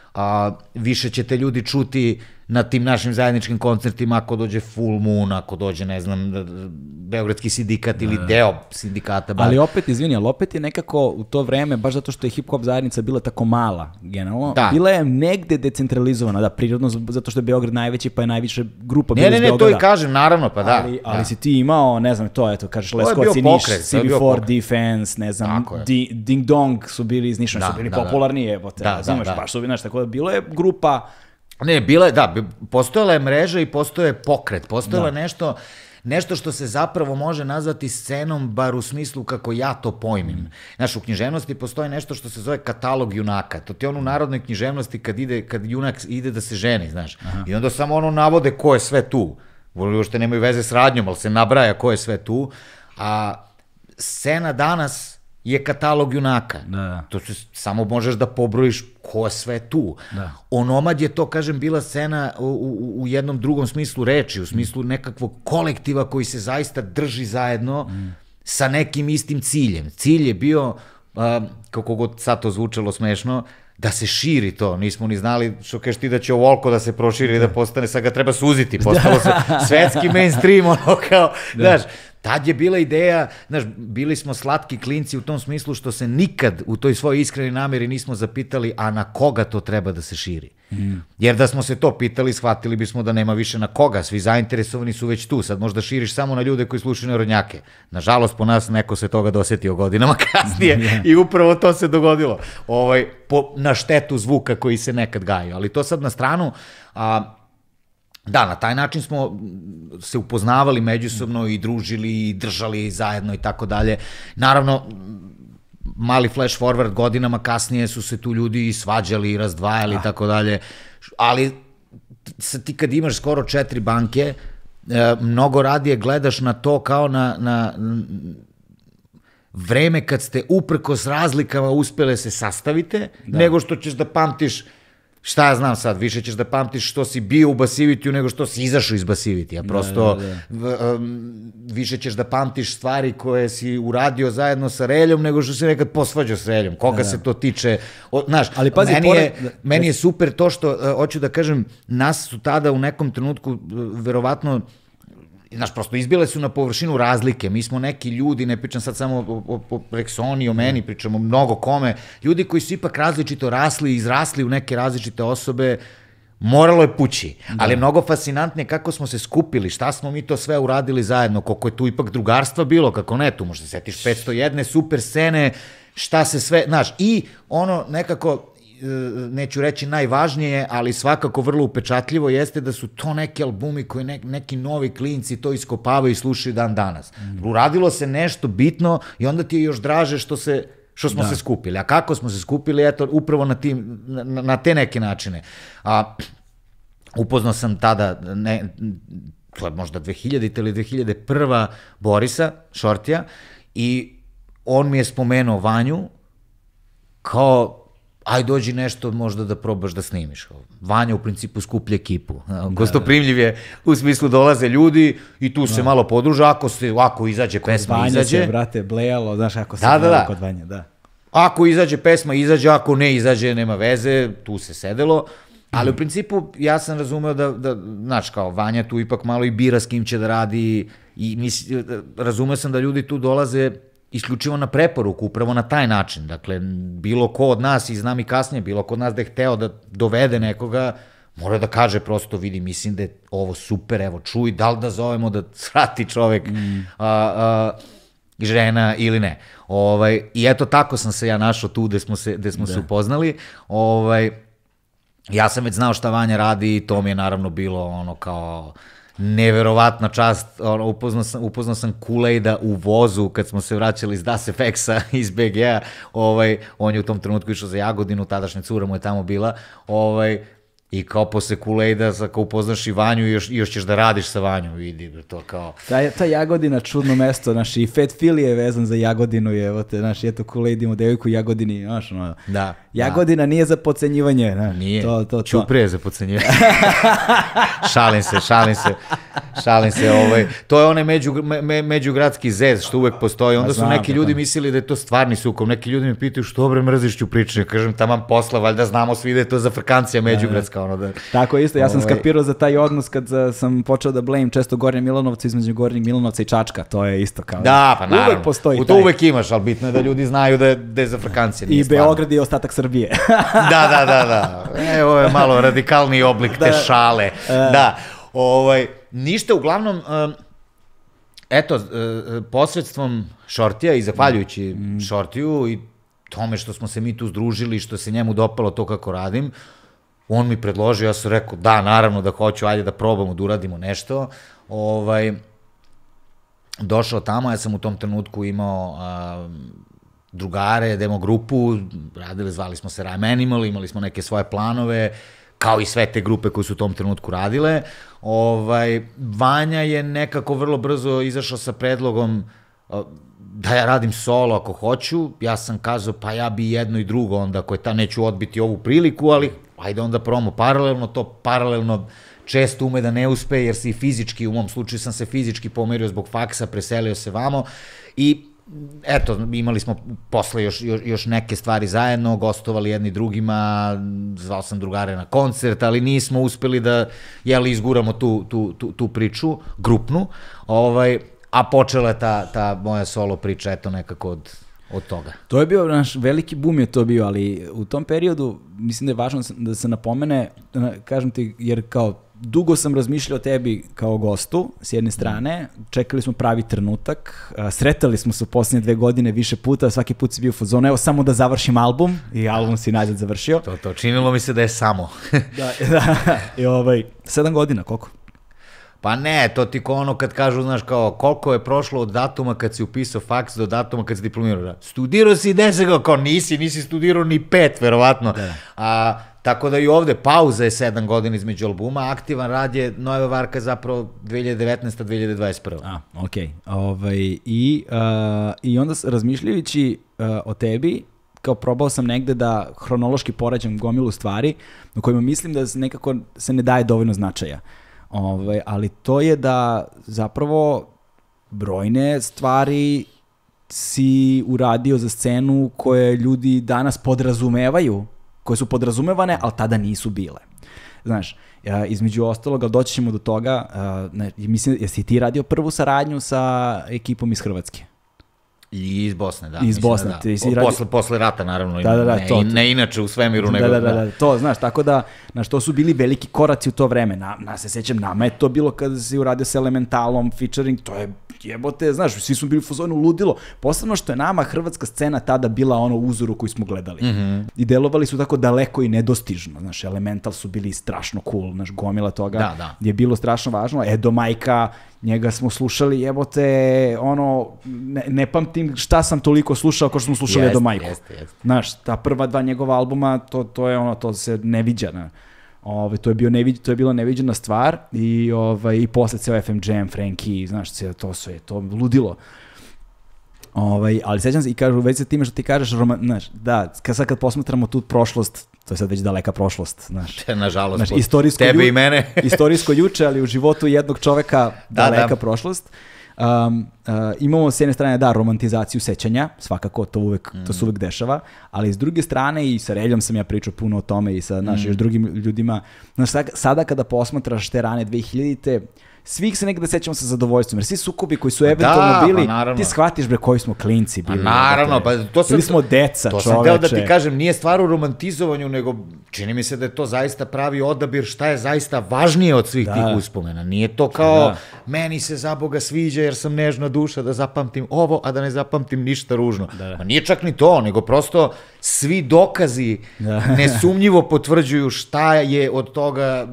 više ćete ljudi čuti na tim našim zajedničkim koncertima ako dođe Full Moon, ako dođe, ne znam, Beogradski sindikat ili deo sindikata. Ali opet, izvini, ali opet je nekako u to vreme, baš zato što je hip-hop zajednica bila tako mala, generalno, bila je negde decentralizovana, da, prirodno, zato što je Beograd najveći, pa je najviše grupa bila iz Beograda. Ne, to i kažem, naravno, pa da. Ali si ti imao, ne znam, to, eto, kažeš Leskovac i Niš, CB4, Defense, ne znam, Ding Dong su bili iz Niša, su bili popularni, evo te, znaš, baš su, znaš, tako da bilo je grupa. Ne, postojala je mreža i postoje pokret, postojala je nešto što se zapravo može nazvati scenom, bar u smislu kako ja to pojmim. Znaš, u književnosti postoji nešto što se zove katalog junaka, to ti je ono u narodnoj književnosti kad junak ide da se ženi, znaš, i onda samo ono navode ko je sve tu, uopšte nemaju veze s radnjom, ali se nabraja ko je sve tu, a scena danas je katalog junaka. To samo možeš da pobrojiš ko je sve tu. Onomad je to, kažem, bila scena u jednom drugom smislu reči, u smislu nekakvog kolektiva koji se zaista drži zajedno sa nekim istim ciljem. Cilj je bio, kako god sad to zvučalo smešno, da se širi to. Nismo ni znali, što kažeš ti, da će ovoliko da se proširi i da postane, sad ga treba suziti, postalo se svetski mainstream, ono kao, znaš, tad je bila ideja, znaš, bili smo slatki klinci u tom smislu što se nikad u toj svojoj iskrenoj nameri nismo zapitali, a na koga to treba da se širi. Jer da smo se to pitali, shvatili bismo da nema više na koga, svi zainteresovani su već tu, sad možda širiš samo na ljude koji slušaju narodnjake. Nažalost, po nas neko se toga dosetio godinama kasnije i upravo to se dogodilo. Na štetu zvuka koji se nekad gaju. Ali to sad na stranu, da, na taj način smo se upoznavali međusobno i družili i držali zajedno i tako dalje. Naravno, mali flash forward, godinama kasnije su se tu ljudi svađali i razdvajali i tako dalje, ali ti kad imaš skoro 4 banke, mnogo radije gledaš na to kao na vreme kad ste uprkos razlikama uspele se sastavite, nego što ćeš da pamtiš, šta ja znam sad, više ćeš da pamtiš što si bio u Basivitiju nego što si izašao iz Basivitija, prosto više ćeš da pamtiš stvari koje si uradio zajedno sa Reljom nego što si nekad posvađao s Reljom, koga se to tiče, znaš, meni je super to što, hoću da kažem, nas su tada u nekom trenutku verovatno znaš, prosto izbile su na površinu razlike. Mi smo neki ljudi, ne pričam sad samo o Rexoni, o meni, pričamo mnogo kome, ljudi koji su ipak različito rasli, izrasli u neke različite osobe, moralo je pući. Ali je mnogo fascinantnije kako smo se skupili, šta smo mi to sve uradili zajedno, koliko je tu ipak drugarstva bilo, kako ne, tu možda se setiš 501 super scene, šta se sve, znaš, i ono nekako, neću reći najvažnije, ali svakako vrlo upečatljivo jeste da su to neki albumi koji neki novi klinci to iskopavaju i slušaju dan danas. Uradilo se nešto bitno i onda ti je još draže što smo se skupili. A kako smo se skupili? Eto, upravo na te neke načine. Upoznao sam tada, to je možda 2000 ili 2001. Borisa Šortija i on mi je spomenuo Vanju kao aj dođi nešto možda da probaš da snimiš. Vanja u principu skuplja ekipu. Gostoprimljiv je, u smislu dolaze ljudi i tu se malo podruža, ako izađe pesma, izađe. Kod Vanja se, brate, blejalo, znaš kako se blejalo kod Vanja, da. Ako izađe pesma, izađe, ako ne izađe, nema veze, tu se sedelo. Ali u principu ja sam razumeo da znaš, kao Vanja tu ipak malo i bira s kim će da radi i razumeo sam da ljudi tu dolaze isključivo na preporuku, upravo na taj način. Dakle, bilo ko od nas, i znam i kasnije, bilo ko od nas da je hteo da dovede nekoga, mora da kaže prosto, vidi, mislim da je ovo super, evo, čuj, da li da zovemo da svrati čovek, žena ili ne. I eto, tako sam se ja našao tu gde smo se upoznali. Ja sam već znao šta Vanja radi i to mi je naravno bilo ono kao neverovatna čast. Upoznao sam Kool-Aida u vozu kad smo se vraćali iz Das FX-a iz BG-a. On je u tom trenutku išao za Jagodinu, tadašnja cura mu je tamo bila. I kao posle Kool-Aida, kao upoznaš i Vanju i još ćeš da radiš sa Vanjom, vidi, to kao... Ta Jagodina, čudno mesto, znaš, i Fat Philly je vezan za Jagodinu, evo te, znaš, eto Kool-Aid ima devojku u Jagodini, znaš, ono... Da. Jagodina nije za podcenjivanje, znaš. Nije, Ćuprije je za podcenjivanje. Šalim se, to je onaj međugradski zez što uvek postoji, onda su neki ljudi mislili da je to stvarni sukob, neki ljudi mi pitaju što bre mrziš Ćuprične, kažem taman posla, valjda znamo svi da je to za frkancija međugradska. Tako isto, ja sam skapirao za taj odnos kad sam počeo da blame često Gornje Milanovca između Gornjeg Milanovca i Čačka, to je isto kao... Da, pa naravno, uvek postoji to uvek imaš, ali bitno je da ljudi znaju da je za frkancije. I Beograd je ostatak Srbije. Da. Evo je malo radikalni oblik te šale. Da, ništa, uglavnom, eto, posredstvom Šortija i zahvaljujući Šortiju i tome što smo se mi tu združili, što se njemu dopalo to kako radim, on mi predložio, ja sam rekao da, naravno da hoću, ajde da probamo, da uradimo nešto. Došao tamo, ja sam u tom trenutku imao drugare, demo grupu, zvali smo se Rime Animal, imali smo neke svoje planove, kao i sve te grupe koje su u tom trenutku radile. Vanja je nekako vrlo brzo izašao sa predlogom da ja radim solo ako hoću. Ja sam kazao, pa ja bi jedno i drugo onda, ako neću odbiti ovu priliku, ali ajde onda probamo paralelno, to paralelno često ume da ne uspe, jer se i fizički, u mom slučaju sam se fizički pomerio zbog faksa, preselio se vamo i eto, imali smo posle još neke stvari zajedno, gostovali jedni drugima, zvao sam drugare na koncert, ali nismo uspeli da izguramo tu priču, grupnu, a počela je ta moja solo priča, eto nekako od toga. To je bio, naš veliki boom je to bio, ali u tom periodu mislim da je važno da se napomene, kažem ti, jer kao dugo sam razmišljao o tebi kao gostu, s jedne strane, čekali smo pravi trenutak, sretali smo se u posljednje 2 godine više puta, svaki put si bio u fazonu, evo samo da završim album, i album si najzad završio. To, činilo mi se da je samo. Da, i 7 godina, koliko? Pa ne, to ti ko ono kad kažu, znaš, kao koliko je prošlo od datuma kad si upisao faks do datuma kad si diplomirao. Studirao si 10, kao nisi studirao ni 5, verovatno. Tako da i ovde pauza je 7 godina između albuma, aktivan rad je Nojeva Varka zapravo 2019-2021. Okej. I onda razmišljajući o tebi, kao probao sam negde da hronološki poređam gomilu stvari na kojima mislim da nekako se ne daje dovoljno značaja. Ali to je da zapravo brojne stvari si uradio za scenu koje ljudi danas podrazumevaju, koje su podrazumevane, ali tada nisu bile. znaš, između ostalog, ali doći ćemo do toga, mislim, jesi ti radio prvu saradnju sa ekipom iz Hrvatske? I iz Bosne, da. Iz Bosne. Posle rata, naravno. Ne inače u svemiru, nego... Da, to, znaš, tako da, znaš, to su bili veliki koraci u to vreme. Se sećam, nama je to bilo kada si uradio s Elementalom, featuring, to je jebote, znaš, svi smo bili u fazonu ludilo. Posebno što je nama hrvatska scena tada bila ono uzoru koji smo gledali. I delovali su tako daleko i nedostižno. Znaš, Elemental su bili strašno cool, znaš, gomila toga je bilo strašno važno. Edo Majka, njega smo slušali, jebote, ono, ne pamtim šta sam toliko slušao kao što smo slušali Edo Majku. Znaš, ta prva dva njegova albuma, to je ono, to se ne viđa, to je bila neviđena stvar i posle ceo FM Jam, Frankie, znaš, to ludilo. Ali sećam se i kažu, već sa time što ti kažeš, znaš, da, sad kad posmatramo tu prošlost, to je sad već daleka prošlost, znaš. Nažalost, tebe i mene. Istorijsko juče, ali u životu jednog čoveka daleka prošlost. Imamo s jedne strane, romantizaciju sećanja, svakako, to se uvek dešava, ali s druge strane, i sa Reljom sam ja pričao puno o tome i sa još drugim ljudima, znaš, sada kada posmatraš te rane 2000-te, svih se nekada sećamo sa zadovoljstvom, jer svi sukobi koji su eventualno bili, ti shvatiš koji smo klinci bili. Naravno, bili smo deca, čoveče. To sam teo da ti kažem, nije stvar u romantizovanju, nego čini mi se da je to zaista pravi odabir šta je zaista važnije od svih tih uspomena. Nije to kao, meni se za Boga sviđa jer sam nežna duša da zapamtim ovo, a da ne zapamtim ništa ružno. Nije čak ni to, nego prosto svi dokazi nesumnjivo potvrđuju šta je od toga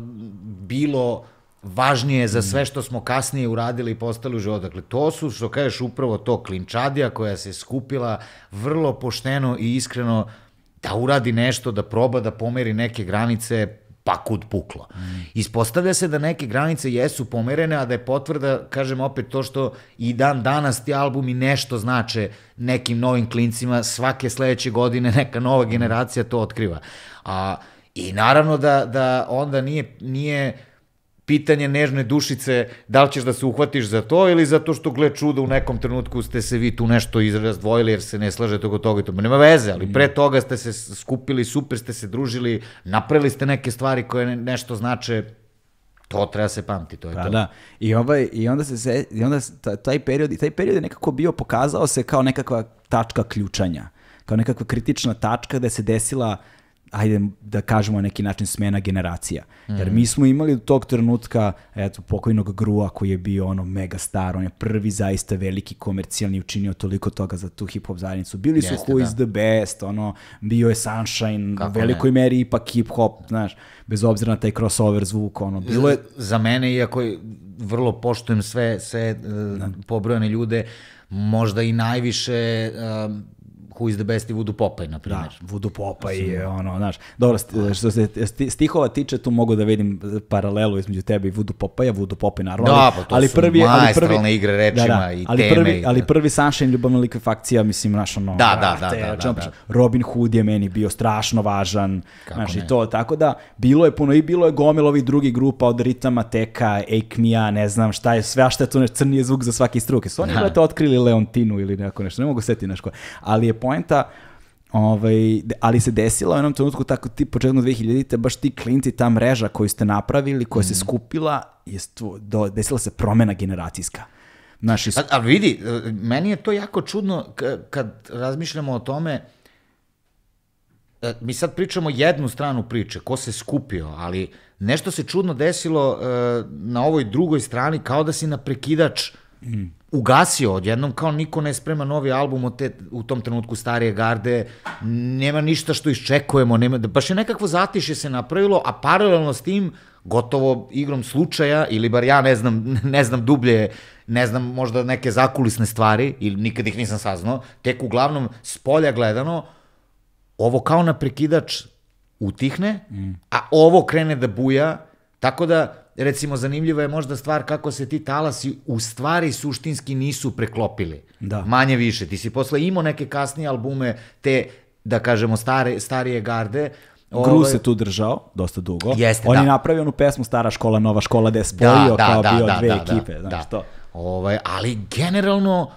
bilo važnije za sve što smo kasnije uradili i postali u životu. Dakle, to su, što kažeš, upravo to, klinčadija koja se skupila vrlo pošteno i iskreno da uradi nešto, da proba da pomeri neke granice, pa kud puklo. Ispostavlja se da neke granice jesu pomerene, a da je potvrda, kažem opet, to što i dan danas ti albumi nešto znače nekim novim klincima, svake sledeće godine neka nova generacija to otkriva. I naravno da onda nije pitanje nežne dušice, da li ćeš da se uhvatiš za to ili zato što, gle čuda, u nekom trenutku ste se vi tu nešto razdvojili jer se ne slažete oko toga i to. Nema veze, ali pre toga ste se skupili, super ste se družili, napravili ste neke stvari koje nešto znače, to treba se pamti, to je to. Da, i onda taj period je nekako bio, pokazao se kao nekakva tačka ključanja, kao nekakva kritična tačka gde se desila, ajde da kažemo na neki način, smena generacija. Jer mi smo imali do tog trenutka, pokojnog Grua koji je bio ono mega star, on je prvi zaista veliki komercijalni učinio toliko toga za tu hip-hop zajednicu. Bili su Who is the Best, bio je Sunshine, u velikoj meri ipak hip-hop, znaš, bez obzira na taj crossover zvuk, bilo je... Za mene, iako vrlo poštujem sve pobrojane ljude, možda i najviše... Who is the best i Voodoo Popaj, na primjer. Da, Voodoo Popaj je znaš. Dobro, što se stihova tiče, tu mogu da vidim paralelu između tebe i Voodoo Popaja, Voodoo Popaj naravno. Da, pa to su maestralne igre rečima i teme. Ali prvi Sunshine, ljubavna likvifakcija, mislim, znaš, Da. Robin Hood je meni bio strašno važan, znaš, i to, tako da, bilo je puno, i bilo je gomil ovih drugih grupa, od Ritama, Teka, Akemija, ne znam šta je, sve što je tu crnije zvuk za svaki struke. Su oni otkrili Leontinu ili neko nešto, ne mogu setiti nešto, ali je poenta, ali se desila u jednom trenutku, tako početkom 2000-te, baš ti klinci, ta mreža koju ste napravili, koja se skupila, desila se promena generacijska. A vidi, meni je to jako čudno kad razmišljamo o tome, mi sad pričamo jednu stranu priče, ko se skupio, ali nešto se čudno desilo na ovoj drugoj strani, kao da si na prekidač ugasio odjednom, kao niko ne sprema novi album u tom trenutku starije garde, nema ništa što iščekujemo, baš je nekakvo zatišje se napravilo, a paralelno s tim, gotovo igrom slučaja, ili bar ja ne znam dublje, ne znam možda neke zakulisne stvari, ili nikad ih nisam saznao, tek uglavnom s polja gledano, ovo kao na prekidač utihne, a ovo krene da buja, tako da, recimo, zanimljiva je možda stvar kako se ti talasi u stvari suštinski nisu preklopili. Manje više. Ti si posle imao neke kasnije albume, te, da kažemo, starije garde. Gru se tu držao dosta dugo. Jeste, On je napravio onu pesmu Stara škola, Nova škola, gde je spojio kao bio dve ekipe. Ali generalno,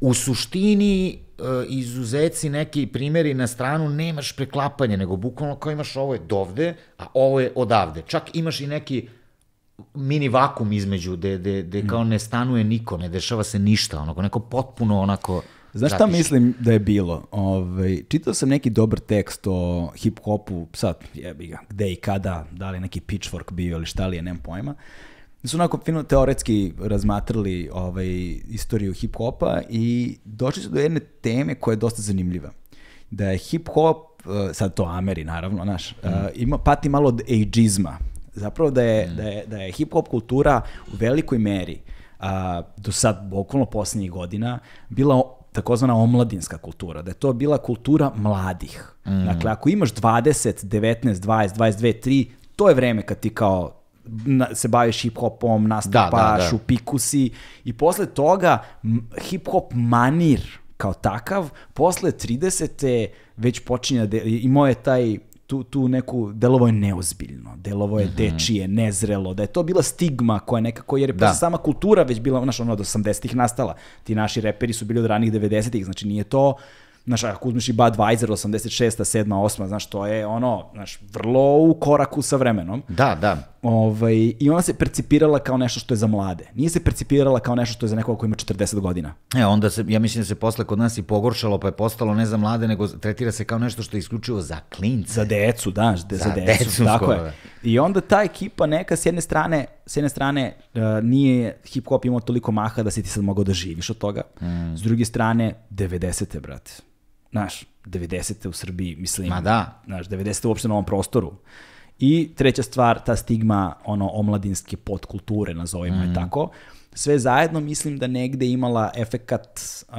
u suštini izuzeci neki primjeri na stranu, nemaš preklapanje, nego bukvalno kao imaš ovo je dovde, a ovo je odavde. Čak imaš i neki mini vakum između, gde kao ne stanuje niko, ne dešava se ništa, onako, neko potpuno onako... Znaš šta mislim da je bilo? Čitao sam neki dobar tekst o hip-hopu, sad jebi ga, gde i kada, da li neki Pitchfork bio ili šta li je, nemam pojma. Su onako fino teoretski razmatrali istoriju hip-hopa i došli su do jedne teme koja je dosta zanimljiva. Da je hip-hop, sad to Ameri naravno, znaš, pati malo od ageizma. Zapravo da je hip-hop kultura u velikoj meri do sad, bukvalno posljednjih godina, bila takozvana omladinska kultura, da je to bila kultura mladih. Dakle, ako imaš 20, 19, 20, 22, 3, to je vreme kad ti kao se baviš hip-hopom, nastupaš, u piku si i posle toga hip-hop manir kao takav, posle 30. već počinje imao je taj tu neku, delovo je neozbiljno, delovo je dečije, nezrelo, da je to bila stigma koja nekako, jer je sama kultura već bila, znaš, ono, od 80-ih nastala. Ti naši reperi su bili od ranih 90-ih, znači nije to, znaš, ako uzmiš i Budweiser, 86. 7. 8. Znaš, to je ono, znaš, vrlo u koraku sa vremenom. Da. I ona se percipirala kao nešto što je za mlade. Nije se percipirala kao nešto što je za nekoga ko ima 40 godina. Onda ja mislim da se posle kod nas i pogoršalo, pa je postalo ne za mlade, nego tretira se kao nešto što je isključivo za klince. Za decu, da, za decu. Tako je. I onda ta ekipa neka, s jedne strane, nije hip-hop imao toliko maha da si ti sad mogao da živiš od toga. S druge strane, 90. brate. Znaš, 90. u Srbiji, mislim. Ma da. Znaš, 90. uopšte na ovom prostoru. I treća stvar, ta stigma omladinske podkulture, nazovimo je tako. Sve zajedno mislim da negde imala efekat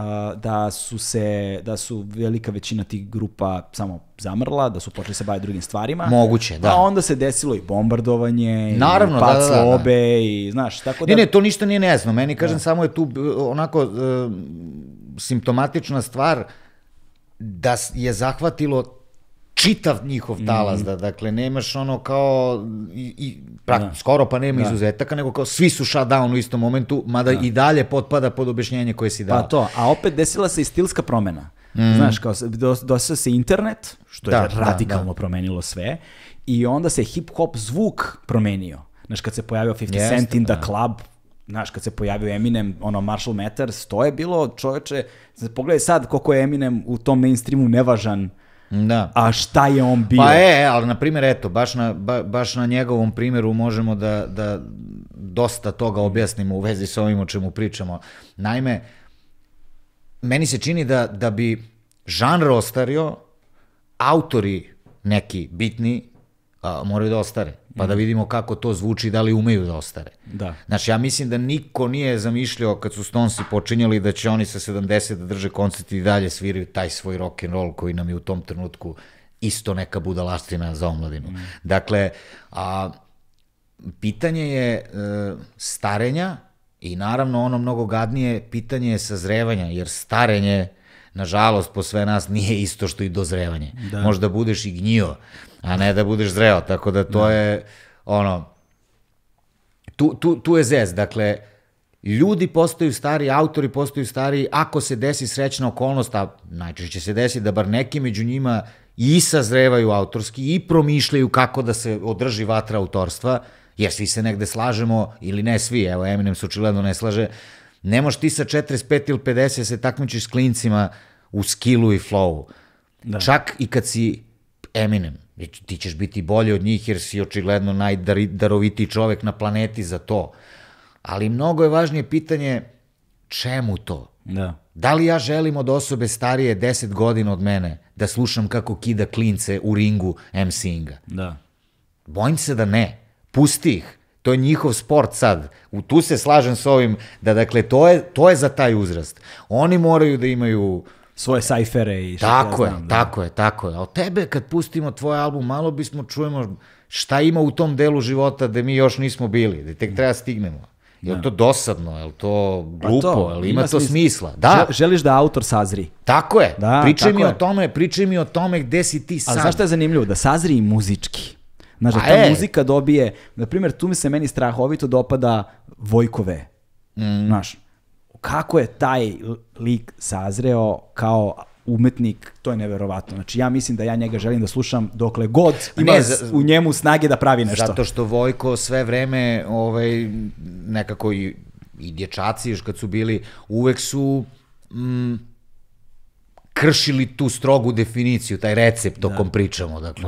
da su velika većina tih grupa samo zamrla, da su počeli se baviti drugim stvarima. Moguće, da. A onda se desilo i bombardovanje, naravno, i pad slobe, i znaš, tako da... Ne, to ništa nije nejasno. Meni, kažem, samo je tu onako simptomatična stvar da je zahvatilo čitav njihov talas, dakle, nemaš ono kao, skoro pa nema izuzetaka, nego kao svi su shut down u istom momentu, mada i dalje potpada pod objašnjenje koje si dao. Pa to, a opet desila se i stilska promena. Znaš, kao desila se internet, što je radikalno promenilo sve, i onda se hip-hop zvuk promenio. Znaš, kad se pojavio 50 Cent in the Club, znaš, kad se pojavio Eminem, Marshall Mathers, to je bilo, čoveče, pogledaj sad koliko je Eminem u tom mainstreamu nevažan, a šta je on bio? Pa ali na primjer, eto, baš na njegovom primjeru možemo da dosta toga objasnimo u vezi s ovim o čemu pričamo. Naime, meni se čini da bi žanr ostario, autori neki bitni moraju da ostare, pa da vidimo kako to zvuči, da li umeju da ostare. Znači, ja mislim da niko nije zamišljao kad su Stonesi počinjali da će oni sa 70 da drže koncert i dalje sviraju taj svoj rock and roll koji nam je u tom trenutku isto neka budalaština za omladinu. Dakle, pitanje je starenja i naravno ono mnogo gadnije pitanje je sazrevanja, jer starenje, nažalost, po sve nas nije isto što i dozrevanje. Možda budeš i gnjio, a ne da budeš zreo, tako da to je ono, tu je zez, dakle, ljudi postaju stari, autori postaju stari, ako se desi srećna okolnost, a najčešće se desi da bar neki među njima i sazrevaju autorski i promišljaju kako da se održi vatra autorstva, jer svi se negde slažemo, ili ne svi, evo Eminem se očigledno ne slaže, ne možeš ti sa 45 ili 50 se takmičiš s klincima u skillu i flowu. Čak i kad si Eminem, ti ćeš biti bolji od njih jer si očigledno najdarovitiji čovek na planeti za to. Ali mnogo je važnije pitanje čemu to? Da li ja želim od osobe starije 10 godina od mene da slušam kako kida klince u ringu MC-inga? Bojim se da ne. Pusti ih. To je njihov sport sad. Tu se slažem s ovim da, dakle, to je za taj uzrast. Oni moraju da imaju svoje sajfere i što ja znam. Tako je. A od tebe kad pustimo tvoj album, malo bismo čujemo šta ima u tom delu života da mi još nismo bili, da tek treba stignemo. Je li to dosadno, je li je glupo, je li ima to smisla? Da. Želiš da autor sazri. Tako je. Pričaj mi o tome gde si ti sad. Ali znaš šta je zanimljivo? Da sazri i muzički. Znaš, da ta muzika dobije, na primjer, tu mi se meni strahovito dopada Vojkove. Znaš, kako je taj lik sazreo kao umetnik, to je neverovatno. Znači, ja mislim da ja njega želim da slušam dokle god ima u njemu snage da pravi nešto. Zato što Vojko sve vreme nekako i dječaci još kad su bili, uvek su kršili tu strogu definiciju, taj recept o kom pričamo. Dakle,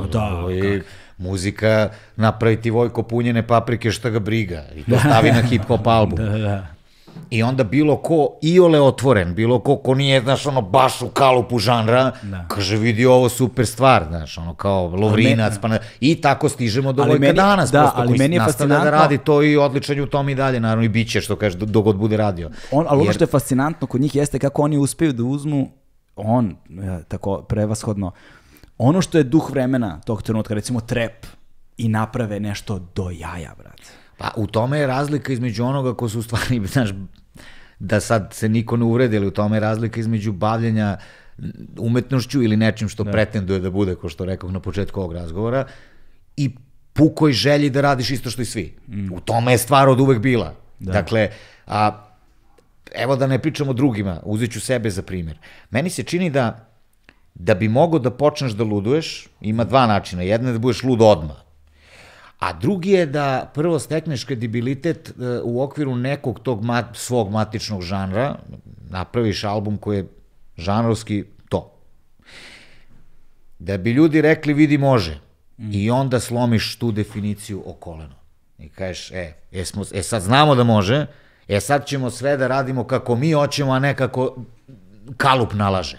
muzika, napraviti Vojko punjene paprike, šta ga briga. I to stavi na hip-hop album. I onda bilo ko iole otvoren, bilo ko nije, znaš, ono, baš u kalupu žanra, kaže, vidi ovo super stvar, znaš, ono, kao Lovrinac, i tako stižemo do Vojka danas, prosto, koji nastavlja da radi to i odličan u tom i dalje, naravno, i bit će, što kaže, dok god bude radio. Ali ono što je fascinantno kod njih jeste kako oni uspeju da uzmu, tako prevashodno, ono što je duh vremena tog trenutka, recimo trap, i naprave nešto do jaja, brate. Pa u tome je razlika između onoga ko su u stvari, znaš, da sad se niko ne uvredi, ali u tome je razlika između bavljenja umetnošću ili nečim što pretenduje da bude, ko što rekao na početku ovog razgovora, i pukoj želji da radiš isto što i svi. U tome je stvar od uvek bila. Dakle, evo da ne pričamo drugima, uzet ću sebe za primjer. Meni se čini da bi mogo da počneš da luduješ, ima dva načina. Jedna je da budeš lud odmah. A drugi je da prvo stekneš kredibilitet u okviru nekog tog svog matičnog žanra, napraviš album koji je žanrovski to. Da bi ljudi rekli vidi može. I onda slomiš tu definiciju o koleno. I kažeš, sad znamo da može, sad ćemo sve da radimo kako mi hoćemo, a ne kako kalup nalaže.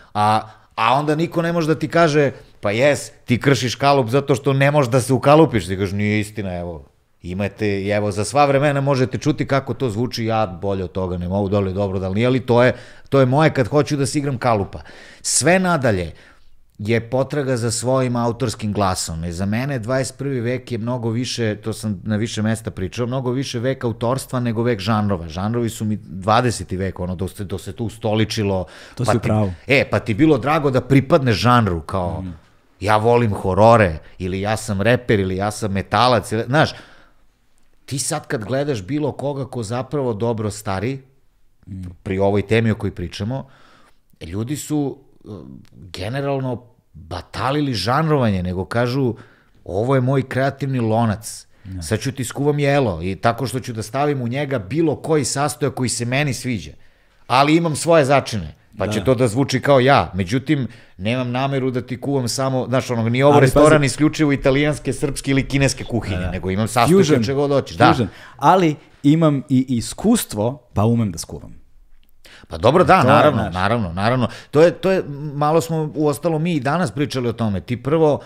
A onda niko ne može da ti kaže, pa ti kršiš kalup zato što ne možeš da se ukalupiš. Ti kažeš, nije istina, evo, imate, evo, za sva vremena možete čuti kako to zvuči, ja bolje od toga ne mogu, dole dobro, da li nije, ali to je moje kad hoću da se igram kalupa. Sve nadalje je potraga za svojim autorskim glasom. I za mene 21. vek je mnogo više, to sam na više mesta pričao, mnogo više vek autorstva nego vek žanrova. Žanrovi su mi 20. vek, ono, do se tu ustoličilo. To si pravo. Pa ti bilo drago da pripadneš žanru, kao ja volim horore, ili ja sam reper, ili ja sam metalac, znaš, ti sad kad gledaš bilo koga ko zapravo dobro stari, pri ovoj temi o kojoj pričamo, ljudi su generalno batalili žanrovanje, nego kažu ovo je moj kreativni lonac, sad ću ti skuvam jelo i tako što ću da stavim u njega bilo koji sastojak koji se meni sviđa, ali imam svoje začine, pa će to da zvuči kao ja, međutim nemam nameru da ti kuvam samo, znaš, ono, nije ovo restoran isključivo italijanske, srpske ili kineske kuhinje, nego imam sastojke čega god hoćeš. Ali imam i iskustvo, pa umem da skuvam. Pa dobro, da, naravno. To je, malo smo, uostalo mi i danas pričali o tome. Ti prvo,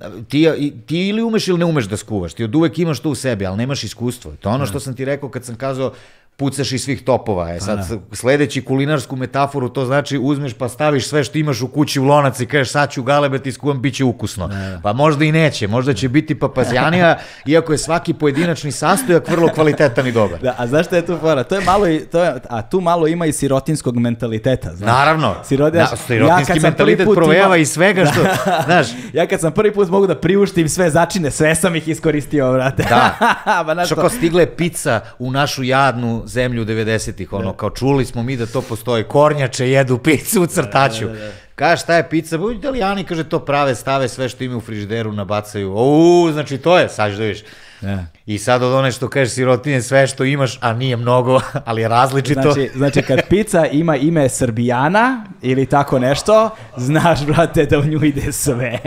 ti ili umeš ili ne umeš da skuvaš. Ti od uvek imaš to u sebi, ali nemaš iskustvo. To je ono što sam ti rekao kad sam kazao pucaš iz svih topova. Sad, sledeći kulinarsku metaforu, to znači uzmeš pa staviš sve što imaš u kući u lonac i kažeš sad ću galebati skuvam, bit će ukusno. Pa možda i neće, možda će biti papazjanija, iako je svaki pojedinačni sastojak vrlo kvalitetan i dobar. Da, a znaš šta je tu fora? A tu malo ima i sirotinskog mentaliteta. Naravno, sirotinski mentalitet provejava i svega što, znaš. Ja kad sam prvi put mogu da priuštim sve začine, sve sam ih iskoristio, brate. Da, što kao stigle pizza u našu jadnu zemlju 90-ih, ono, kao čuli smo mi da to postoji, kornjače jedu picu u crtaću. Kaže, šta je pizza? Italijani, kaže, to prave, stave sve što ima u frižideru, nabacaju. Znači to je, sad da viš. I sad od one što kažeš sirotinje, sve što imaš, a nije mnogo, ali je različito. Znači kad pizza ima ime Srbijana ili tako nešto, znaš, brate, da u nju ide sve.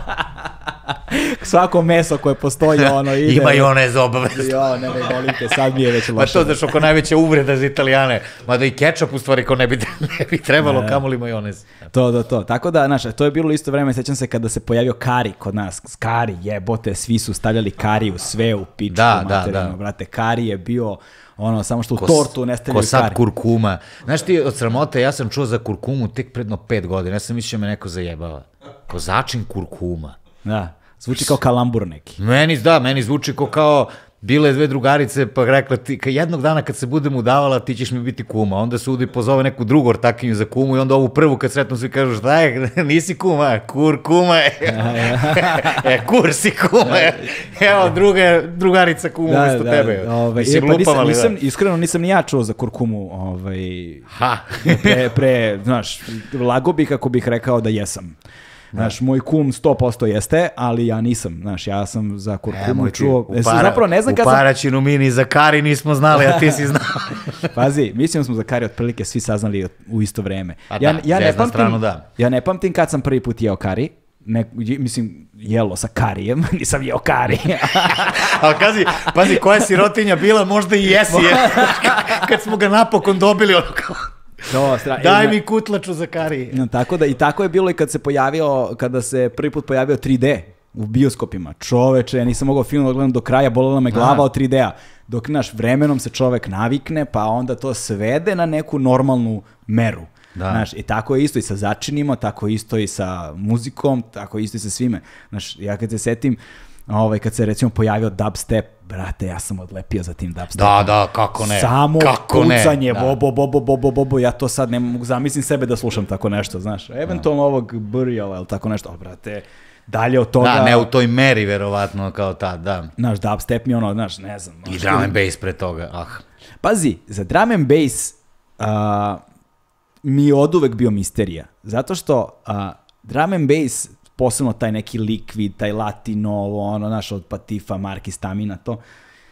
Svako meso koje postoji, ono ide... I majonez obavezno. Jo, ne volite, sad mi je već loše. Pa to znaš oko najveća uvreda za Italijane. Mada i kečap u stvari ko ne bi trebalo, kamoli majonez. To. Tako da, znaš, to je bilo isto vreme, sećam se kada se pojavio kari kod nas. Kari, jebote, svi su stavljali kari u sve, u pičku materijalno, brate. Kari je bio... ono, samo što u tortu ne stavljaju kari. Ko sad kurkuma. Znaš ti, od sramote, ja sam čuo za kurkumu tek predno 5 godina. Ja sam mislio me neko zajebava. Ko začin kurkuma. Da, zvuči kao kalambur neki. Meni zvuči kao bile dve drugarice, pa rekla ti, jednog dana kad se budem udavala, ti ćeš mi biti kuma. Onda sudi pozove neku drugu ortakinju za kumu i onda ovu prvu kad sretnu svi kažu, šta je, nisi kuma, kur kuma je. Kur si kuma je. Evo, drugarica kuma umesto tebe. Iskreno nisam ni ja čuo za kurkumu. Znaš, lago bih ako bih rekao da jesam. Znaš, moj kum 100% jeste, ali ja nisam. Znaš, ja sam za kurkumu čuo... U Paraćinu mi ni za kari nismo znali, a ti si znao. Pazi, mislim smo za kari otprilike svi saznali u isto vreme. Ja ne pamtim kad sam prvi put jeo kari. Mislim, jelo sa karijem, nisam jeo kari. Ali pazi, koja sirotinja bila, možda i jesi je. Kad smo ga napokon dobili, ono kao... Daj mi kutlaču za kari. Tako da, i tako je bilo i kada se prvi put pojavio 3D u bioskopima. Čoveče, ja nisam mogao film da gledam do kraja, bolela me glava od 3D-a. Dok, naš, vremenom se čovek navikne, pa onda to svede na neku normalnu meru. Znaš, i tako je isto i sa začinima, tako isto i sa muzikom, tako isto i sa svime. Znaš, ja kad se setim, kad se recimo pojavio dubstep, brate, ja sam odlepio za tim dubstepom. Da, kako ne. Samo pucanje, bobo, ja to sad ne mogu, zamislim sebe da slušam tako nešto, znaš. Eventualno ovog Buriala ili tako nešto, ali brate, dalje od toga... Da, ne u toj meri, verovatno, kao tad, da. Znaš, dubstep mi ono, znaš, ne znam. I drum and bass pre toga, Pazi, za drum and bass mi je oduvek bio misterija, zato što drum and bass, posebno taj neki Liquid, taj Latino, naš od Patifa, Marki Stamina, to.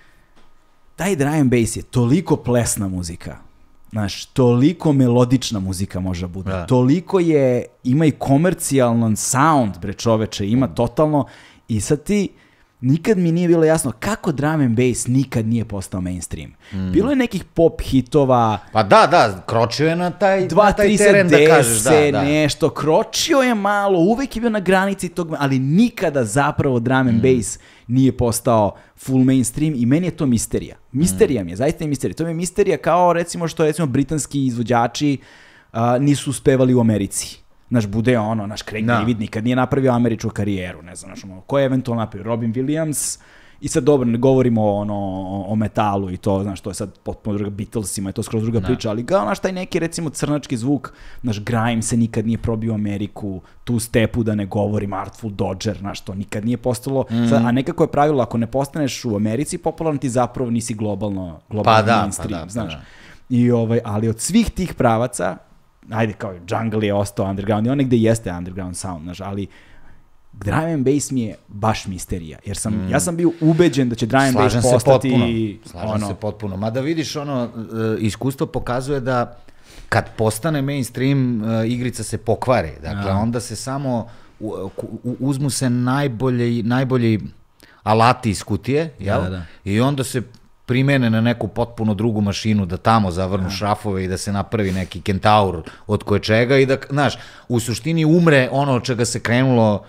Taj drum and bass je toliko plesna muzika, znaš, toliko melodična muzika može bude, toliko ima i komercijalan sound, bre čoveče, ima totalno, i sad ti, nikad mi nije bilo jasno kako drum and bass nikad nije postao mainstream. Bilo je nekih pop hitova. Pa da, kročio je na taj teren da kažeš. Nešto, kročio je malo, uvek je bio na granici tog, ali nikada zapravo drum and bass nije postao full mainstream i meni je to misterija. Misterija mi je, zaista je misterija. To mi je misterija kao recimo što britanski izvođači nisu uspevali u Americi. Znaš, bude naš Craig David nikad nije napravio američku karijeru, ne znam, ko je eventualno napravio, Robin Williams, i sad dobro, ne govorimo o metalu i to, znaš, to je sad potpuno druga, Beatlesima, je to skroz druga priča, ali kao, znaš, taj neki, recimo, crnački zvuk, znaš, Grime se nikad nije probio u Ameriku, tu stepu da ne govorim, Artful Dodger, znaš, to nikad nije postalo, a nekako je pravilo, ako ne postaneš u Americi popularno, ti zapravo nisi globalno mainstream, znaš. Ali od svih tih pravaca, ajde, kao Jungle je ostao underground i on negde jeste underground sound, znaš, ali drum and bass mi je baš misterija, jer ja sam bio ubeđen da će drum and bass postati... Slažem se potpuno. Mada vidiš, iskustvo pokazuje da kad postane mainstream, igrica se pokvari. Dakle, onda se samo uzmu se najbolji alati iz kutije, jel? I onda se primene na neku potpuno drugu mašinu da tamo zavrnu šrafove i da se napravi neki kentaur od koje čega i da, znaš, u suštini umre ono od čega se krenulo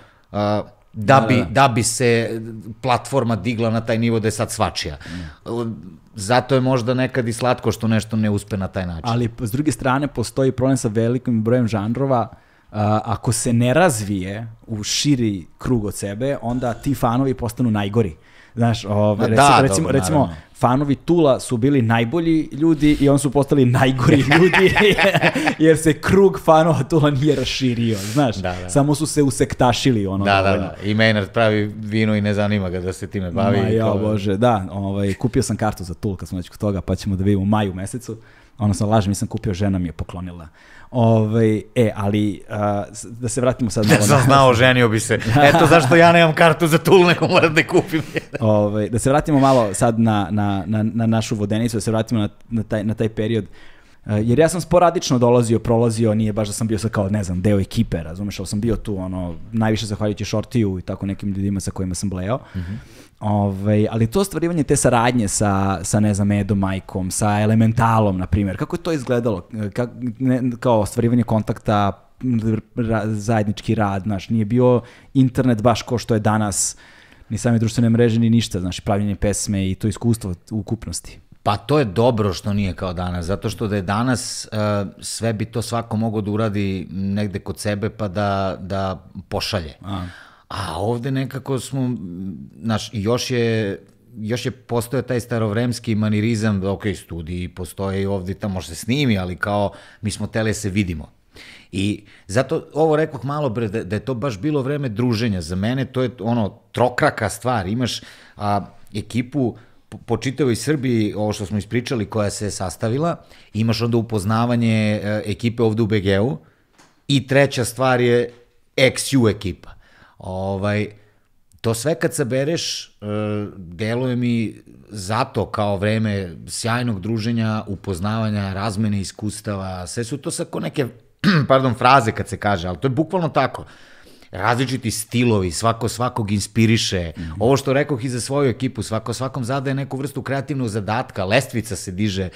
da bi se platforma digla na taj nivo da je sad svačija. Zato je možda nekad i slatko što nešto ne uspe na taj način. Ali s druge strane postoji problem sa velikim brojem žanrova. Ako se ne razvije u širi krug od sebe, onda ti fanovi postanu najgori. Znaš, recimo, fanovi Tula su bili najbolji ljudi i on su postali najgori ljudi, jer se krug fanova Tula nije raširio, znaš, samo su se usektašili. I Maynard pravi vino i ne zanima ga da se time bavi. Bože, kupio sam kartu za Tul kad smo već kod toga, pa ćemo da vidimo u maju mesecu. Lažem, nisam kupio, žena mi je poklonila. Ali da se vratimo sad na ovo. Sam znao, ženio bi se. Eto zašto ja nemam kartu za Tul, nego moram da kupim. Da se vratimo malo sad na našu vodenicu, da se vratimo na taj period. Jer ja sam sporadično prolazio, nije baš da sam bio sad kao, ne znam, deo ekipe, razumeš, ali sam bio tu, najviše zahvaljujući Shortiju i tako nekim ljudima sa kojima sam blejao. Ali to ostvarivanje te saradnje sa ne znam, Edom Majkom, sa Elementalom, na primjer, kako je to izgledalo? Kao ostvarivanje kontakta, zajednički rad, znaš, nije bio internet baš ko što je danas, ni same društvene mreže, ni ništa, znaš, pravljenje pesme i to iskustvo u ukupnosti. Pa to je dobro što nije kao danas, zato što da je danas sve bi to svako mogao da uradi negde kod sebe pa da pošalje. A ovde nekako smo, znaš, još je još je postojao taj starovremski manirizam, ok, studiji postoje i ovdje tamo može se snimi, ali kao mi smo tele se vidimo. I zato ovo rekoh malo bre, da je to baš bilo vreme druženja. Za mene to je ono trokraka stvar. Imaš ekipu po čitavoj Srbiji, ovo što smo ispričali, koja se je sastavila, imaš onda upoznavanje ekipe ovde u BG-u i treća stvar je XU ekipa. To sve kad sabereš, deluje mi zato kao vreme sjajnog druženja, upoznavanja, razmene iskustava, sve su to sad ko neke fraze kad se kaže, ali to je bukvalno tako. Različiti stilovi, svako svakog inspiriše. Ovo što rekoh i za svoju ekipu, svako svakom zadaje neku vrstu kreativnog zadatka, lestvica se diže.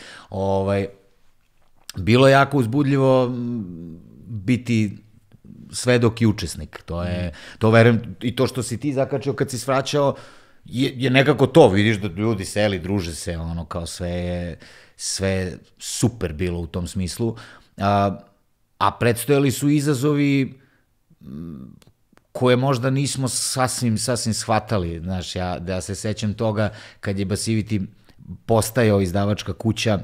Bilo je jako uzbudljivo biti svedok i učesnik. To verujem, i to što si ti zakačio kad si svraćao, je nekako to, vidiš da ljudi seli, druže se, ono kao sve super bilo u tom smislu. A predstojali su izazovi koje možda nismo sasvim shvatali. Znaš, ja se sećam toga kad je Basivity postajao izdavačka kuća,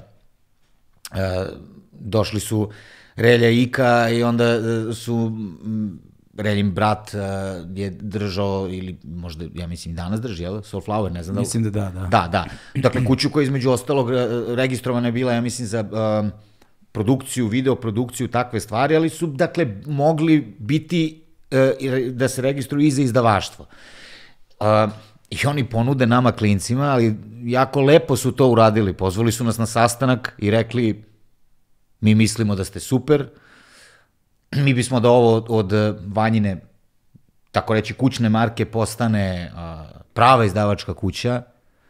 došli su Relja i Ika i onda su Reljin brat je držao, ili možda, ja mislim, danas drži, jel? Soulflower, ne znam da... Mislim da. Da. Dakle, kuću koja između ostalog registrovana je bila, ja mislim, za produkciju, videoprodukciju, takve stvari, ali su, dakle, mogli biti da se registruju i za izdavaštvo. I oni ponude nama klincima, ali jako lepo su to uradili. Pozvali su nas na sastanak i rekli, mi mislimo da ste super, mi bismo da ovo od Vanjine, tako reći, kućne marke postane prava izdavačka kuća.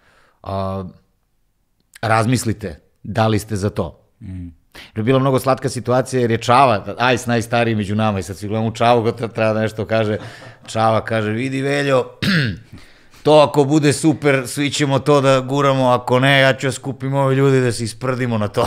Razmislite, da li ste za to. Je bila mnogo slatka situacija jer je Čava, Ajs najstariji među nama, i sad svi gledamo Čavu kada treba da nešto kaže. Čava kaže, vidi Veljo, to ako bude super, svi ćemo to da guramo, ako ne, ja ću da skupim ove ljudi da se isprdimo na to.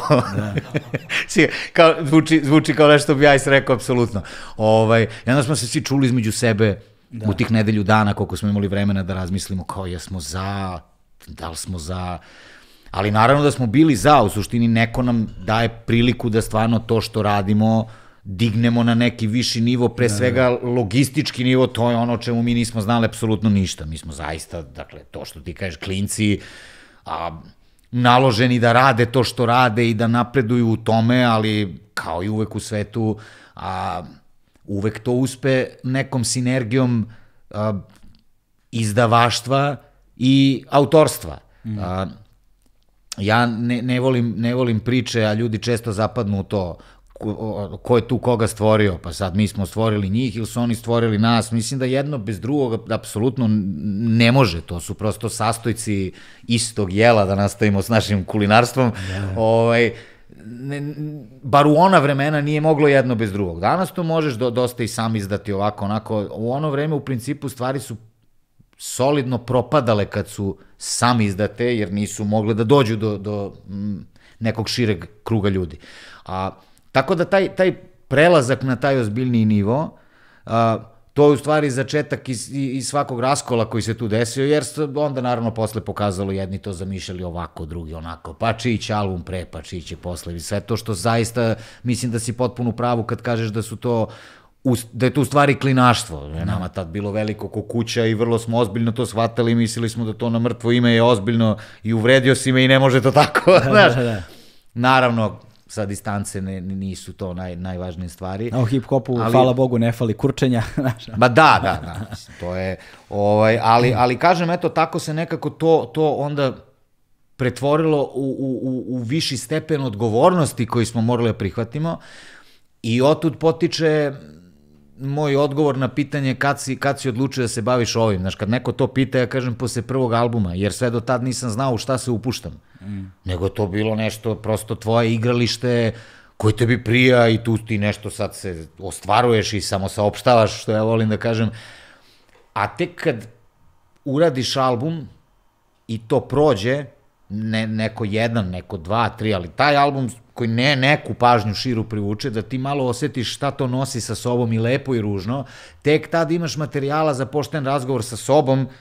Zvuči kao nešto bi Ajs rekao, apsolutno. I onda smo se svi čuli između sebe u tih nedelju dana, koliko smo imali vremena da razmislimo, kao jesmo za, da li smo za... Ali naravno da smo bili za, u suštini neko nam daje priliku da stvarno to što radimo dignemo na neki viši nivo, pre svega logistički nivo, to je ono o čemu mi nismo znali apsolutno ništa. Mi smo zaista, dakle, to što ti kažeš, klinci, naloženi da rade to što rade i da napreduju u tome, ali kao i uvek u svetu, uvek to uspe nekom sinergijom izdavaštva i autorstva. Ja ne volim priče, a ljudi često zapadnu u to, ko je tu koga stvorio, pa sad mi smo stvorili njih ili su oni stvorili nas. Mislim da jedno bez drugog apsolutno ne može, to su prosto sastojci istog jela, da nastavimo s našim kulinarstvom. Bar u ona vremena nije moglo jedno bez drugog. Danas to možeš dosta i sam izdati ovako, onako. U ono vreme u principu stvari su solidno propadale kad su sami izdate, jer nisu mogle da dođu do nekog šireg kruga ljudi. Tako da taj prelazak na taj ozbiljniji nivo, to je u stvari začetak iz svakog raskola koji se tu desio, jer se onda naravno posle pokazalo, jedni to zamišljali ovako, drugi onako, pa čiji će album pre, pa čiji će posle, sve to što zaista, mislim da si potpuno u pravu kad kažeš da su to, da je to u stvari klinaštvo. Nama tad bilo veliko ko kuća i vrlo smo ozbiljno to shvatali i mislili smo da to na mrtvo ime je ozbiljno i uvredio si me i ne može to tako, znaš. Naravno, sa distance nisu to najvažnije stvari. A u hip-hopu, hvala Bogu, ne fali kurčenja. Ba da, to je, ali kažem, eto, tako se nekako to onda pretvorilo u viši stepen odgovornosti koji smo morali da prihvatimo i otud potiče moj odgovor na pitanje kad si odlučio da se baviš ovim. Znaš, kad neko to pita, ja kažem posle prvog albuma, jer sve do tad nisam znao u šta se upuštam. Nego to bilo nešto, prosto tvoje igralište koje tebi prija i tu ti nešto sad se ostvaruješ i samo saopštavaš, što ja volim da kažem. A tek kad uradiš album i to prođe, neko jedan, neko dva, tri, ali taj album koji neku pažnju širu privuče, da ti malo osetiš šta to nosi sa sobom i lepo i ružno, tek tad imaš materijala za pošten razgovor sa sobom,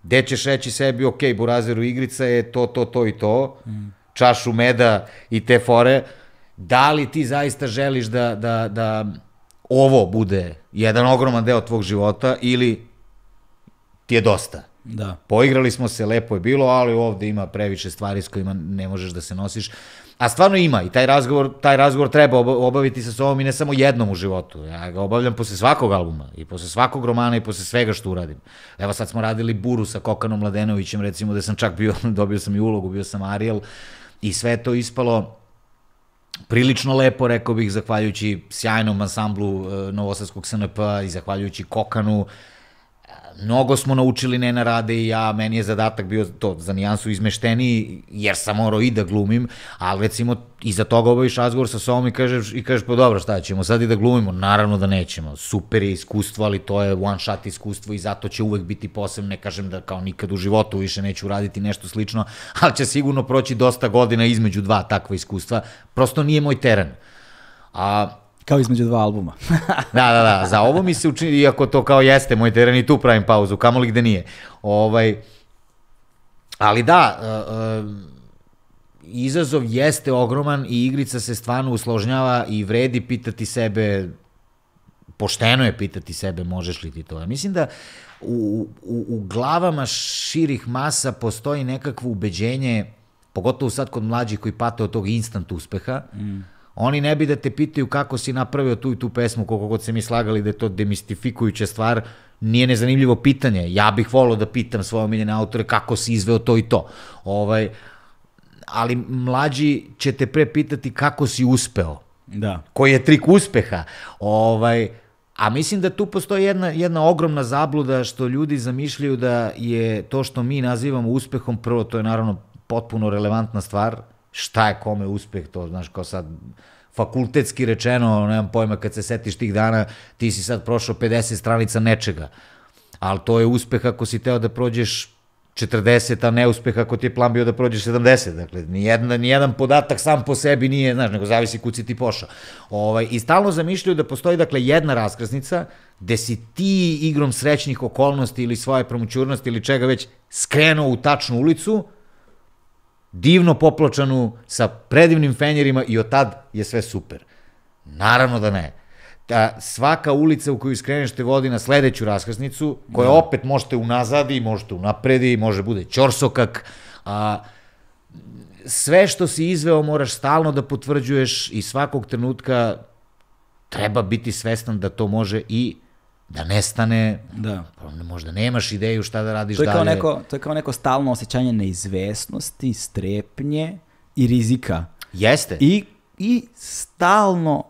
gde ćeš reći sebi, ok, Burazeru igrica je to i to, čašu meda i te fore, da li ti zaista želiš da ovo bude jedan ogroman deo tvog života ili ti je dosta? Da. Poigrali smo se, lepo je bilo, ali ovde ima previše stvari s kojima ne možeš da se nosiš. A stvarno ima i taj razgovor treba obaviti sa sobom i ne samo jednom u životu. Ja ga obavljam posle svakog albuma i posle svakog romana i posle svega što uradim. Evo sad smo radili Buru sa Kokanom Mladenovićem, recimo, gde sam čak bio, dobio sam i ulogu, bio sam Ariel i sve to ispalo prilično lepo, rekao bih, zahvaljujući sjajnom ansamblu Novosadskog SNP i zahvaljujući Kokanu. Mnogo smo naučili Nena Rade i ja, meni je zadatak bio to za nijansu izmešteniji, jer sam morao i da glumim, ali recimo iza toga obaviš razgovor sa sobom i kažeš pa dobro, šta ćemo sad i da glumimo? Naravno da nećemo, super je iskustvo, ali to je one shot iskustvo i zato će uvek biti posebno, ne kažem da kao nikad u životu više neću raditi nešto slično, ali će sigurno proći dosta godina između dva takva iskustva, prosto nije moj teren. Kao između dva albuma. Da, za ovo mi se učini, iako to kao jeste moj teren i tu pravim pauzu, kamoli gde nije. Ali da, izazov jeste ogroman i igrica se stvarno usložnjava i vredi pitati sebe, pošteno je pitati sebe možeš li ti to. Ja mislim da u glavama širih masa postoji nekakvo ubeđenje, pogotovo sad kod mlađih koji pate od tog instant uspeha, oni ne bi da te pitaju kako si napravio tu i tu pesmu, koliko god se mi slagali da je to demistifikujuća stvar, nije nezanimljivo pitanje. Ja bih volio da pitam svoje omiljene autore kako si izveo to i to. Ali mlađi će te pre pitati kako si uspeo. Da. Koji je trik uspeha. A mislim da tu postoji jedna ogromna zabluda što ljudi zamišljaju da je to što mi nazivamo uspehom, prvo to je naravno potpuno relevantna stvar, šta je kome uspeh, to znaš kao sad fakultetski rečeno, nemam pojma, kad se setiš tih dana, ti si sad prošao 50 stranica nečega, ali to je uspeh ako si teo da prođeš 40, a neuspeh ako ti je plan bio da prođeš 70, dakle, nijedan podatak sam po sebi nije, znaš, nego zavisi kud si ti pošao. I stalno zamišljaju da postoji, dakle, jedna raskrsnica gde si ti igrom srećnih okolnosti ili svoje promućurnosti ili čega već skrenuo u tačnu ulicu, divno popločanu, sa predivnim fenjerima i od tad je sve super. Naravno da ne. Svaka ulica u koju skreneš te vodi na sledeću raskrsnicu, koja opet možete unazadi, možete unapredi, može bude ćorsokak. Sve što si izveo moraš stalno da potvrđuješ i svakog trenutka treba biti svestan da to može i da nestane, možda nemaš ideju šta da radiš dalje. To je kao neko stalno osjećanje neizvesnosti, strepnje i rizika. Jeste. I stalno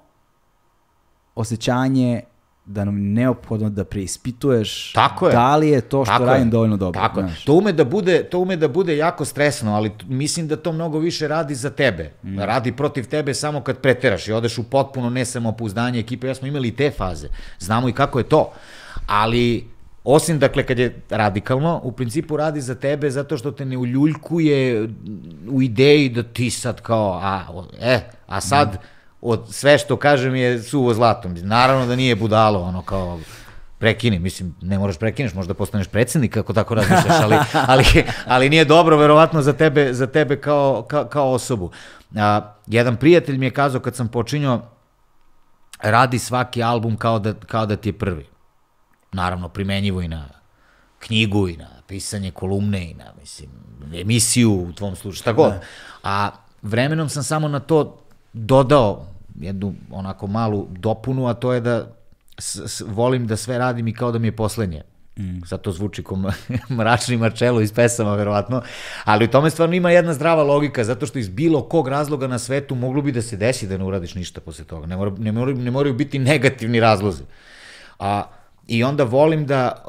osjećanje da nam je neophodno da preispituješ da li je to što radim dovoljno dobro. Tako je. To ume da bude jako stresno, ali mislim da to mnogo više radi za tebe. Radi protiv tebe samo kad preteraš i odeš u potpuno nesamopouzdanje ekipe. Ja smo imali i te faze. Znamo i kako je to. Ali, osim, dakle, kad je radikalno, u principu radi za tebe zato što te ne uljuljkuje u ideji da ti sad kao, a sad od sve što kažem je suvo zlato. Naravno da nije budalo, ono kao prekini, mislim, ne moraš prekineš, možda postaneš predsednik ako tako razmišljaš, ali nije dobro verovatno za tebe kao osobu. Jedan prijatelj mi je kazao kad sam počinjao, radi svaki album kao da ti je prvi. Naravno, primenjivo i na knjigu i na pisanje kolumne i na, mislim, emisiju u tvom slučaju, šta god. A vremenom sam samo na to dodao jednu onako malu dopunu, a to je da volim da sve radim i kao da mi je poslednje. Sad to zvuči kao mračni Marcello iz pesama, verovatno, ali u tome stvarno ima jedna zdrava logika, zato što iz bilo kog razloga na svetu moglo bi da se desi da ne uradiš ništa posle toga. Ne moraju biti negativni razlozi. I onda volim da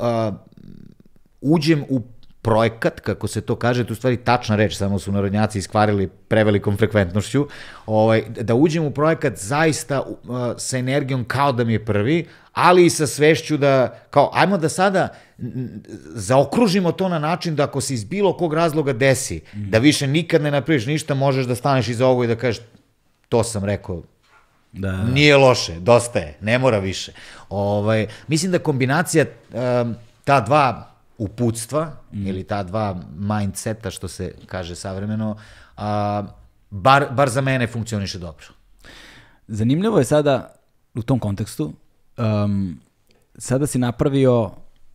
uđem u projekat, kako se to kaže, to u stvari tačna reč, samo su narodnjaci iskvarili prevelikom frekventnošću, da uđem u projekat zaista sa energijom kao da mi je prvi, ali i sa svešću da, kao, ajmo da sada zaokružimo to na način da ako se iz bilo kog razloga desi, da više nikad ne napraviš ništa, možeš da staneš iza ovoga i da kažeš, to sam rekao, nije loše, dosta je, ne mora više. Mislim da kombinacija ta dva uputstva, ili ta dva mindseta, što se kaže savremeno, bar za mene funkcioniše dobro. Zanimljivo je sada u tom kontekstu, sada si napravio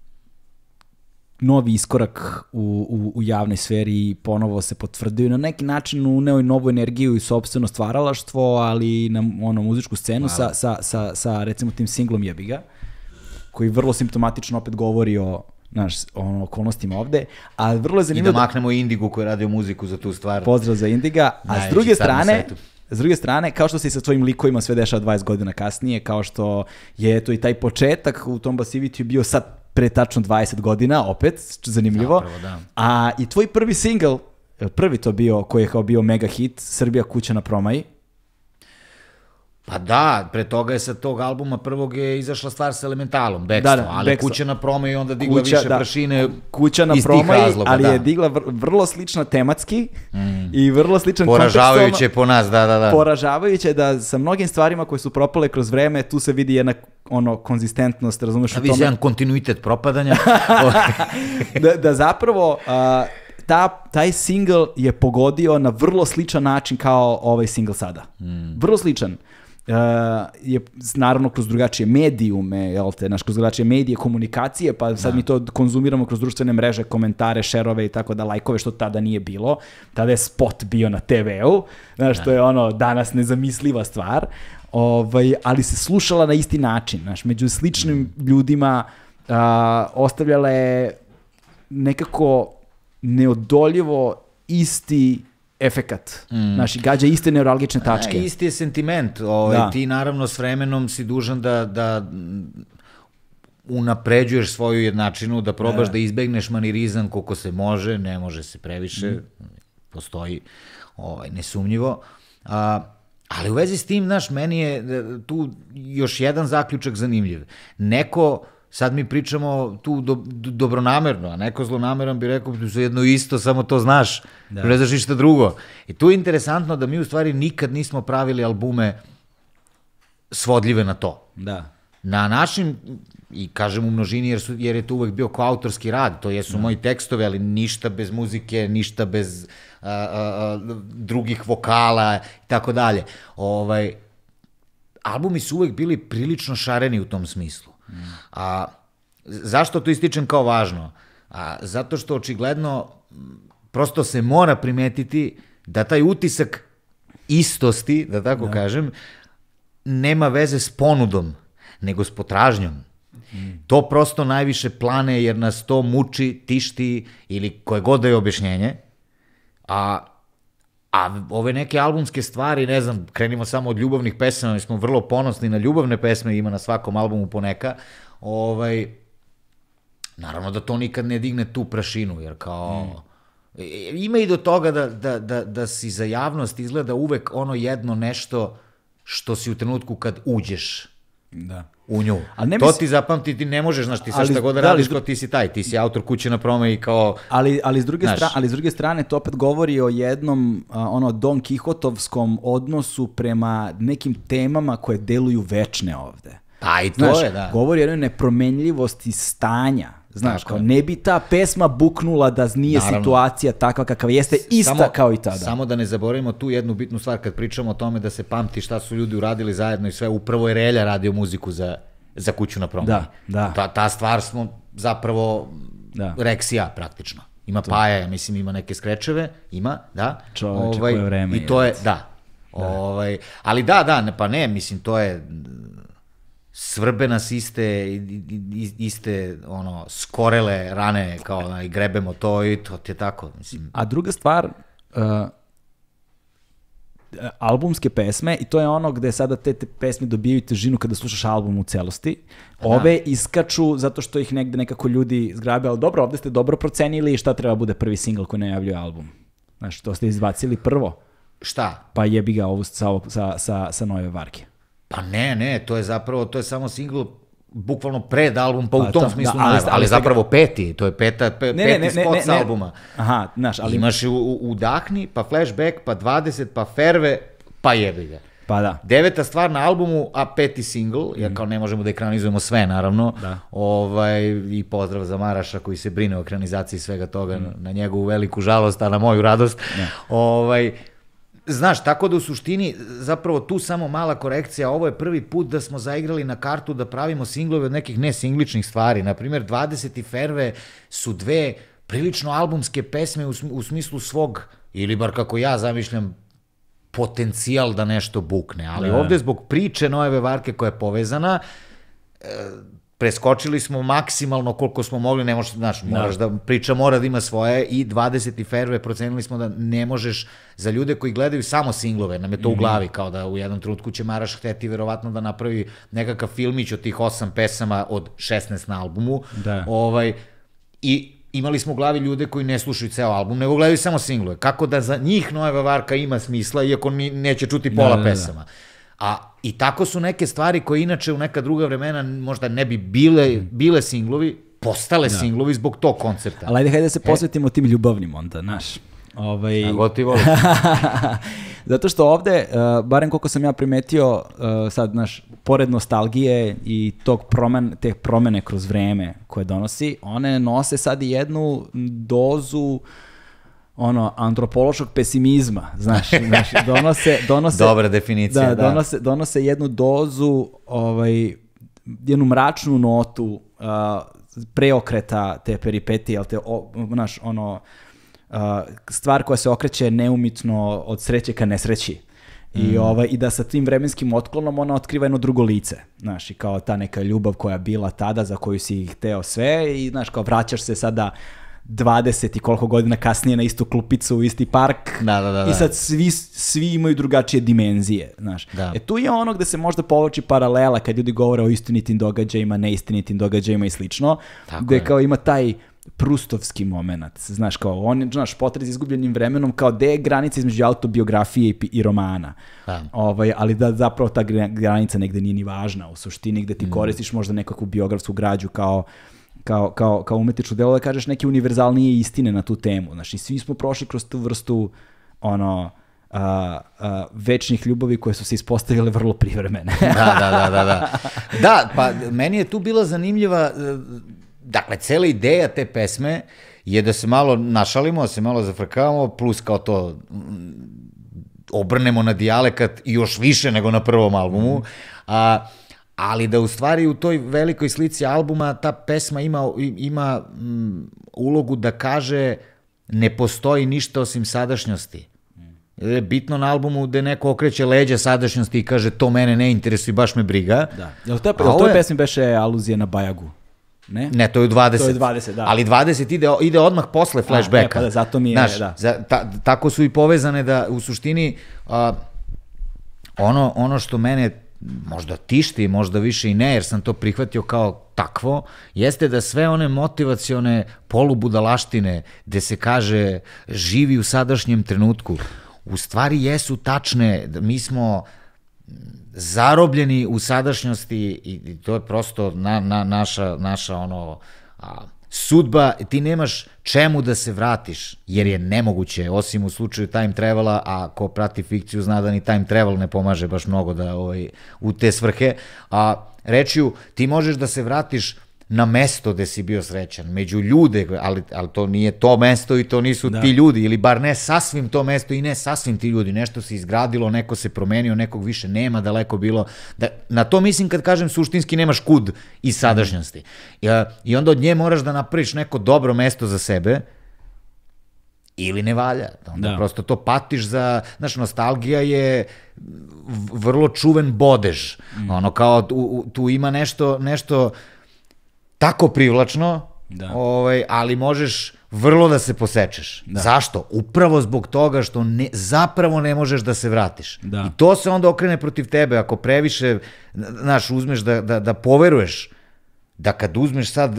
novi iskorak u javnoj sferi i ponovo se potvrdio na neki način uneo i novu energiju i sopstveno stvaralaštvo, ali i na muzičku scenu sa recimo tim singlom Jebiga, koji vrlo simptomatično opet govori o okolnostima ovde, a vrlo je zanimljivo... I da maknemo Indigu koji radio muziku za tu stvar. Pozdrav za Indiga, a s druge strane, kao što se i sa tvojim likovima sve dešava 20 godina kasnije, kao što je to i taj početak u tom Basivitiju bio sad pre tačno 20 godina, opet, zanimljivo. Zapravo, da. A i tvoj prvi single, prvi to bio, koji je kao bio mega hit, Srbija kuća na promaji. Pa da, pre toga je sa tog albuma prvog je izašla stvar sa Elementalom, Bekstvo, ali Kuća na promaji onda digla više prašine Kuća na promaji, ali je digla vrlo slično tematski i vrlo sličan kontekstom. Poražavajuće po nas, da. Poražavajuće da sa mnogim stvarima koje su propale kroz vreme, tu se vidi jedna konzistentnost, razumeš? A vidi jedan kontinuitet propadanja. da zapravo... taj single je pogodio na vrlo sličan način kao ovaj single sada. Vrlo sličan. Je naravno kroz drugačije medijume, kroz drugačije medije, komunikacije, pa sad mi to konzumiramo kroz društvene mreže, komentare, šerove i tako da, lajkove, što tada nije bilo. Tada je spot bio na TV-u, što je danas nezamisliva stvar, ali se slušala na isti način, među sličnim ljudima ostavljala je nekako neodoljivo isti efekat. Gađa iste neuralgične tačke. Isti je sentiment. Ti naravno s vremenom si dužan da unapređuješ svoju jednačinu, da probaš da izbegneš manirizam koliko se može, ne može se previše, postoji nesumnjivo. Ali u vezi s tim, meni je tu još jedan zaključak zanimljiv. Neko... Sad mi pričamo tu dobronamerno, a neko zlonameran bi rekao jedno isto, samo to znaš, ne znaš ništa drugo. I tu je interesantno da mi u stvari nikad nismo pravili albume svodljive na to. Da. Na našim, i kažem u množini jer je to uvek bio kao autorski rad, to jesu moji tekstovi, ali ništa bez muzike, ništa bez drugih vokala i tako dalje. Albumi su uvek bili prilično šareni u tom smislu. Zašto to ističem kao važno? Zato što očigledno prosto se mora primetiti da taj utisak istosti, da tako kažem, nema veze s ponudom, nego s potražnjom. To prosto najviše plane jer nas to muči, tišti ili koje god da je objašnjenje. A ove neke albumske stvari, ne znam, krenimo samo od ljubavnih pesama, mi smo vrlo ponosni na ljubavne pesme, ima na svakom albumu poneka, naravno da to nikad ne digne tu prašinu, jer kao, ima i do toga da si za javnost izgleda uvek ono jedno nešto što si u trenutku kad uđeš u nju. To ti zapamti, ti ne možeš, znaš, ti sad šta god da radiš, kao ti si taj, ti si autor Kuće na promaji kao... Ali s druge strane to opet govori o jednom Don Kihotovskom odnosu prema nekim temama koje deluju večne ovde. Pa i to je, da. Govori o jednoj nepromenljivosti stanja. Znaš, kao ne bi ta pesma buknula da nije situacija takva kakva jeste, ista kao i tada. Samo da ne zaboravimo tu jednu bitnu stvar kad pričamo o tome da se pamti šta su ljudi uradili zajedno i sve, upravo je Relja radio muziku za Kuću na promaji. Ta stvar smo zapravo Reksija praktično. Ima Paja, ja mislim ima neke skrečeve, ima, da. Čoveče, koje vreme je. I to je, da. Ali pa ne, mislim, to je... Svrbe nas iste skorele rane, kao i grebemo to i to ti je tako. Mislim. A druga stvar, albumske pesme, i to je ono gde sada te pesme dobijaju težinu kada slušaš album u celosti. Ove iskaču zato što ih negde nekako ljudi zgrabe, ali dobro, ovde ste dobro procenili šta treba bude prvi singl koji najavljuje album. Znaš, to ste izbacili prvo. Šta? Pa jebi ga ovu sa Nove Varke. Pa ne, to je zapravo, to je samo singl, bukvalno pred album, pa u tom smislu, ali zapravo peti, to je peti spot s albuma. Aha, znaš, ali... Imaš Udahni, pa Flashback, pa 20, pa Ferve, pa jebi ga. Pa da. 9. stvar na albumu, a 5. single, jer kao ne možemo da ekranizujemo sve, naravno. Da. I pozdrav za Maraša koji se brine o ekranizaciji svega toga, na njegovu veliku žalost, a na moju radost. Znaš, tako da u suštini, zapravo tu samo mala korekcija, ovo je prvi put da smo zaigrali na kartu da pravimo singlove od nekih nesingličnih stvari. Naprimjer, 20 Ferve su dve prilično albumske pesme u smislu svog, ili bar kako ja zamišljam, potencijal da nešto bukne. Ali ovde zbog priče Nojeve Varke koja je povezana, preskočili smo maksimalno koliko smo mogli, ne možeš, znaš, priča mora da ima svoje i 20 Ferve procenili smo da ne možeš, za ljude koji gledaju samo singlove, nam je to u glavi, kao da u jednom trenutku će Maraš hteti verovatno da napravi nekakav filmić od tih 8 pesama od 16 na albumu. I imali smo u glavi ljude koji ne slušaju ceo album, nego gledaju samo singlove. Kako da za njih Nojeva Varka ima smisla, iako neće čuti pola pesama. I tako su neke stvari koje inače u neka druga vremena možda ne bi bile singlovi, postale singlovi zbog tog koncepta. Ali hajde da se posvetimo tim ljubavnim onda, znaš. Gotivo. Zato što ovde, barem koliko sam ja primetio, sad, znaš, pored nostalgije i te promene kroz vreme koje donosi, one nose sad i jednu dozu antropološkog pesimizma, znaš, donose... Dobra definicija, da. Donose jednu dozu, jednu mračnu notu preokreta te peripetije, znaš, stvar koja se okreće neumitno od sreće ka nesreći. I da sa tim vremenskim otklonom ona otkriva jedno drugo lice, znaš, i kao ta neka ljubav koja je bila tada, za koju si hteo sve i, znaš, kao vraćaš se sada 20 i koliko godina kasnije na istu klupicu, u isti park i sad svi imaju drugačije dimenzije, znaš. Tu je ono gde se možda povlači paralela kad ljudi govore o istinitim događajima, neistinitim događajima i slično, gde kao ima taj prustovski moment, znaš, kao on, znaš, potrez izgubljenim vremenom, kao gde je granica između autobiografije i romana, ali da zapravo ta granica negde nije ni važna u suštini, gde ti koristiš možda nekakvu biografsku građu kao umetničko delo, da kažeš neke univerzalnije istine na tu temu, znaš, i svi smo prošli kroz tu vrstu večnih ljubavi koje su se ispostavile vrlo privremene. Da, pa meni je tu bila zanimljiva. Dakle, cela ideja te pesme je da se malo našalimo, da se malo zafrkavamo, plus kao to obrnemo na dijalekat i još više nego na prvom albumu, ali da u stvari u toj velikoj slici albuma ta pesma ima ulogu da kaže ne postoji ništa osim sadašnjosti. Je bitno na albumu gde neko okreće leđa sadašnjosti i kaže to mene ne interesuje, baš me briga. Jel u toj pesmi beše aluzija na Bajagu? Ne, to je u 20. To je 20, da. Ali 20 ide odmah posle flashbacka. Pa da, zato mi je, znaš, tako su i povezane da u suštini ono što mene možda tišti, možda više i ne, jer sam to prihvatio kao takvo, jeste da sve one motivacione polubudalaštine gde se kaže živi u sadašnjem trenutku, u stvari jesu tačne. Mi smo zarobljeni u sadašnjosti i to je prosto naša sudba. Ti nemaš čemu da se vratiš, jer je nemoguće, osim u slučaju time travela, a ko prati fikciju zna da ni time travel ne pomaže baš mnogo da u te svrhe. Rečju, ti možeš da se vratiš na mesto gde si bio srećan, među ljude, ali to nije to mesto i to nisu ti ljudi, ili bar ne sasvim to mesto i ne sasvim ti ljudi. Nešto se izgradilo, neko se promenio, nekog više nema, daleko bilo. Na to mislim kad kažem suštinski nemaš kud iz sadašnjosti. I onda od nje moraš da napraviš neko dobro mesto za sebe, ili ne valja. Onda prosto to patiš za... Znaš, nostalgija je vrlo čuven bodež. Ono kao tu ima nešto tako privlačno, ali možeš vrlo da se posečeš. Zašto? Upravo zbog toga što zapravo ne možeš da se vratiš. I to se onda okrene protiv tebe. Ako previše, znaš, uzmeš da poveruješ, da kad uzmeš sad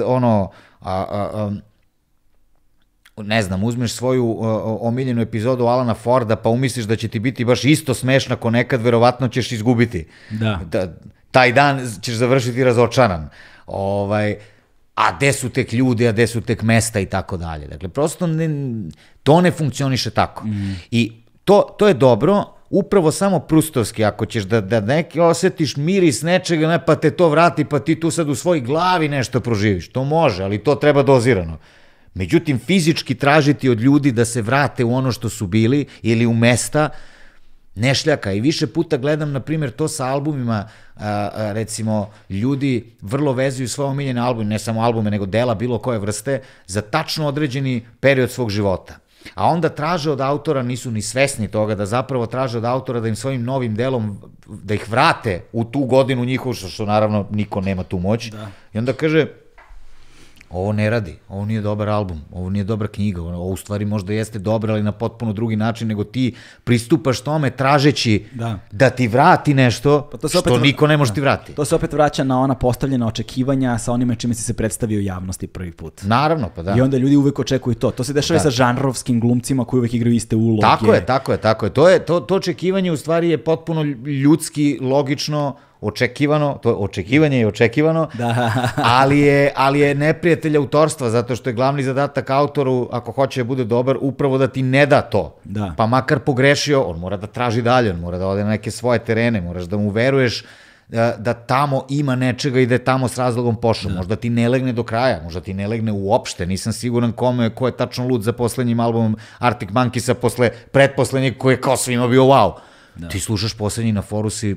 ne znam, uzmeš svoju omiljenu epizodu Alana Forda pa umisliš da će ti biti baš isto smešna ko nekad, verovatno ćeš izgubiti. Taj dan ćeš završiti razočaran. A gde su tek ljudi, a gde su tek mesta i tako dalje. Dakle, prosto to ne funkcioniše tako. I to je dobro, upravo samo prustovski, ako ćeš da neki osjetiš miris nečega, ne, pa te to vrati, pa ti tu sad u svoj glavi nešto proživiš. To može, ali to treba dozirano. Međutim, fizički tražiti od ljudi da se vrate u ono što su bili ili u mesta, nešljaka. I više puta gledam, na primjer, to sa albumima, recimo, ljudi vrlo vezuju svoje omiljene albume, ne samo albume, nego dela bilo koje vrste, za tačno određeni period svog života. A onda traže od autora, nisu ni svesni toga, da zapravo traže od autora da im svojim novim delom, da ih vrate u tu godinu njihovu, što naravno niko nema tu moć. I onda kaže, ovo ne radi, ovo nije dobar album, ovo nije dobra knjiga, ovo u stvari možda jeste dobra, ali na potpuno drugi način, nego ti pristupaš tome tražeći da ti vrati nešto što niko ne može ti vrati. To se opet vraća na ona postavljena očekivanja sa onime čime si se predstavio javnosti prvi put. Naravno, pa da. I onda ljudi uvek očekuju to. To se dešava sa žanrovskim glumcima koji uvek igraju iste uloge. Tako je. To očekivanje u stvari je potpuno ljudski, logično, očekivano, to je očekivanje i očekivano, ali je neprijatelj autorstva, zato što je glavni zadatak autoru, ako hoće da bude dobar, upravo da ti ne da to. Pa makar pogrešio, on mora da traži dalje, on mora da ode na neke svoje terene, moraš da mu veruješ da tamo ima nečega i da je tamo s razlogom pošao. Možda ti ne legne do kraja, možda ti ne legne uopšte, nisam siguran ko je tačno lud za poslednjim albumom Arctic Monkeysa posle pretposlednjeg koji je kao svima bio wow. Ti slušaš poslednji na foru si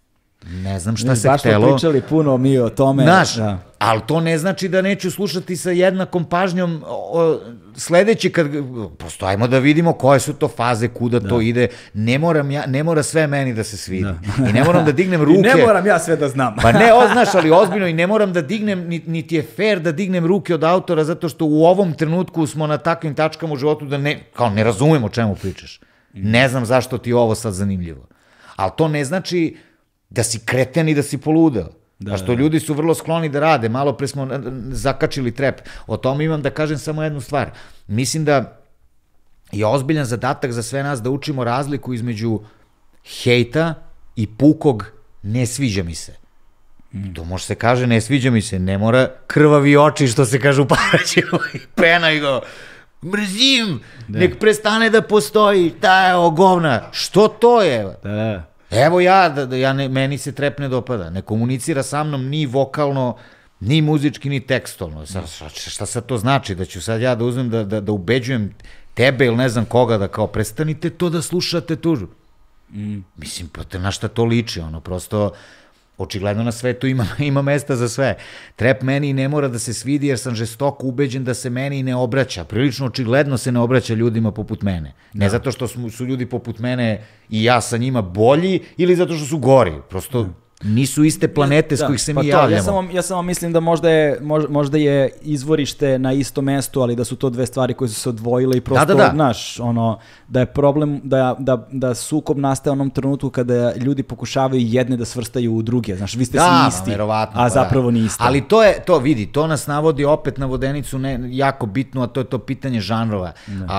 ne znam šta se htelo. Baš smo pričali puno mi o tome. Znaš, ali to ne znači da neću slušati sa jednakom pažnjom sledeći kad, prosto ajmo da vidimo koje su to faze, kuda to ide. Ne mora sve meni da se svidi. I ne moram da dignem ruke. I ne moram ja sve da znam. Pa ne, znaš, ali ozbiljno, i ne moram da dignem, niti je fair da dignem ruke od autora, zato što u ovom trenutku smo na takvim tačkama u životu da ne razumem o čemu pričaš. Ne znam zašto ti je ovo sad zanimljivo. Ali to ne znači da si kreten i da si poludeo. A što ljudi su vrlo skloni da rade. Malo pre smo zakačili trep. O tome imam da kažem samo jednu stvar. Mislim da je ozbiljan zadatak za sve nas da učimo razliku između hejta i pukog ne sviđa mi se. To može se kaže ne sviđa mi se. Ne mora krvavi oči, što se kaže u Paraćinu, i pena i go mrzim, nek prestane da postoji, ta je govna. Što to je? Evo meni se trep ne dopada, ne komunicira sa mnom ni vokalno, ni muzički, ni tekstovno. Šta sad to znači? Da ću sad ja da uzmem da ubeđujem tebe ili ne znam koga da kao prestanite to da slušate tužu. Mislim, na šta to liči, ono, prosto očigledno na svetu ima mesta za sve. Trep meni ne mora da se svidi jer sam žestoko ubeđen da se meni ne obraća. Prilično očigledno se ne obraća ljudima poput mene. Ne zato što su ljudi poput mene i ja sa njima bolji ili zato što su gori. Prosto nisu iste planete s kojih se mi javljamo. Ja samo mislim da možda je izvorište na istom mestu, ali da su to dve stvari koje su se odvojile i prosto, znaš, da je problem da sukob nastaje u onom trenutku kada ljudi pokušavaju jedne da svrstaju u druge. Znaš, vi ste svi isti, a zapravo niste. Ali to nas navodi opet na vodenicu jako bitnu, a to je to pitanje žanrova.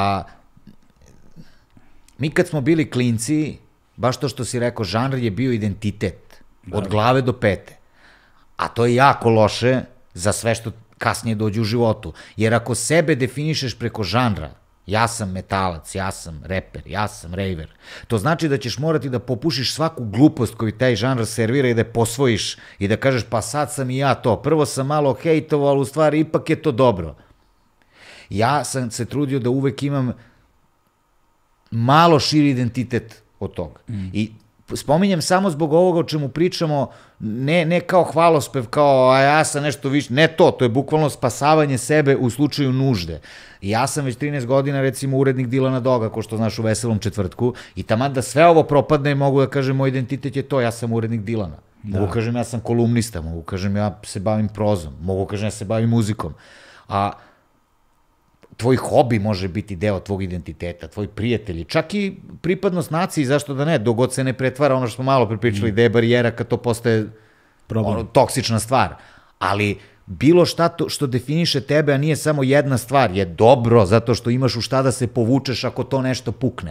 Mi kad smo bili klinci, baš to što si rekao, žanr je bio identitet. Od glave do pete. A to je jako loše za sve što kasnije dođe u životu. Jer ako sebe definišeš preko žanra, ja sam metalac, ja sam reper, ja sam rejver, to znači da ćeš morati da popušiš svaku glupost koju taj žanr servira i da je posvojiš i da kažeš pa sad sam i ja to. Prvo sam malo hejtovao, ali u stvari ipak je to dobro. Ja sam se trudio da uvek imam malo širi identitet od toga. I spominjem samo zbog ovoga o čemu pričamo, ne kao hvalospev, kao a ja sam nešto više, ne to je bukvalno spasavanje sebe u slučaju nužde. Ja sam već 13 godina recimo urednik Dilana Doga, ko što znaš u Veselom četvrtku, i taman da sve ovo propadne, mogu da kažem moj identitet je to, ja sam urednik Dilana. Mogu kažem ja sam kolumnista, mogu kažem ja se bavim prozom, mogu kažem ja se bavim muzikom. A tvoj hobi može biti deo tvog identiteta, tvoji prijatelji, čak i pripadnost naciji, zašto da ne, dogod se ne pretvara ono što smo malo pripričali, da je barijera kad to postaje toksična stvar. Ali bilo šta što definiše tebe, a nije samo jedna stvar, je dobro, zato što imaš u šta da se povučeš ako to nešto pukne.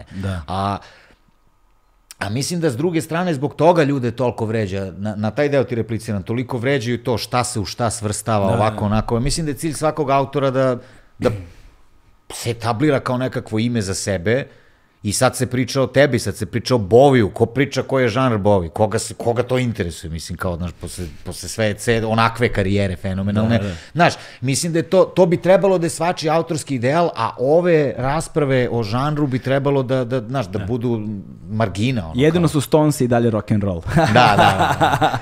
A mislim da s druge strane zbog toga ljude toliko vređa, na taj deo ti repliciram, toliko vređaju to šta se u šta svrstava, ovako, onako. Mislim da je cilj svakog autora da se etablira kao nekakvo ime za sebe I sad se priča o tebi, sad se priča o Boviju, ko priča koji je žanr Bovi, koga to interesuje, mislim, kao, znaš, posle sve onakve karijere fenomenalne, znaš, mislim da je to bi trebalo da je svačiji autorski ideal, a ove rasprave o žanru bi trebalo da znaš, da budu margina. Jedino su Stones i dalje rock'n'roll. Da.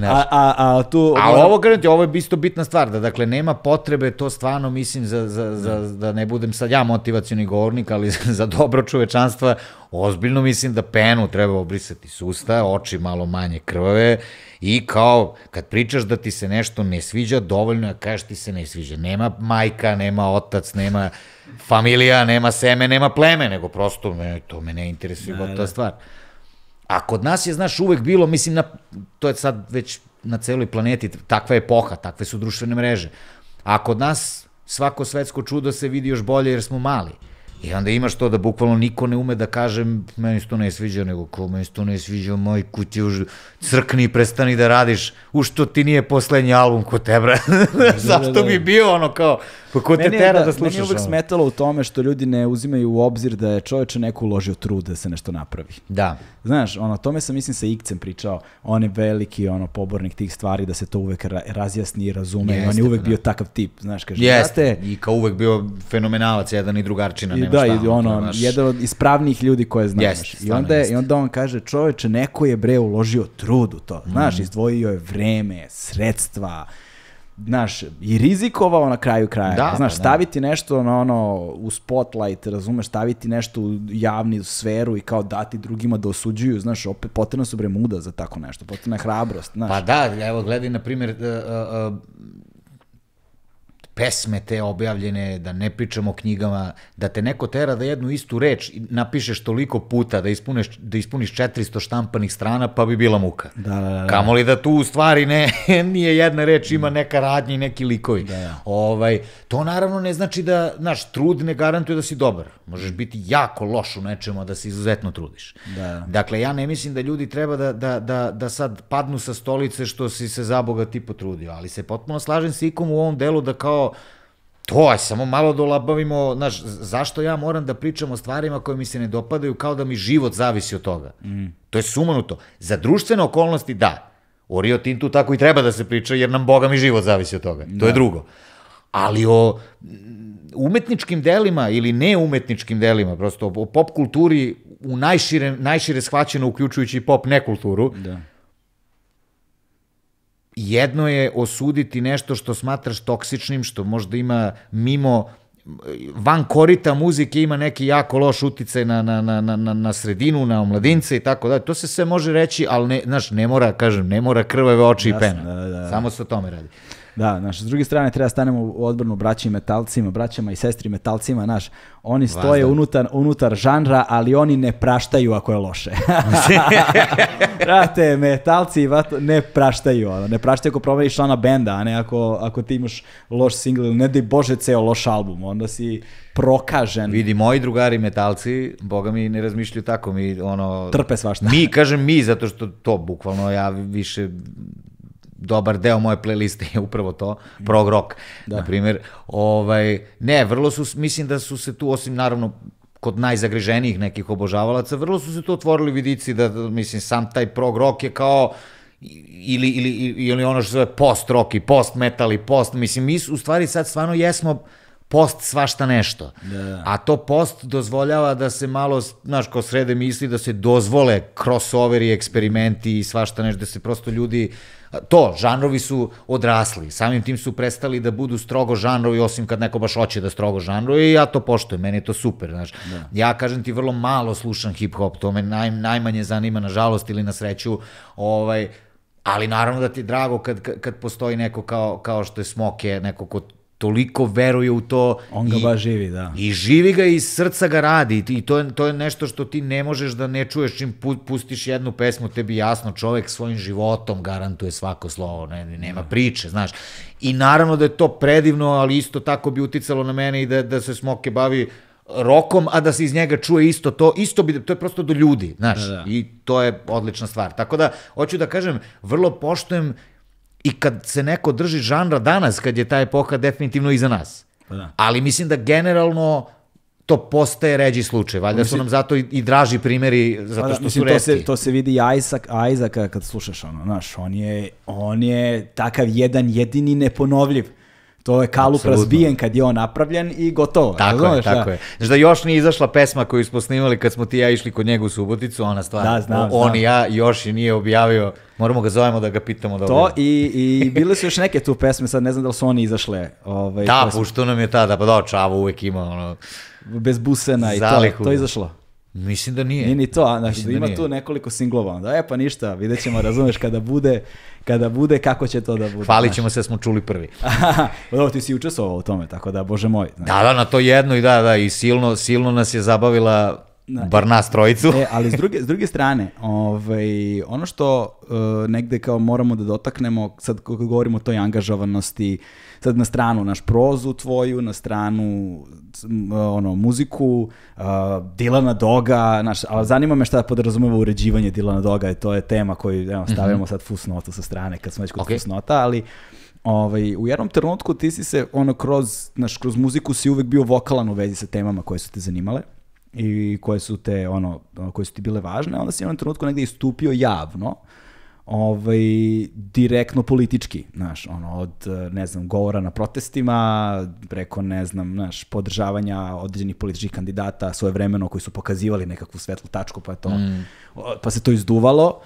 A ovo, garanti, ovo je isto bitna stvar, da, dakle, nema potrebe, to stvarno, mislim, da ne budem sad ja motivacioni govornik, ali za dobro čovečanstva, ozbiljno mislim da penu treba obrisati s usta, oči malo manje krvave i kao kad pričaš da ti se nešto ne sviđa, dovoljno je kažeš ti se ne sviđa. Nema majka, nema otac, nema familija, nema seme, nema pleme, nego prosto to me ne interesuje gotova stvar. A kod nas je, znaš, uvek bilo, mislim, to je sad već na celoj planeti, takva epoha, takve su društvene mreže. A kod nas svako svetsko čudo se vidi još bolje jer smo mali. I onda imaš to da bukvalno niko ne ume da kaže meni se to ne sviđa, nego ko meni se to ne sviđa, majku ti už crkni i prestani da radiš, u što ti nije poslednji album kod tebra. Zašto bi bio ono kao, ko te tera da slušaš? Meni je uvek smetalo u tome što ljudi ne uzimaju u obzir da je čoveče neko uložio trud da se nešto napravi. Da. Znaš, tome sam, mislim, sa Ikcem pričao, on je veliki pobornik tih stvari, da se to uvek razjasni i razume, i on je uvek bio takav tip, znaš, kaže. Jeste, i kao uvek bio fenomenalac, jedan i drugarčina, nema šta. Da, jedan od ispravnijih ljudi koje znaš. I onda on kaže, čoveče, neko je uložio trud u to, znaš, izdvojio je vreme, sredstva, znaš, i rizikovao na kraju kraja. Znaš, staviti nešto u spotlight, razumeš, staviti nešto u javnu sferu i kao dati drugima da osuđuju, znaš, opet potrebno su muda za tako nešto, potrebna je hrabrost, znaš. Pa da, evo, gledaj, na primjer, pesme te objavljene, da ne pričamo o knjigama, da te neko tera da jednu istu reč napišeš toliko puta, da ispuniš 400 štampanih strana, pa bi bila muka. Kamoli da tu u stvari nije jedna reč, ima neka radnja i neki likovi. To naravno ne znači da, znaš, trud ne garantuje da si dobar. Možeš biti jako loš u nečemu, a da se izuzetno trudiš. Dakle, ja ne mislim da ljudi treba da sad padnu sa stolice što si se za Boga ti potrudio, ali se potpuno slažem s Ikom u ovom delu da kao to je, samo malo dolabavimo, znaš, zašto ja moram da pričam o stvarima koje mi se ne dopadaju kao da mi život zavisi od toga. To je sumanuto. Za društvene okolnosti, da. O Rio Tintu tako i treba da se priča, jer nam, Boga mi, život zavisi od toga. To je drugo. Ali o umetničkim delima ili neumetničkim delima, prosto o pop kulturi u najšire shvaćeno, uključujući pop nekulturu, jedno je osuditi nešto što smatraš toksičnim, što možda ima van korita muzike, ima neki jako loš uticaj na sredinu, na omladince i tako da. To se sve može reći, ali ne mora, kažem, ne mora krvave oči i pena. Samo se o tome radi. Da, znaš, s druge strane treba stanemo u odbranu braći metalcima, braćama i sestri metalcima, znaš, oni stoje unutar žanra, ali oni ne praštaju ako je loše. Brate, metalci ne praštaju, ne praštaju ako promeniš člana benda, a ne ako ti imaš loš singl ili ne daj Bože ceo loš album, onda si prokažen. Vidi, moji drugari metalci, Boga mi, ne razmišljaju tako, mi trpe svašta. Kažem mi, zato što to bukvalno ja više... dobar deo moje playliste je upravo to, prog rock, na primjer. Ne, vrlo su, mislim da su se tu, osim naravno kod najzagriženijih nekih obožavalaca, vrlo su se tu otvorili vidici da, mislim, sam taj prog rock je kao ili ono što se zove post rock i post metal i post, mislim, mi u stvari sad stvarno jesmo post svašta nešto. A to post dozvoljava da se malo, znaš, ko srede misli, da se dozvole crossoveri, eksperimenti i svašta nešto, da se prosto ljudi... žanrovi su odrasli, samim tim su prestali da budu strogo žanrovi, osim kad neko baš hoće da strogo žanrovi, i ja to poštujem, meni je to super, znaš. Ja, kažem ti, vrlo malo slušam hip-hop, to me najmanje zanima, nažalost ili na sreću, ali naravno da ti je drago kad postoji neko kao što je Smoke, neko ko toliko veruje u to. On ga baš živi, da. I živi ga i iz srca ga radi. I to je nešto što ti ne možeš da ne čuješ čim pustiš jednu pesmu, tebi jasno, čovek svojim životom garantuje svako slovo, nema priče, znaš. I naravno da je to predivno, ali isto tako bi uticalo na mene i da se Smoke bavi rokom, a da se iz njega čuje isto to, to je prosto do ljudi, znaš. I to je odlična stvar. Tako da, hoću da kažem, vrlo poštujem i kad se neko drži žanra danas, kad je ta epoha definitivno iza nas. Ali mislim da generalno to postaje ređi slučaj. Valjda su nam zato i draži primjeri, zato što su retki. To se vidi Isaaca kad slušaš znaš, on je takav jedan jedini neponovljiv. To je kalup razbijen kad je on napravljen i gotovo. Tako je. Znaš da još nije izašla pesma koju smo snimali kad smo ti i ja išli kod njega u Suboticu, ona stvar. On i ja još je nije objavio, moramo ga zovemo da ga pitamo da to i bile su još neke tu pesme, sad ne znam da li su oni izašle. Da, pušto nam je tada, pa Čavo uvek ima bez busena i to je izašlo. Mislim da nije. Nije ni to, znači ima tu nekoliko singlova, pa ništa, vidjet ćemo, razumeš, kada bude, kako će to da bude. Hvalit ćemo se, smo čuli prvi. Dobro, ti si učestvovao u tome, tako da, bože moj. Znači. Da, na to jedno i silno nas je zabavila bar nas trojicu. Ali s druge strane, ono što negde kao moramo da dotaknemo, sad kako govorimo o toj angažovanosti, sad na stranu naš prozu tvoju, na stranu muziku, Dylana Doga, ali zanima me šta podrazumeva uređivanje Dylana Doga, i to je tema koju stavljamo sad fusnotu sa strane kad smo već kod fusnota, ali u jednom trenutku ti si se kroz muziku si uvek bio vokalan u vezi sa temama koje su te zanimale i koje su ti bile važne, onda si u jednom trenutku negde istupio javno, direktno politički, znaš, od, ne znam, govora na protestima, preko, ne znam, znaš, podržavanja određenih političkih kandidata svojevremeno koji su pokazivali nekakvu svetlu tačku, pa se to izduvalo,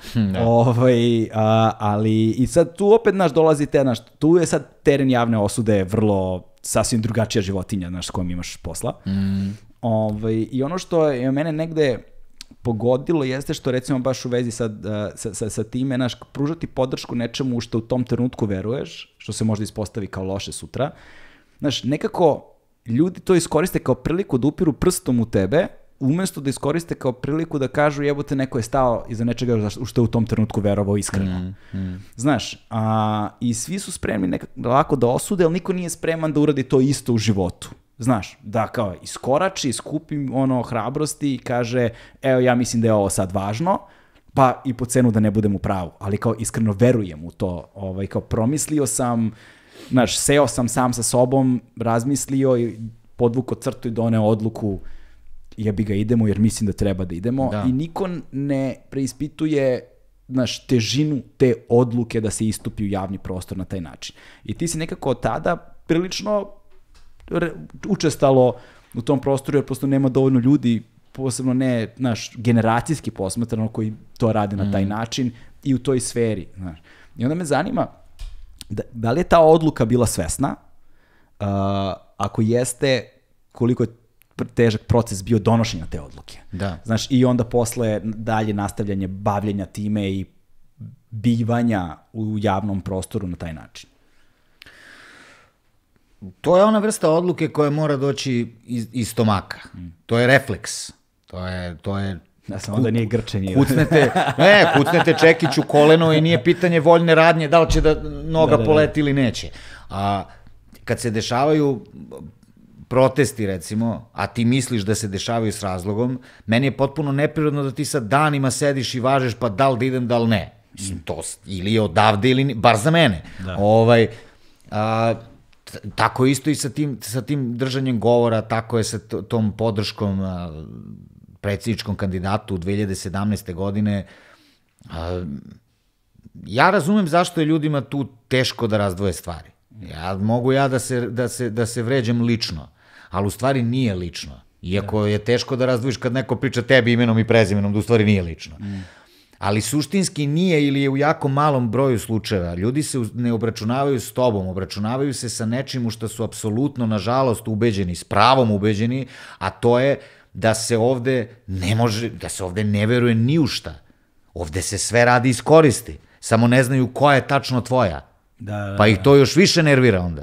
ali i sad tu opet, znaš, dolazi tu je sad teren javne osude vrlo sasvim drugačija životinja, znaš, s kojom imaš posla. I ono što je mene negde pogodilo jeste što, recimo, baš u vezi sa time, znaš, pružati podršku nečemu što u tom trenutku veruješ, što se možda ispostavi kao loše sutra. Znaš, nekako ljudi to iskoriste kao priliku da upiru prstom u tebe, umesto da iskoriste kao priliku da kažu jebote, neko je stao iza nečega što je u tom trenutku verovao iskreno. Znaš, i svi su spremni lako da osude, ali niko nije spreman da uradi to isto u životu. Znaš, da kao iskorači, skupi hrabrosti i kaže, evo, ja mislim da je ovo sad važno, pa i po cenu da ne budem u pravu, ali kao iskreno verujem u to, kao promislio sam, znaš, seo sam sam sa sobom, razmislio i podvukao crtu i doneo odluku, jebi ga, idemo jer mislim da treba da idemo, i niko ne preispituje, znaš, težinu te odluke da se istupi u javni prostor na taj način. I ti si nekako od tada prilično učestalo u tom prostoru, jer prosto nema dovoljno ljudi, posebno ne, znaš, generacijski posmatrano, koji to rade na taj način i u toj sferi, znaš. I onda me zanima, da li je ta odluka bila svesna, ako jeste, koliko je težak proces bio donošenja te odluke. Da. Znaš, i onda posle dalje nastavljanje bavljenja time i bivanja u javnom prostoru na taj način. To je ona vrsta odluke koja mora doći iz stomaka. To je refleks. To je ja sam onda nije grčenje. Kucnete čekić u koleno i nije pitanje voljne radnje da li će da noga poleti ili neće. A kad se dešavaju protesti, recimo, a ti misliš da se dešavaju s razlogom, meni je potpuno neprirodno da ti sad danima sediš i važeš pa da li da idem, da li ne. To ili je odavde ili bar za mene. Tako isto i sa tim držanjem govora, tako je sa tom podrškom predsjedničkom kandidatu u 2017. godine. Ja razumem zašto je ljudima tu teško da razdvoje stvari. Mogu da se vređam lično, ali u stvari nije lično. Iako je teško da razdvojiš kad neko priča tebi imenom i prezimenom, da u stvari nije lično. Ali suštinski nije ili je u jako malom broju slučajeva. Ljudi se ne obračunavaju s tobom, obračunavaju se sa nečim u što su apsolutno, nažalost, ubeđeni, s pravom ubeđeni, a to je da se ovde ne može, da se ovde ne veruje ni u šta. Ovde se sve radi iz koristi, samo ne znaju koja je tačno tvoja. Pa ih to još više nervira onda.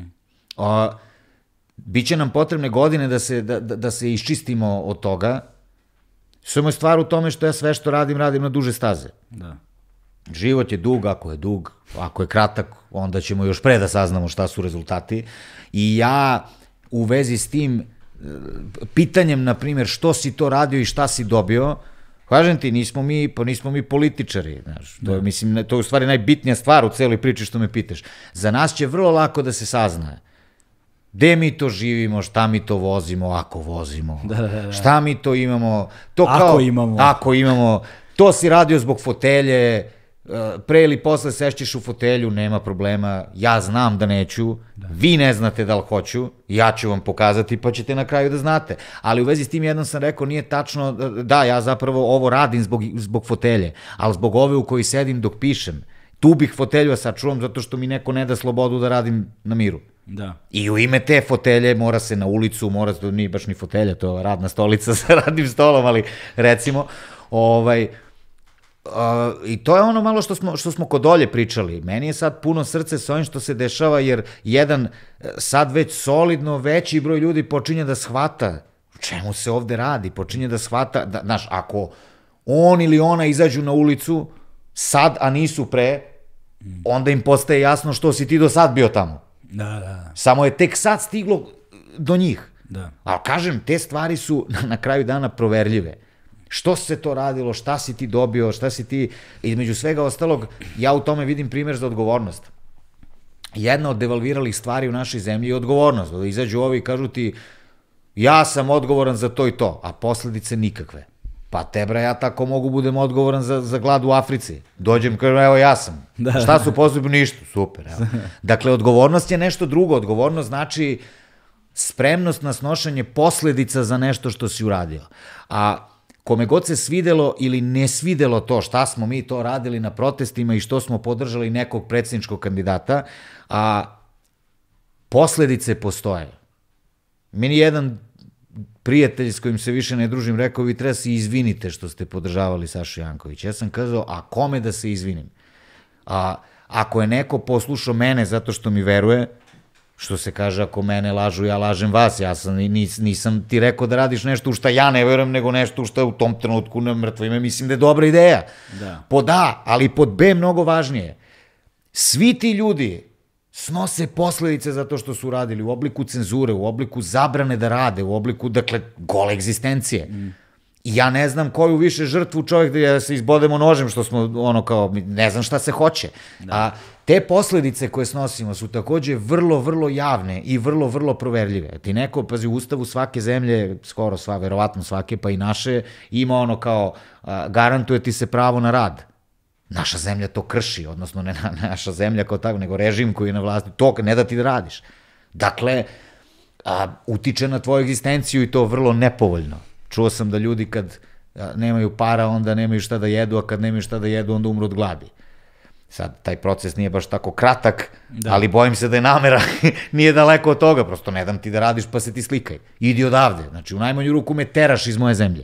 Biće nam potrebne godine da se iščistimo od toga. Samo je stvar u tome što ja sve što radim na duže staze. Život je dug, ako je kratak, onda ćemo još pre da saznamo šta su rezultati. I ja u vezi s tim pitanjem, na primjer, što si to radio i šta si dobio, kažem ti, nismo mi političari. To je u stvari najbitnija stvar u celoj priči što me pitaš. Za nas će vrlo lako da se saznaje Gde mi to živimo, šta mi to vozimo, ako vozimo, šta mi to imamo, to kao, ako imamo, to si radio zbog fotelje, pre ili posle sešćeš u fotelju, nema problema, ja znam da neću, vi ne znate da li hoću, ja ću vam pokazati pa ćete na kraju da znate. Ali u vezi s tim jednom sam rekao, nije tačno, da, ja zapravo ovo radim zbog fotelje, ali zbog ove u kojoj sedim dok pišem, tu bih fotelju sačuvam zato što mi neko ne da slobodu da radim na miru. Da. I u ime te fotelje mora se na ulicu, nije baš ni fotelja, to je radna stolica sa radnim stolom, ali recimo, i to je ono malo što smo kod Olje pričali. Meni je sad puno srce sa ovim što se dešava, jer jedan sad već solidno veći broj ljudi počinje da shvata o čemu se ovde radi, počinje da shvata, znaš, ako on ili ona izađu na ulicu sad, a nisu pre, onda im postaje jasno što si ti do sad bio tamo. Da. Samo je tek sad stiglo do njih. Da. Ali kažem, te stvari su na kraju dana proverljive. Što se to radilo, šta si ti dobio, šta si ti... Između svega ostalog, ja u tome vidim primer za odgovornost. Jedna od devalviralih stvari u našoj zemlji je odgovornost. Da izađu ovi i kažu ti, ja sam odgovoran za to i to, a posledice nikakve. Pa tebra, ja tako mogu budem odgovoran za glad u Africi. Dođem, kažem, evo ja sam. Šta su posledice? Ništa, super. Dakle, odgovornost je nešto drugo. Odgovornost znači spremnost na snošenje posledica za nešto što si uradio. A kome god se svidelo ili ne svidelo to šta smo mi to radili na protestima i što smo podržali nekog predsjedničkog kandidata, a posledice postoje. Meni jedan prijatelj s kojim se više ne družim rekao, vi treba se izvinite što ste podržavali Sašu Jankovića. Ja sam kazao, a kome da se izvinim? Ako je neko poslušao mene zato što mi veruje, što se kaže, ako mene lažu, ja lažem vas. Ja nisam ti rekao da radiš nešto u šta ja ne verujem, nego nešto u šta u tom trenutku na mrtvo ime mislim da je dobra ideja. Pod A, ali pod B mnogo važnije. Svi ti ljudi snose posledice za to što su radili u obliku cenzure, u obliku zabrane da rade, u obliku, dakle, gole egzistencije. I ja ne znam koju više žrtvu čovjek da se izbodemo nožem, što smo ono kao, ne znam šta se hoće. A te posledice koje snosimo su takođe vrlo, vrlo javne i vrlo, vrlo proverljive. Ti neko, pazi, u ustavu svake zemlje, skoro sva, verovatno svake, pa i naše, ima ono kao, garantuje ti se pravo na rad. Naša zemlja to krši, odnosno ne naša zemlja kao tako, nego režim koji je na vlasti, to ne da ti da radiš. Dakle, utiče na tvoju egzistenciju i to vrlo nepovoljno. Čuo sam da ljudi kad nemaju para, onda nemaju šta da jedu, a kad nemaju šta da jedu, onda umru od gladi. Sad, taj proces nije baš tako kratak, ali bojim se da je namera, nije daleko od toga, prosto ne dam ti da radiš pa se ti slikaj. Idi odavde, znači u najmanju ruku me teraš iz moje zemlje.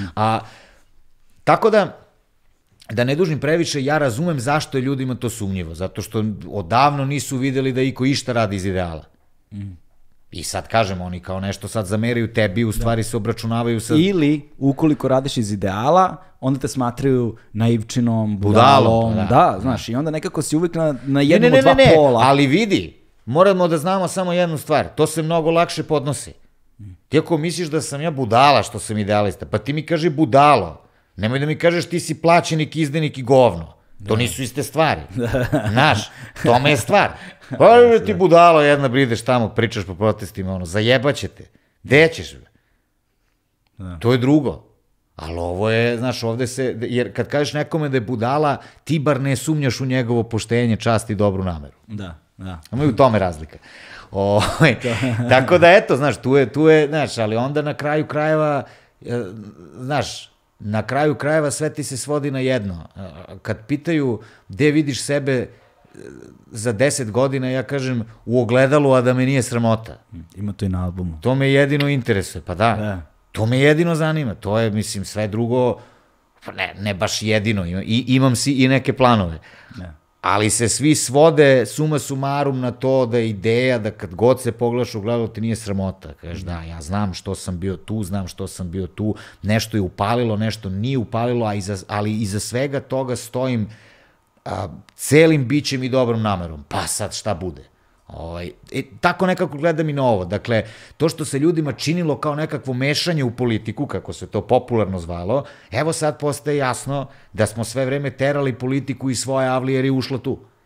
Tako da ne dužim previše, ja razumem zašto je ljudima to sumnjivo, zato što odavno nisu videli da iko išta radi iz ideala. I sad kažem, oni kao nešto sad zameraju tebi, u stvari se obračunavaju sa... Ili, ukoliko radiš iz ideala, onda te smatraju naivčinom, budalom, da, znaš, i onda nekako si uvijek na jednom od dva pola. Ali vidi, moramo da znamo samo jednu stvar, to se mnogo lakše podnosi. Ti ako misliš da sam ja budala što sam idealista, pa ti mi kaži budalo, nemoj da mi kažeš ti si plaćenik, izdenik i govno. To nisu iste stvari. Znaš, tome je stvar. Pa ti budalo jedna, brideš tamo, pričaš po protestima, zajebaće te. Gde ćeš? To je drugo. Ali ovo je, znaš, ovde se, jer kad kažeš nekome da je budala, ti bar ne sumnjaš u njegovo poštenje, čast i dobru nameru. Da. Ima i u tome razlika. Tako da, eto, znaš, tu je, znaš, ali onda na kraju krajeva, znaš, na kraju krajeva sve ti se svodi na jedno. Kad pitaju gde vidiš sebe za 10 godina, ja kažem u ogledalu, a da me nije sramota. Ima to i na albumu. To me jedino interesuje, pa da. To me jedino zanima. To je, mislim, sve drugo, ne baš jedino. Imam si i neke planove. Ali se svi svode suma sumarum na to da je ideja da kad god se pogledaš u ogledalu ti nije sramota. Kažeš da, ja znam što sam bio tu, znam što sam bio tu, nešto je upalilo, nešto nije upalilo, ali iza svega toga stojim celim bićem i dobrom namerom. Pa sad šta bude? Tako nekako gledam i na ovo. Dakle, to što se ljudima činilo kao nekakvo mešanje u politiku, kako se to popularno zvalo, evo sad postaje jasno da smo sve vreme terali politiku iz svoje avlije jer je ušla tu.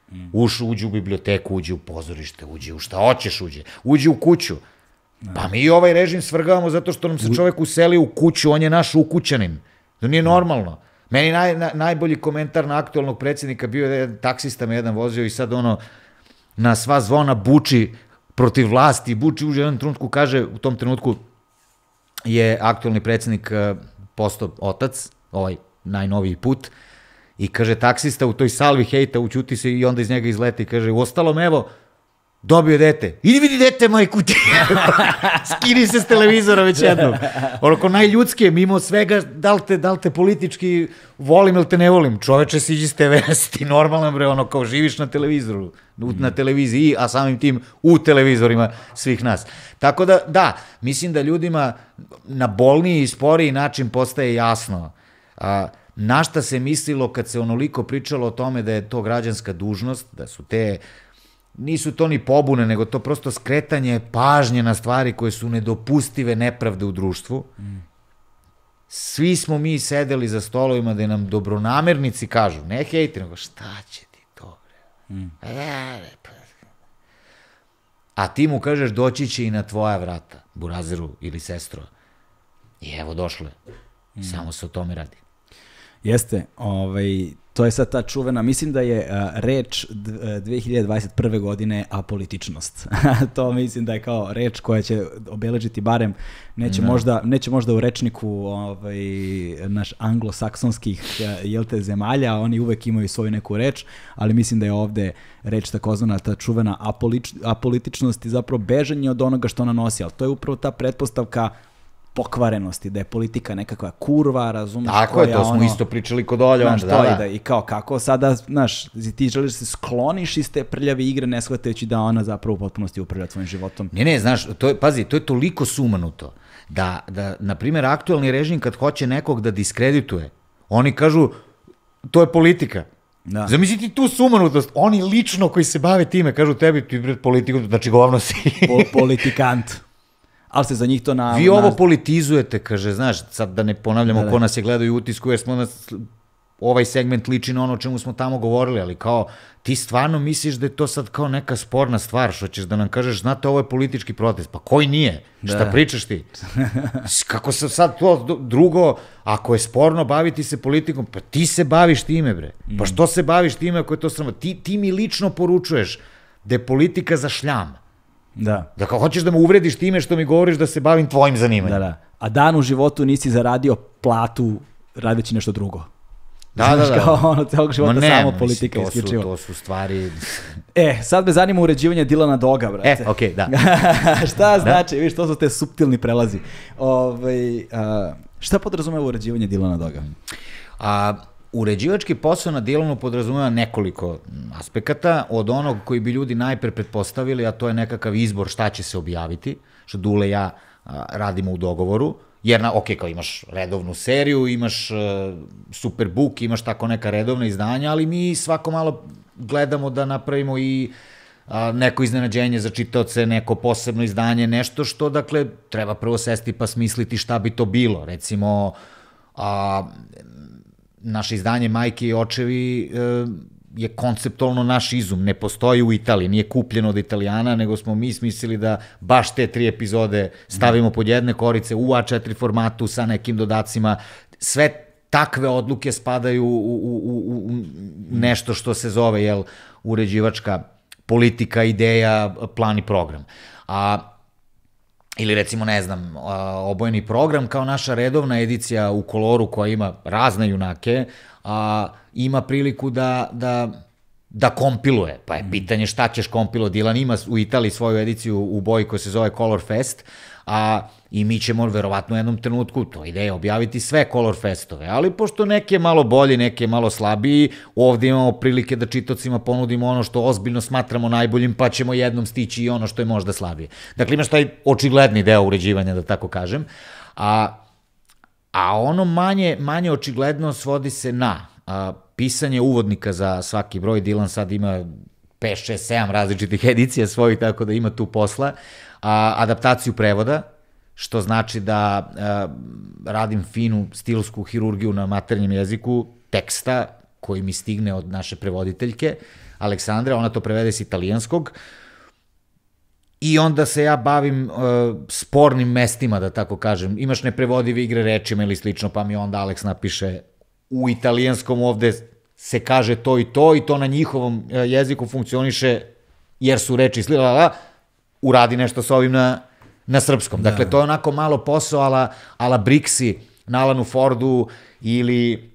Uđi u biblioteku, uđi u pozorište, uđi u šta hoćeš, uđi u kuću. Pa mi ovaj režim svrgavamo zato što nam se čovek useli u kuću, on je naš ukućanin. To nije normalno. Meni najbolji komentar na aktualnog predsjednika bio je taksista me jedan vozio i sad na sva zvona buči protiv vlasti, buči u jednom trenutku, kaže, u tom trenutku je aktualni predsjednik postao otac, ovaj najnoviji put, i kaže, taksista u toj salvi hejta ućuti se i onda iz njega izleti i kaže, uostalom, evo, dobio dete. Idi vidi dete, majku ti. Skini se s televizora već jednom. Onako najljudske, mimo svega, da li te politički volim ili te ne volim. Čoveče, siđi s TV, si ti normalan, bre, ono kao živiš na televizoru, na televiziji, a samim tim u televizorima svih nas. Tako da, mislim da ljudima na bolniji i sporiji način postaje jasno na šta se mislilo kad se onoliko pričalo o tome da je to građanska dužnost, da su nisu to ni pobune, nego to prosto skretanje pažnje na stvari koje su nedopustive nepravde u društvu. Svi smo mi sedeli za stolovima da nam dobronamernici kažu, ne hejte, nego šta će ti to, bre? A ti mu kažeš, doći će i na tvoja vrata, burazeru ili sestro. I evo došle. Samo se o tome radi. Jeste, to je sad ta čuvena, mislim da je reč 2021. godine apolitičnost. To mislim da je kao reč koja će obeležiti barem, neće možda u rečniku naš anglosaksonskih zemalja, oni uvek imaju svoju neku reč, ali mislim da je ovde reč takozvana ta čuvena apolitičnost i zapravo bežanje od onoga što ona nosi, ali to je upravo ta pretpostavka pokvarenosti, da je politika nekakva kurva, razumiješ? Tako je, to smo isto pričali kod Olja. I kao kako sada, znaš, ti želiš da se skloniš iz te prljave igre, ne shvatajući da ona zapravo u potpunosti upravlja svojim životom. Ne, znaš, pazi, to je toliko sumanuto, da, na primjer, aktualni režim kad hoće nekog da diskredituje, oni kažu, to je politika. Zamisliti tu sumanutost, oni lično koji se bave time, kažu tebi, ti pred politikom, znači govno si. Politikant. Ali se za njih to Vi ovo politizujete, kaže, znaš, sad da ne ponavljamo ko nas je gledao i utisku, jer smo ovaj segment liči na ono o čemu smo tamo govorili, ali kao, ti stvarno misliš da je to sad kao neka sporna stvar, što ćeš da nam kažeš, znate, ovo je politički protest, pa koji nije? Šta pričaš ti? Kako se sad to drugo, ako je sporno baviti se politikom, pa ti se baviš time, bre. Pa što se baviš time ako je to sramo? Ti mi lično poručuješ da je politika za šljam. Da. Da kao hoćeš da me uvrediš time što mi govoriš da se bavim tvojim zanimanjem. Da. A dan u životu nisi zaradio platu radeći nešto drugo. Da. Kao celog života samo politika isključivo. To su stvari... Sad me zanima uređivanje Dylana Doga, brate. Okej, da. Šta znači, vidiš, to su te suptilni prelazi. Šta podrazumeva uređivanje Dylana Doga? Uređivački posao na Dylanu podrazumeva nekoliko aspekata, od onog koji bi ljudi najpre pretpostavili, a to je nekakav izbor šta će se objaviti, što Dule i ja radimo u dogovoru, jer kao imaš redovnu seriju, imaš Superbook, imaš tako neka redovna izdanja, ali mi svako malo gledamo da napravimo i neko iznenađenje za čitaoce, neko posebno izdanje, nešto što, dakle, treba prvo sesti pa smisliti šta bi to bilo. Recimo, naše izdanje Majke i očevi je konceptualno naš izum, ne postoji u Italiji, nije kupljeno od Italijana, nego smo mi smislili da baš te 3 epizode stavimo pod jedne korice u A4 formatu sa nekim dodacima. Sve takve odluke spadaju u nešto što se zove uređivačka politika, ideja, plan i program. Ili recimo, ne znam, Obojeni program kao naša redovna edicija u Koloru koja ima razne junake, ima priliku da kompiluje. Pa je pitanje šta ćeš kompilovati. Dylan ima u Italiji svoju ediciju u boji koja se zove Color Fest, i mi ćemo verovatno u jednom trenutku, to ideja, objaviti sve Color Festove, ali pošto neki je malo bolji, neki je malo slabiji, ovde imamo prilike da čitocima ponudimo ono što ozbiljno smatramo najboljim, pa ćemo jednom stići i ono što je možda slabije. Dakle, imaš taj očigledni deo uređivanja, da tako kažem, a ono manje očigledno svodi se na pisanje uvodnika za svaki broj. Dylan sad ima 5, 6, 7 različitih edicija svojih, tako da ima tu posla, adaptaciju prevoda, što znači da radim finu stilsku hirurgiju na maternjem jeziku, teksta, koji mi stigne od naše prevoditeljke, Aleksandre, ona to prevede s italijanskog, i onda se ja bavim spornim mestima, da tako kažem. Imaš neprevodive igre rečima ili slično, pa mi onda Aleks napiše u italijanskom ovde se kaže to i to na njihovom jeziku funkcioniše jer su reči slila, uradi nešto sa ovim na srpskom. Dakle, to je onako malo posao ala Brixi na Alanu Fordu ili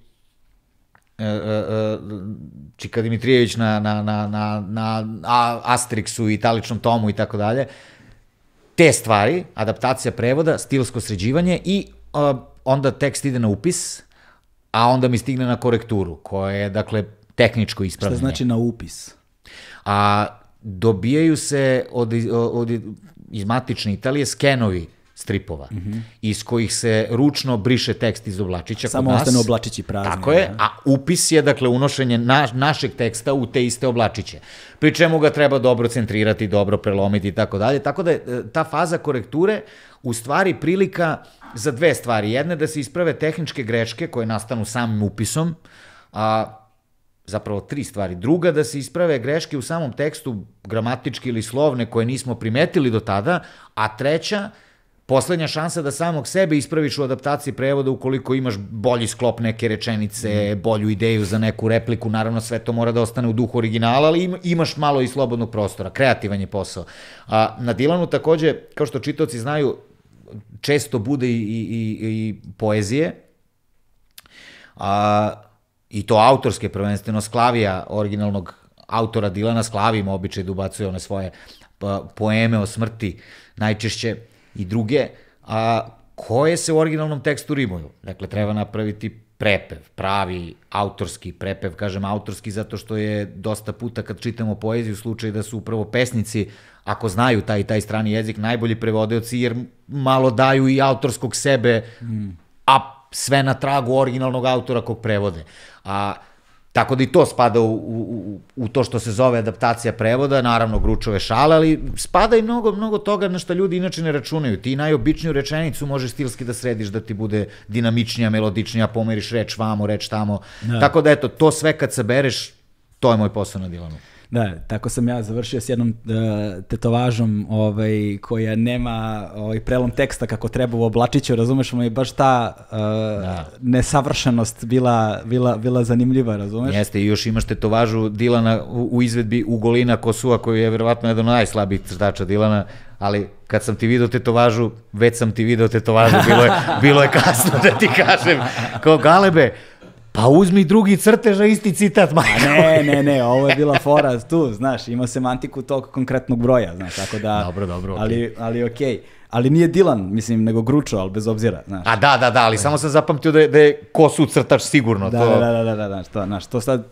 Čika Dimitrijević na Asterixu i Italičnom tomu i tako dalje. Te stvari, adaptacija prevoda, stilsko sređivanje i onda tekst ide na upis, a onda mi stigne na korekturu, koja je, dakle, tehničko ispravljanje. Šta znači na upis? Dobijaju se iz matične Italije skenovi stripova, iz kojih se ručno briše tekst iz oblačića. Samo ostane oblačići prazni. Tako je, a upis je, dakle, unošenje našeg teksta u te iste oblačiće. Pri čemu ga treba dobro centrirati, dobro prelomiti i tako dalje. Tako da je ta faza korekture u stvari prilika za dve stvari. Jedna je da se isprave tehničke greške koje nastanu samim upisom, zapravo tri stvari. Druga, da se isprave greške u samom tekstu, gramatički ili slovne, koje nismo primetili do tada, a treća, poslednja šansa da samog sebe ispraviš u adaptaciji prevoda ukoliko imaš bolji sklop neke rečenice, bolju ideju za neku repliku, naravno sve to mora da ostane u duhu originala, ali imaš malo i slobodnog prostora, kreativan je posao. Na Dilanu takođe, kao što čitaoci znaju, često bude i poezije, i to autorske, prvenstveno Sklavija, originalnog autora Dilana. Sklavija ima običaj da ubacuje one svoje poeme o smrti, najčešće, i druge, koje se u originalnom tekstu rimuju. Dakle, treba napraviti prepev, pravi autorski prepev, kažem autorski zato što je dosta puta kad čitamo poeziju slučaj da su upravo pesnici, ako znaju taj strani jezik, najbolji prevodeoci, jer malo daju i autorskog sebe, a sve na tragu originalnog autora kog prevode. Tako da i to spada u to što se zove adaptacija prevoda, naravno gručove šale, ali spada i mnogo toga na što ljudi inače ne računaju. Ti najobičniju rečenicu možeš stilski da središ, da ti bude dinamičnija, melodičnija, pomeriš reč vamo, reč tamo. Tako da eto, to sve kad sabereš, to je moj posao na Dilanu. Da, tako sam ja završio s jednom tetovažom koja nema prelom teksta kako treba u oblačiću, razumeš, ono je baš ta nesavršenost bila zanimljiva, razumeš? Jeste, i još imaš tetovažu Dilana u izvedbi Ugolina Kosua, koji je verovatno jedan od najslabijih crtača Dilana, ali kad sam ti video tetovažu, već sam ti video tetovažu, bilo je kasno da ti kažem, kao Galebe, pa uzmi drugi crtež, a isti citat, majka. Ne, ovo je bila fora tu, znaš, ima semantiku tog konkretnog broja, znaš, tako da... Dobro. Ali okej. Ali nije Dilan, mislim, nego Gručo, ali bez obzira, znaš. Da, ali samo sam zapamtio da je Kosu crtač sigurno. Znaš, to sad...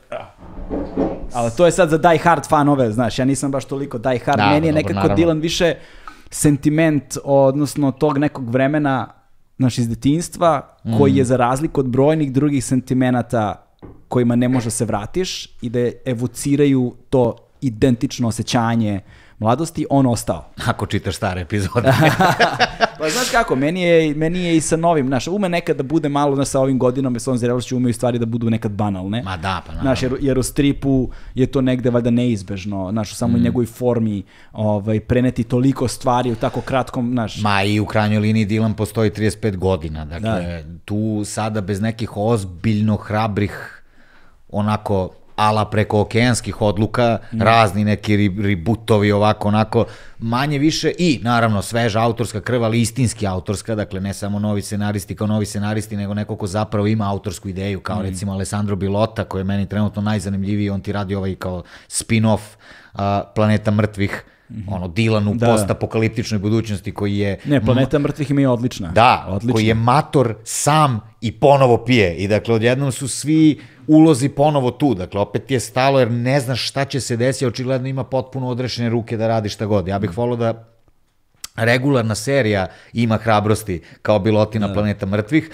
Ali to je sad za die hard fanove, znaš, ja nisam baš toliko die hard, meni je nekako Dilan više sentiment, odnosno tog nekog vremena, znaš, iz detinjstva, koji je za razliku od brojnih drugih sentimenata kojima ne možeš da se vratiš i da evociraju to identično osjećanje mladosti, on ostao. Ako čitaš stare epizode. Pa znaš kako, meni je i sa novim, znaš, ume nekad da bude malo, znaš, sa ovim godinom, s ovom zrelošću umeju stvari da budu nekad banalne. Ma da, pa znaš, jer u stripu je to negde valjda neizbežno, znaš, u samoj njegovoj formi preneti toliko stvari u tako kratkom, znaš. Ma i u krajnjoj liniji Dilan postoji 35 godina, dakle, tu sada bez nekih ozbiljno hrabrih, onako, ala preko okeanskih odluka, razni neki rebootovi ovako, onako, manje više i naravno sveža autorska krv, ali istinski autorska, dakle ne samo novi scenaristi kao novi scenaristi, nego neko ko zapravo ima autorsku ideju, kao recimo Alessandro Bilota, koji je meni trenutno najzanimljiviji, on ti radi ovaj kao spin-off Planeta mrtvih, ono, Dilan u postapokaliptičnoj budućnosti koji je... Ne, Planeta mrtvih ima je odlična. Da, koji je mator sam i ponovo pije. I dakle, odjednom su svi ulozi ponovo tu. Dakle, opet ti je stalo jer ne znaš šta će se desiti, očigledno ima potpuno odrešene ruke da radi šta god. Ja bih volio da regularna serija ima hrabrosti kao Bilotina Planeta mrtvih,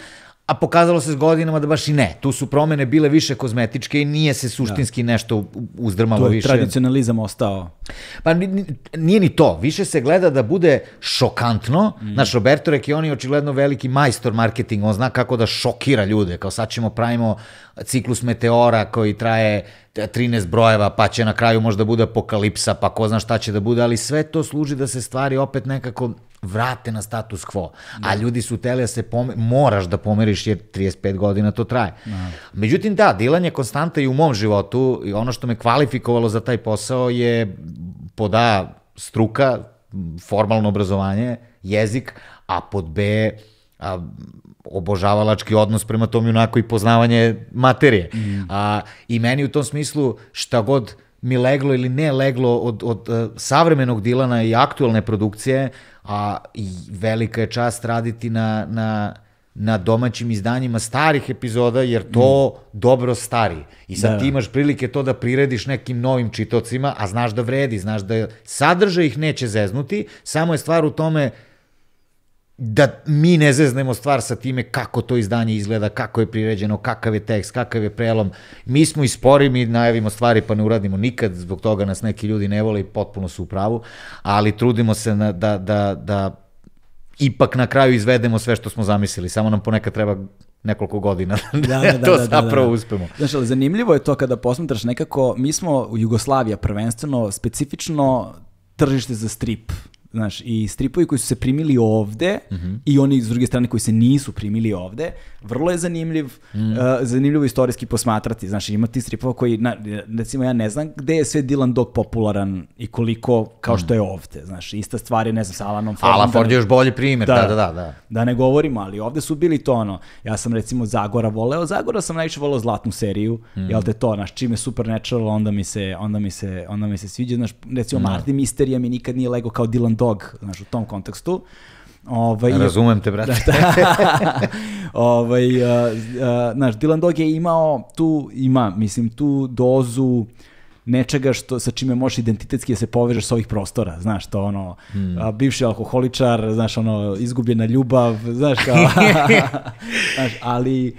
a pokazalo se s godinama da baš i ne. Tu su promene bile više kozmetičke i nije se suštinski nešto uzdrmalo više. Tu je tradicionalizam ostao. Pa nije ni to. Više se gleda da bude šokantno. Znaš, Roberto Recchioni je očigledno veliki majstor marketinga. On zna kako da šokira ljude. Kao sad pravimo ciklus Meteora koji traje 13 brojeva, pa će na kraju možda bude apokalipsa, pa ko zna šta će da bude, ali sve to služi da se stvari opet nekako vrate na status quo. A ljudi su teli da se moraš da pomeriš jer 35 godina to traje. Međutim, da, Dylan je konstanta i u mom životu i ono što me kvalifikovalo za taj posao je pod A struka, formalno obrazovanje, jezik, a pod B obožavalački odnos prema tom junako i poznavanje materije. I meni u tom smislu šta god mi leglo ili ne leglo od savremenog Dylana i aktualne produkcije, a velika je čast raditi na domaćim izdanjima starih epizoda, jer to dobro stari. I sad ti imaš prilike to da prirediš nekim novim čitocima, a znaš da vredi, znaš da sadržaj ih neće zeznuti, samo je stvar u tome da mi ne zeznemo stvar sa time kako to izdanje izgleda, kako je priređeno, kakav je tekst, kakav je prelom. Mi smo i spori, mi najavimo stvari pa ne uradimo nikad, zbog toga nas neki ljudi ne vole i potpuno su u pravu, ali trudimo se da ipak na kraju izvedemo sve što smo zamislili, samo nam ponekad treba nekoliko godina da to zapravo uspemo. Znaš, ali zanimljivo je to kada posmatraš nekako, mi smo u Jugoslavija prvenstveno specifično tržište za strip. Znaš, i stripovi koji su se primili ovde i oni s druge strane koji se nisu primili ovde, vrlo je zanimljivo istorijski posmatrati. Znaš, ima ti stripova koji, recimo ja ne znam gde je sve Dylan Dog popularan i koliko kao što je ovde. Znaš, ista stvar je, ne znam, sa Alanom Fordom. Alan Ford je još bolji primjer, da. Da ne govorimo, ali ovde su bili to ono, ja sam recimo Zagora voleo, Zagora sam najviše voleo Zlatnu seriju, jel te to, znaš, čim je Supernatural, onda mi se sviđa, znaš, recimo Martin Misterija mi nikad nije legao kao Dylan Dog, znaš, u tom kontekstu. Razumem te, brate. Znaš, Dylan Dog je imao tu dozu nečega sa čime možeš identitetski da se povežeš s ovih prostora, znaš, to ono, bivši alkoholičar, znaš, ono, izgubljena ljubav, znaš, kao, znaš, ali,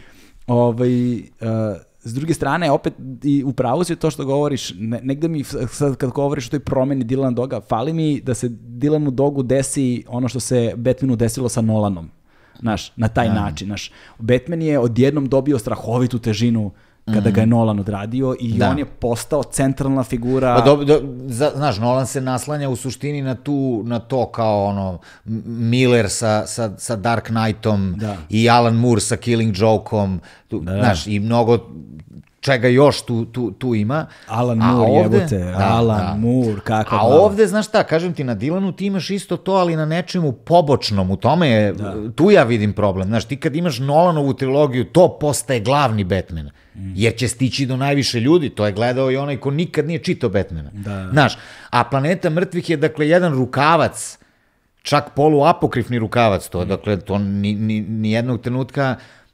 s druge strane, opet, i u pravu si to što govoriš, negde mi, sad kad govoriš o toj promeni Dylana Doga, fali mi da se Dylanu Dogu desi ono što se Batmanu desilo sa Nolanom, znaš, na taj način, znaš. Batman je odjednom dobio strahovitu težinu kada ga je Nolan odradio i on je postao centralna figura. Znaš, Nolan se naslanja u suštini na to kao ono Miller sa Dark Knightom i Alan Moore sa Killing Joke-om, znaš, i mnogo čega još tu ima. Alan Moore, jebote, Alan Moore, kako. A ovde, znaš šta, kažem ti, na Dylanu ti imaš isto to, ali na nečemu pobočnom, u tome je, tu ja vidim problem. Znaš, ti kad imaš Nolanovu trilogiju, to postaje glavni Batman, jer će stići do najviše ljudi, to je gledao i onaj ko nikad nije čitao Batmana. Znaš, a Planeta mrtvih je, dakle, jedan rukavac, čak poluapokrifni rukavac, to, dakle, to ni jednog trenutka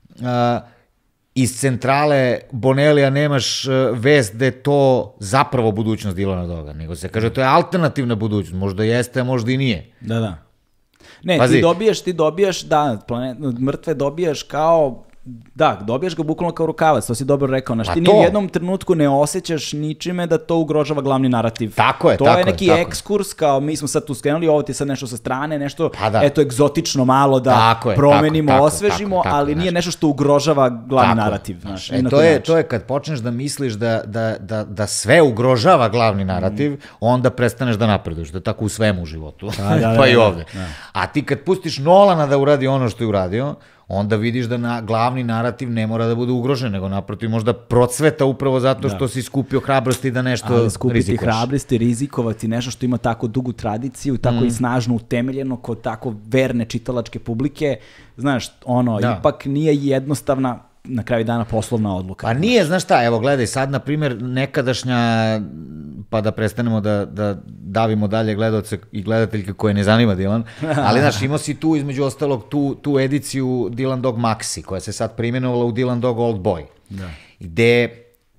iz centrale Bonelija nemaš vest da je to zapravo budućnost Dylana Doga, nego se kaže to je alternativna budućnost, možda jeste, a možda i nije. Da. Ne, ti dobijaš, mrtve dobijaš kao, dobijaš ga bukvalno kao rukavac, to si dobro rekao, znaš, ti ni u jednom trenutku ne osjećaš ničime da to ugrožava glavni narativ. Tako je. To je neki ekskurs, kao mi smo sad tu skrenuli, ovo ti je sad nešto sa strane, nešto, eto, egzotično malo da promenimo, osvežimo, ali nije nešto što ugrožava glavni narativ. To je kad počneš da misliš da sve ugrožava glavni narativ, onda prestaneš da napreduješ, da je tako u svemu u životu, pa i ovde. A ti kad pustiš Nolana da uradi ono što je uradio, onda vidiš da glavni narativ ne mora da bude ugrožen, nego naprotiv možda procveta upravo zato što si skupio hrabrosti da nešto rizikuješ. Ali skupiti hrabrosti, rizikovati nešto što ima tako dugu tradiciju, tako i snažno utemeljeno kod tako verne čitalačke publike, znaš, ipak nije jednostavna na kraju dana poslovna odluka. Pa nije, znaš šta, evo gledaj, sad na primjer nekadašnja, pa da prestanemo da davimo dalje gledalce i gledateljke koje ne zanima Dylan, ali znaš, imao si tu između ostalog tu ediciju Dylan Dog Maxi, koja se sad primjenovala u Dylan Dog Old Boy, gde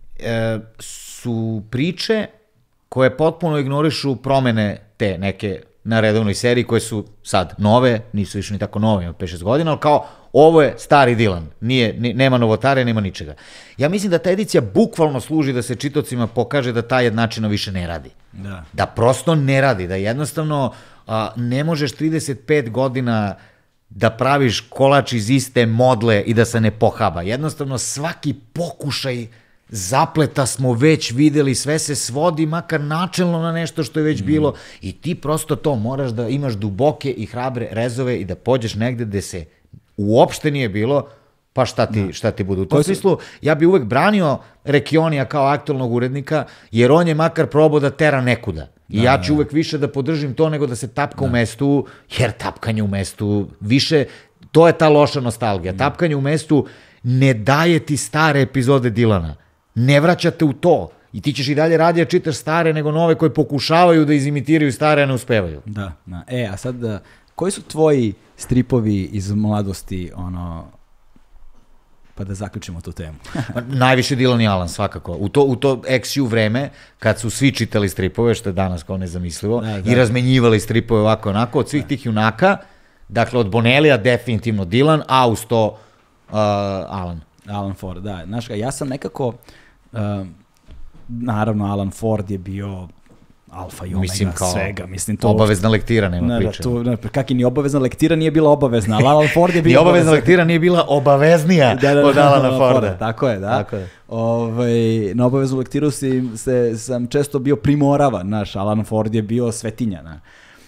su priče koje potpuno ignorišu promene te neke na redovnoj seriji koje su sad nove, nisu više ni tako nove, ima 5-6 godina, ali kao ovo je stari Dilan, nema novotare, nema ničega. Ja mislim da ta edicija bukvalno služi da se čitocima pokaže da ta jednačina više ne radi. Da prosto ne radi, da jednostavno ne možeš 35 godina da praviš kolač iz iste modle i da se ne pohaba. Jednostavno svaki pokušaj zapleta smo već videli, sve se svodi makar načelno na nešto što je već bilo i ti prosto to moraš da imaš duboke i hrabre rezove i da pođeš negde gde se uopšte nije bilo, pa šta ti bude. U tom smislu, ja bi uvek branio Rekionija kao aktualnog urednika, jer on je makar probao da tera nekuda. I ja ću uvek više da podržim to nego da se tapka u mestu, jer tapkanje u mestu više, to je ta loša nostalgija. Tapkanje u mestu ne daje ti stare epizode Dilana. Ne vraćate u to. I ti ćeš i dalje radije čitaš stare nego nove koje pokušavaju da izimitiraju stare, a ne uspevaju. Da. A sad, koji su tvoji stripovi iz mladosti, pa da zaključimo tu temu? Najviše Dilan i Alan, svakako. U to XU vreme, kad su svi čitali stripove, što je danas kao nezamislivo, i razmenjivali stripove ovako onako, od svih tih junaka, dakle od Bonelija definitivno Dilan, a uz to Alan. Alan Ford, da. Znaš, ja sam nekako, naravno Alan Ford je bio alfa i omega svega. Mislim, to obavezna lektira, nema priče. Kak i ni obavezna lektira nije bila obavezna, ali Alan Ford je bio... Ni obavezna lektira nije bila obaveznija od Alana Forda. Tako je, da. Na obaveznu lektiru sam često bio primoravan, naš Alan Ford je bio svetinja,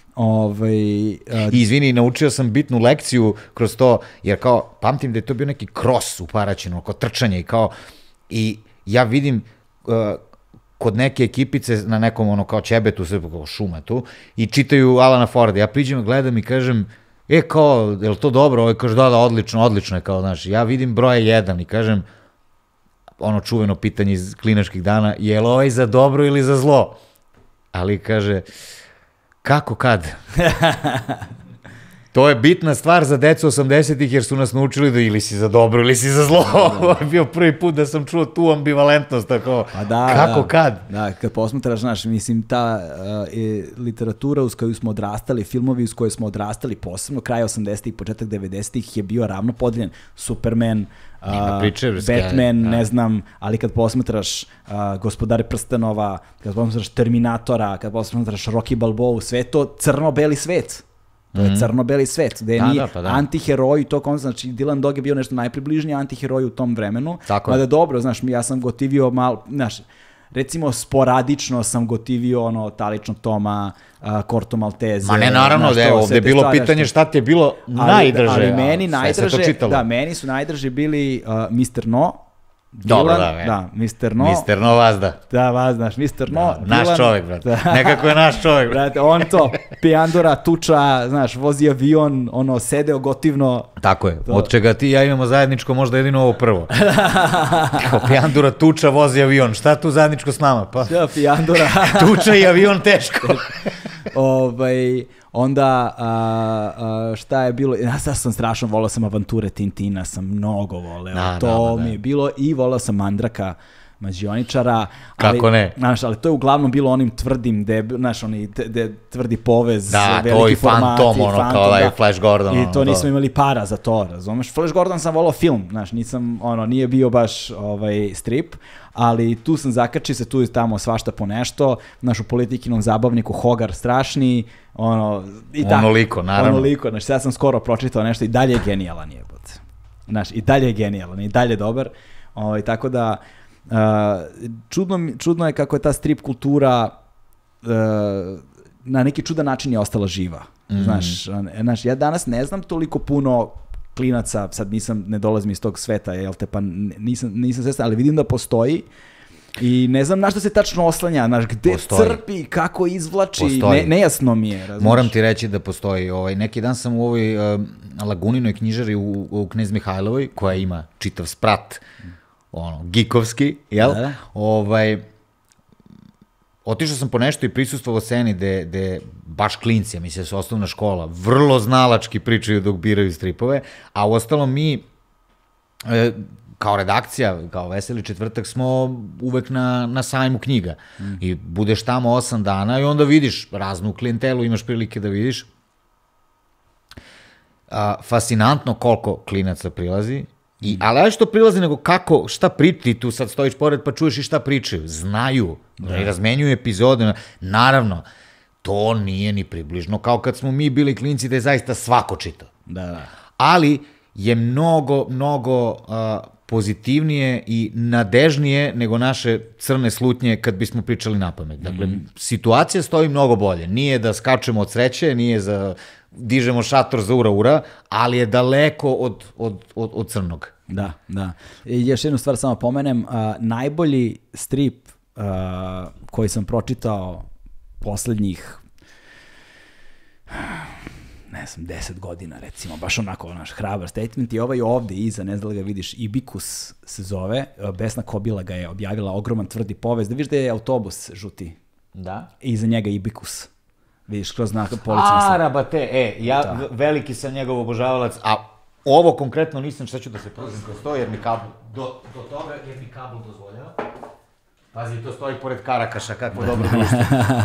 Izvini, naučio sam bitnu lekciju kroz to, jer kao, pamtim da je to bio neki kros u Paraćinu, oko trčanja i ja vidim kod neke ekipice na nekom kao ćebetu, kao šumatu, i čitaju Alana Forda. Ja priđem, gledam i kažem, kao, je li to dobro? Ovo kaže, da, odlično je, kao, znaš, ja vidim broja 1 i kažem, ono čuveno pitanje iz klinačkih dana, je li ovaj za dobro ili za zlo? Ali kaže, kako kad? To je bitna stvar za decu 80-ih, jer su nas naučili da ili si za dobro ili si za zlo. Ovo je bio prvi put da sam čuo tu ambivalentnost, tako, kako kad? Da, kad posmatraš, znaš, mislim, ta literatura uz koju smo odrastali, filmovi uz koje smo odrastali, posebno kraj 80-ih, početak 90-ih je bio ravno podeljen. Superman, Batman, ne znam, ali kad posmatraš Gospodare prstenova, kad posmatraš Terminatora, kad posmatraš Rocky Balboa, sve to crno-beli svet. To je crno-beli svet, gde nije antiheroj, znači Dylan Dog je bio nešto najpribližniji antiheroj u tom vremenu, mada dobro, znaš, ja sam gotivio malo, znaš, recimo sporadično sam gotivio Taličnog Toma, Corto Maltese. Ma ne, naravno, da je ovde bilo pitanje šta ti je bilo najdrže. Ali meni najdrže, meni su najdrže bili Mr. No, dobro, da, Mr. No. Mr. No Vazda. Da, Vazda, Mr. No. Naš čovjek, brate. Nekako je naš čovjek, brate. On to, pijandura, tuča, znaš, vozi avion, sedeo gotivno. Tako je, od čega ti i ja imamo zajedničko možda jedino ovo prvo. Pijandura, tuča, vozi avion, šta tu zajedničko s nama? Da, pijandura. Tuča i avion teško. Onda, šta je bilo, ja sad sam strašno, volao sam Avanture Tintina, sam mnogo voleo, to mi je bilo, i volao sam Mandraka Mađioničara. Kako ne? Znaš, ali to je uglavnom bilo onim tvrdim, znaš, oni tvrdi povez, veliki formati. Da, to i Fantom, kao da je Flash Gordon. I to nismo imali para za to, razumeš? Flash Gordon sam volao film, znaš, nisam, nije bio baš strip, ali tu sam zakačio se tu i tamo svašta po nešto, znaš, u Politikinom zabavniku Hogar strašni, onoliko, naravno. Onoliko, znaš, sad sam skoro pročitao nešto i dalje je genijalan jebote. Znaš, i dalje je genijalan, i dalje dobar, tako da čudno je kako je ta strip kultura na neki čudan način je ostala živa. Znaš, ja danas ne znam toliko puno klinaca, sad ne dolazim iz tog sveta, pa nisam svestan, ali vidim da postoji i ne znam na što se tačno oslanja, znaš, gde crpi, kako izvlači, nejasno mi je. Razumiješ? Moram ti reći da postoji. Neki dan sam u ovoj Laguninoj knjižari u Knez Mihajlovoj, koja ima čitav sprat gikovski, jel? Otišao sam po nešto i prisustvovao sceni gde baš klinci, ja mislim da su osnovna škola, vrlo znalački pričaju dok biraju stripove, a uostalom mi, kao redakcija, kao Veseli četvrtak, smo uvek na sajmu knjiga. I budeš tamo 8 dana i onda vidiš raznu klijentelu, imaš prilike da vidiš. fascinantno koliko klinaca prilazi, ali što prilazi, nego kako, šta pričati, tu sad stojiš pored pa čuješ i šta pričaju, znaju, razmenjuju epizode, naravno, to nije ni približno, kao kad smo mi bili klinci da je zaista svako čitao. Da. Ali je mnogo pozitivnije i nadežnije nego naše crne slutnje kad bismo pričali napamet. Dakle, situacija stoji mnogo bolje. Nije da skačemo od sreće, nije da dižemo šator za ura, ali je daleko od crnog. Da. I još jednu stvar samo pomenem, najbolji strip koji sam pročitao poslednjih 10 godina, recimo, baš onako naš hrabar statement i ovaj ovde iza, ne znam da ga vidiš, Ibikus se zove, Besna Kobila ga je objavila, ogroman tvrdi povest, da vidiš da je autobus žuti. Da. I iza njega Ibikus. Vidiš, kroz znak policima. Rabate, ja veliki sam njegov obožavalac, a ovo konkretno nisam, šta ću da se prozim kroz to, jer mi kabel, do toga, jer mi kabel dozvoljava. Pazi, to stoji pored Karakaša, kako dobro društvo.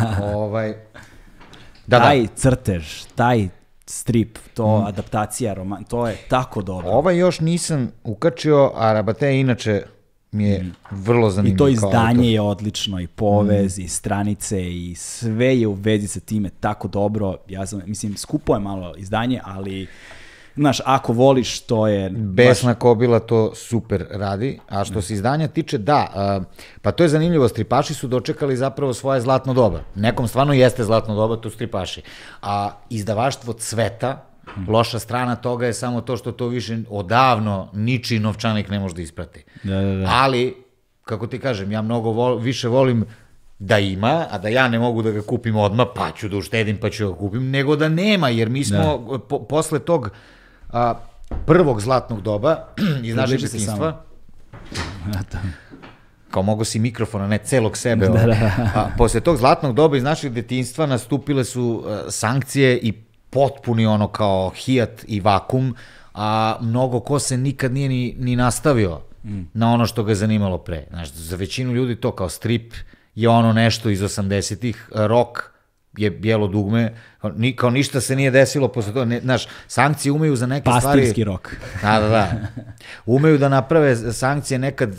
Taj crtež, taj strip, to adaptacija, roman, to je tako dobro. Ovaj još nisam ukačio, a Rabate inače mi je vrlo zanimljiv. I to izdanje je odlično, i povez, i stranice, i sve je u vezi sa time tako dobro. Ja sam, mislim, skupo je malo izdanje, ali, znaš, ako voliš, to je... Besna Kobila to super radi, a što se izdanja tiče, pa to je zanimljivo, stripaši su dočekali zapravo svoje zlatno doba. Nekom stvarno jeste zlatno doba, to stripaši. A izdavaštvo cveta, loša strana toga je samo to što to više odavno ničiji novčanik ne može da isprati. Ali, kako ti kažem, ja mnogo više volim da ima, a da ja ne mogu da ga kupim odmah, pa ću da uštedim pa ću ga kupim, nego da nema, jer mi smo posle tog prvog zlatnog doba iz našeg detinjstva, kao mogo si mikrofona, ne celog sebe, posle tog zlatnog doba iz našeg detinjstva nastupile su sankcije i potpuni ono kao hijat i vakum, a mnogo ko se nikad nije ni nastavio na ono što ga je zanimalo pre. Znaš, za većinu ljudi to kao strip je ono nešto iz 80-ih, rock je bijelo dugme, kao ništa se nije desilo posle toga. Znaš, sankcije umeju za neke stvari... Pastirski rock. Da. Umeju da naprave sankcije nekad...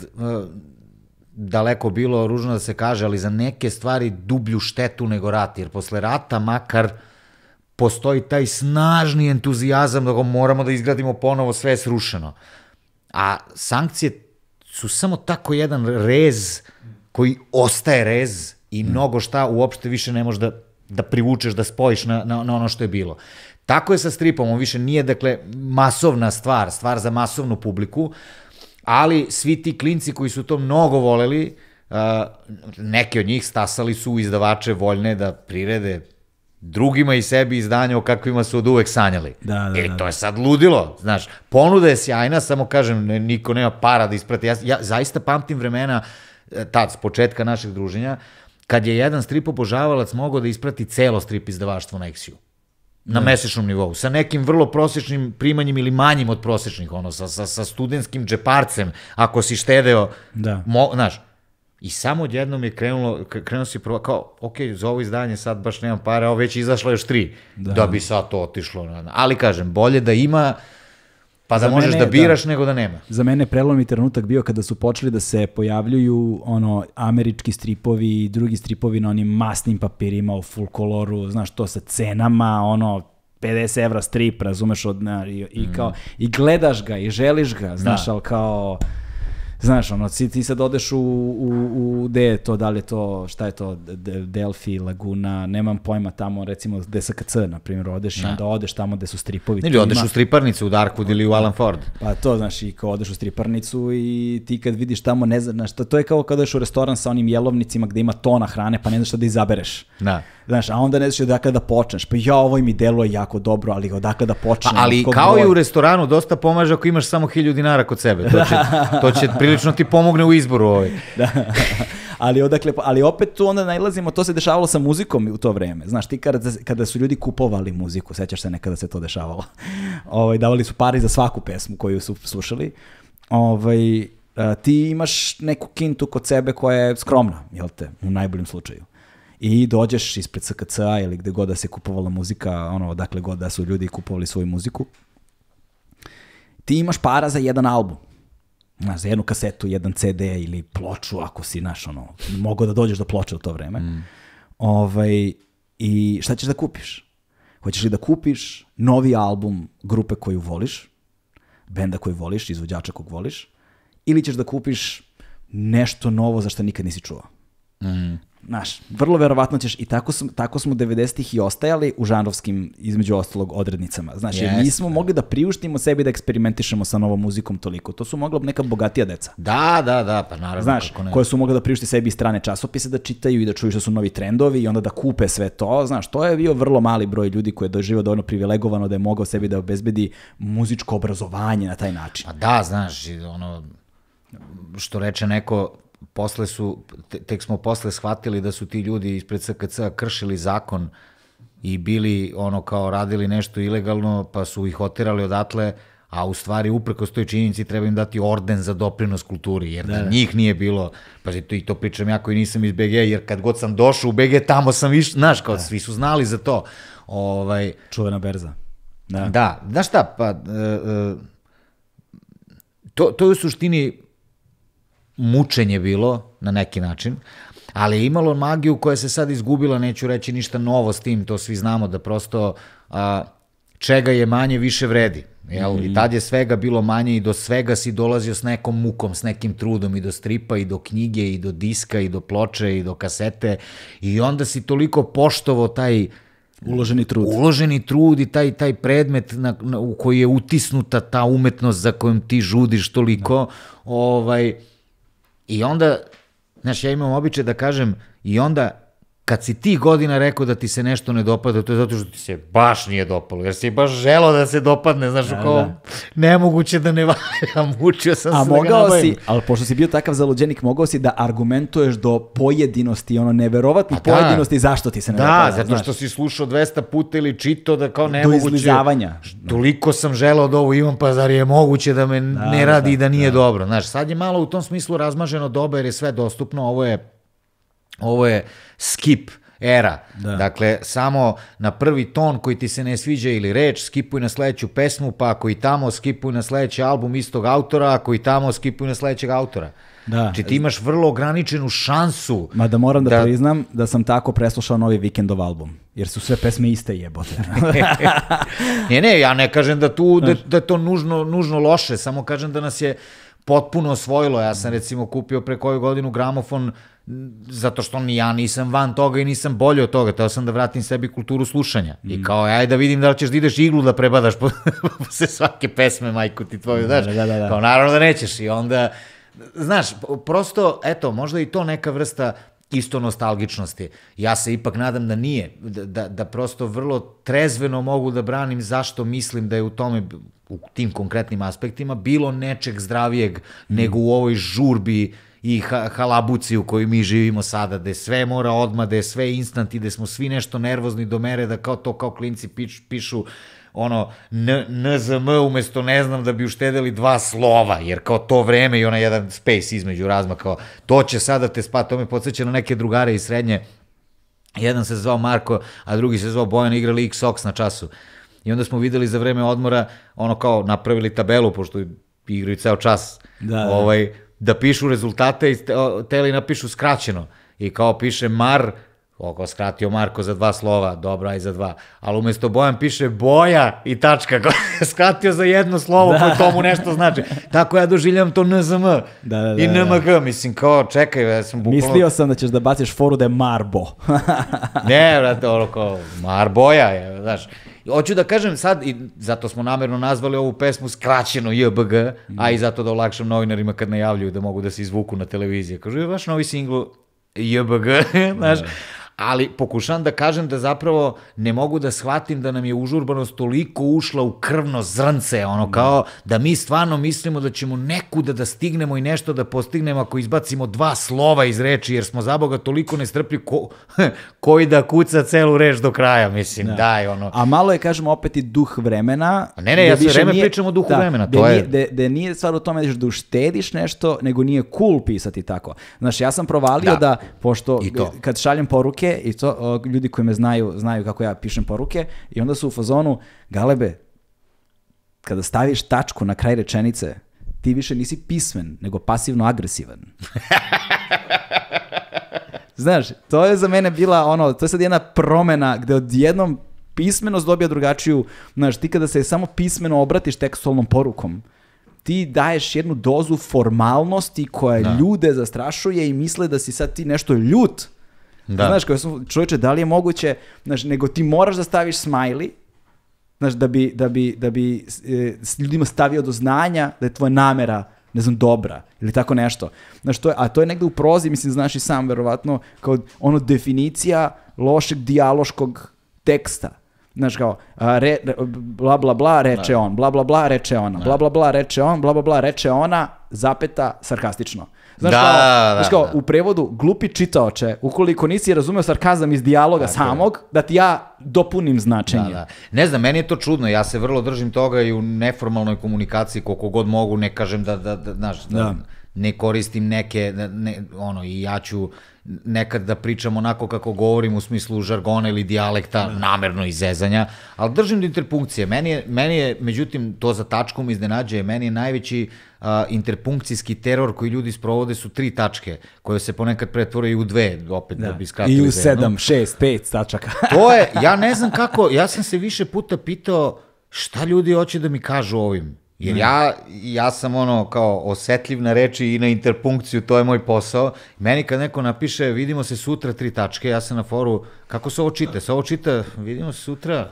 daleko bilo ružno da se kaže, ali za neke stvari dublju štetu nego rat, jer posle rata makar postoji taj snažni entuzijazam da ga moramo da izgradimo ponovo, sve je srušeno. A sankcije su samo tako jedan rez koji ostaje rez i mnogo šta uopšte više ne možeš da privučeš, da spojiš na ono što je bilo. Tako je sa stripom, on više nije, dakle, masovna stvar za masovnu publiku, ali svi ti klinci koji su to mnogo voleli, neki od njih stasali su izdavače voljne da prirede drugima i sebi izdanja o kakvima su od uvek sanjali. To je sad ludilo, znaš. Ponuda je sjajna, samo kažem, niko nema para da isprati. Ja zaista pamtim vremena, tad, s početka našeg druženja, kad je jedan strip obožavalac mogao da isprati celo strip izdavaštvo na Eksiju. Na mesečnom nivou, sa nekim vrlo prosječnim primanjem ili manjim od prosječnih, ono, sa studentskim džeparcem, ako si štedeo, znaš, i samo odjednom je krenuo si prvo, kao, ok, za ovo izdanje sad baš nemam pare, ovo već izašlo još 3, da bi sad to otišlo, ali kažem, bolje da ima, pa da možeš da biraš nego da nema. Za mene prelomni trenutak bio kada su počeli da se pojavljuju američki stripovi i drugi stripovi na onim masnim papirima u full koloru, znaš, to sa cenama, 50 evra strip, razumeš, i gledaš ga i želiš ga, znaš, ali kao... Znaš, ti sad odeš gde je to, da li je to, šta je to, Delfi, Laguna, nemam pojma tamo, recimo DSKC, na primjer, odeš i onda odeš tamo gde su stripovi. Ili odeš u striparnicu, u Darkwood ili u Alan Ford. Pa to, znaš, i kao odeš u striparnicu i ti kad vidiš tamo, ne znaš, to je kao kad odeš u restoran sa onim jelovnicima gde ima tona hrane, pa ne znaš šta da izabereš. Da. Znaš, a onda ne znaš odakle da počneš. Pa ovo mi deluje jako dobro, ali odakle da počnem. Ali kao i u restoranu, dosta pomaže ako imaš samo 1000 dinara kod sebe. To će prilično ti pomogne u izboru. Ali opet tu onda nailazimo, to se dešavalo sa muzikom u to vreme. Znaš, ti kada su ljudi kupovali muziku, sećaš se nekada se to dešavalo, davali su pari za svaku pesmu koju su slušali, ti imaš neku kintu kod sebe koja je skromna, jel te, u najboljem slučaju. I dođeš ispred SKC-a ili gde god da se kupovala muzika, odakle god da su ljudi kupovali svoju muziku, ti imaš para za jedan album. Znaš, za jednu kasetu, jedan CD ili ploču, ako si, mogao da dođeš do ploče u to vreme. I šta ćeš da kupiš? Hoćeš li da kupiš novi album grupe koju voliš, benda koju voliš, izvođača kog voliš, ili ćeš da kupiš nešto novo za što nikad nisi čuo? Znaš, vrlo verovatno ćeš, i tako smo 90-ih i ostajali u žanrovskim, između ostalog, odrednicama. Znaš, jer nismo mogli da priuštimo sebi da eksperimentišemo sa novom muzikom toliko. To su mogla neka bogatija deca. Da, pa naravno. Znaš, koje su mogli da priušti sebi strane časopise, da čitaju i da čuju što su novi trendovi i onda da kupe sve to. Znaš, to je bio vrlo mali broj ljudi koji je doživao dovoljno privilegovano da je mogao sebi da obezbedi muzičko obrazovanje na taj način. A da, znaš, što reče neko, tek smo posle shvatili da su ti ljudi ispred SKC kršili zakon i bili kao radili nešto ilegalno, pa su ih oterali odatle, a u stvari uprkos toj činjenici treba im dati orden za doprinos kulturi, jer da njih nije bilo, pazi, i to pričam ja koji nisam iz BG, jer kad god sam došao u BG, tamo sam išao, znaš, kao svi su znali za to. Čuvena berza. Da, znaš šta, pa to je u suštini mučenje bilo, na neki način, ali je imalo magiju koja se sad izgubila, neću reći ništa novo s tim, to svi znamo, da prosto čega je manje, više vredi. I tad je svega bilo manje i do svega si dolazio s nekom mukom, s nekim trudom, i do stripa, i do knjige, i do diska, i do ploče, i do kasete, i onda si toliko poštovao taj uloženi trud i taj predmet u koji je utisnuta ta umetnost za kojom ti žudiš toliko, i onda, znaš, ja imam običaj da kažem, i onda kad si ti godina rekao da ti se nešto ne dopada, to je zato što ti se baš nije dopalo, jer si baš želao da se dopadne, znaš, kao nemoguće da ne valja, mučio sam se da ga nabavim. A mogao si, ali pošto si bio takav zaluđenik, mogao si da argumentuješ do pojedinosti, neverovatnih pojedinosti zašto ti se ne dopada. Da, zato što si slušao 200 puta ili čitao da kao nemoguće. Do izlizavanja. Toliko sam želao da ovo imam, pa zar je moguće da me ne radi i da nije dobro. Znaš, sad je malo u tom smislu razmaženo doba jer je sve dostupno, ovo je skip era. Dakle, samo na prvi ton koji ti se ne sviđa ili reč, skipuj na sledeću pesmu, pa ako i tamo skipuj na sledeći album istog autora, ako i tamo skipuj na sledećeg autora. Znači ti imaš vrlo ograničenu šansu. Mada moram da priznam da sam tako preslušao novi Weekendov album, jer su sve pesme iste, jebote. Ne, ja ne kažem da je to nužno loše, samo kažem da nas je potpuno osvojilo. Ja sam recimo kupio pre koju godinu gramofon zato što ni ja nisam van toga i nisam bolje od toga. Teo sam da vratim sebi kulturu slušanja. I kao, ajde da vidim da li ćeš da ideš iglu da prebadaš posle svake pesme, majku ti tvoju, znaš. Kao, naravno da nećeš. I onda, znaš, prosto, eto, možda i to neka vrsta isto nostalgičnosti. Ja se ipak nadam da nije. Da prosto vrlo trezveno mogu da branim zašto mislim da je u tome, u tim konkretnim aspektima, bilo nečeg zdravijeg nego u ovoj žurbi i halabuci u kojoj mi živimo sada, gde sve mora odmah, gde je sve instant i gde smo svi nešto nervozni do mere da kao klinci pišu NZM umesto ne znam da bi uštedeli 2 slova, jer kao to vreme i onaj jedan space između razma, kao to će sada te spati, to me podsjeća na neke drugare iz srednje, jedan se zvao Marko, a drugi se zvao Bojan, igrali X-Ox na času. I onda smo videli za vreme odmora, kao napravili tabelu, pošto igraju ceo čas, da pišu rezultate i teli napišu skraćeno. I kao piše Mar, skratio Marko za 2 slova, dobro, aj za 2. Ali umesto Bojan piše Boja i tačka, skratio za 1 slovo, koje tomu nešto znači. Tako ja doživljam to NZM i NMG, mislim, kao, čekaj, ja sam bukvalno... Mislio sam da ćeš da baciš foru da je Marbo. Ne, vrate, kao, Marboja, znaš. Hoću da kažem sad, i zato smo namerno nazvali ovu pesmu skraćeno JBG, a i zato da olakšam novinarima kad najavljuju da mogu da se izvuku na televiziji. Kažu, je vaš novi singl JBG, znaš, ali pokušam da kažem da zapravo ne mogu da shvatim da nam je užurbanost toliko ušla u krvno zrnce, kao da mi stvarno mislimo da ćemo nekuda da stignemo i nešto da postignemo ako izbacimo 2 slova iz reči, jer smo za Boga toliko nestrpljivi koji da kuca celu reč do kraja, mislim, daj, A malo je, kažemo, opet i duh vremena. Ne, ja sve vreme pričam o duhu vremena, to je... Da nije stvar u tome da uštediš nešto, nego nije cool pisati tako. Znaš, ja sam provalio da, pošto kad šaljem poruke, i to, ljudi koji me znaju kako ja pišem poruke, i onda su u fazonu, Galebe, kada staviš tačku na kraj rečenice, ti više nisi pismen, nego pasivno-agresivan. Znaš, to je za mene bila to je sad jedna promena gde odjednom pismenost dobija drugačiju, znaš, ti kada se samo pismeno obratiš tekstualnom porukom, ti daješ jednu dozu formalnosti koja ljude zastrašuje i misle da si sad ti nešto ljut. Da. Znaš, čovječe, da li je moguće, znaš, nego ti moraš da staviš smajli, znaš, da bi ljudima stavio do znanja da je tvoja namera, ne znam, dobra ili tako nešto. Znaš, to je negde u prozi, mislim, znaš i sam, verovatno, kao definicija lošeg dijaloškog teksta. Znaš, kao, bla, bla, bla, reče on, bla, bla, bla, reče ona, bla, bla, bla, reče on, bla, bla, bla, reče ona, zapeta, sarkastično. Znaš, kao, u prevodu, glupi čitaoče, ukoliko nisi razumeo sarkazam iz dijaloga samog, da ti ja dopunim značenje. Ne znam, meni je to čudno, ja se vrlo držim toga i u neformalnoj komunikaciji koliko god mogu, ne kažem da ne koristim neke, i ja ću nekad da pričam onako kako govorim u smislu žargona ili dijalekta, namerno iz zezanja, ali držim do interpunkcije. Meni je, međutim, to za tačkom iznenađuje, meni je najveći interpunkcijski teror koji ljudi sprovode su 3 tačke, koje se ponekad pretvore i u 2, opet da bi skratili. I u 7, 6, 5 tačaka. To je, ja ne znam kako, ja sam se više puta pitao šta ljudi hoće da mi kažu ovim. Jer ja sam kao osetljiv na reči i na interpunkciju, to je moj posao. Meni kad neko napiše vidimo se sutra 3 tačke, ja sam na foru, kako se ovo čita? Se ovo čita, vidimo se sutra...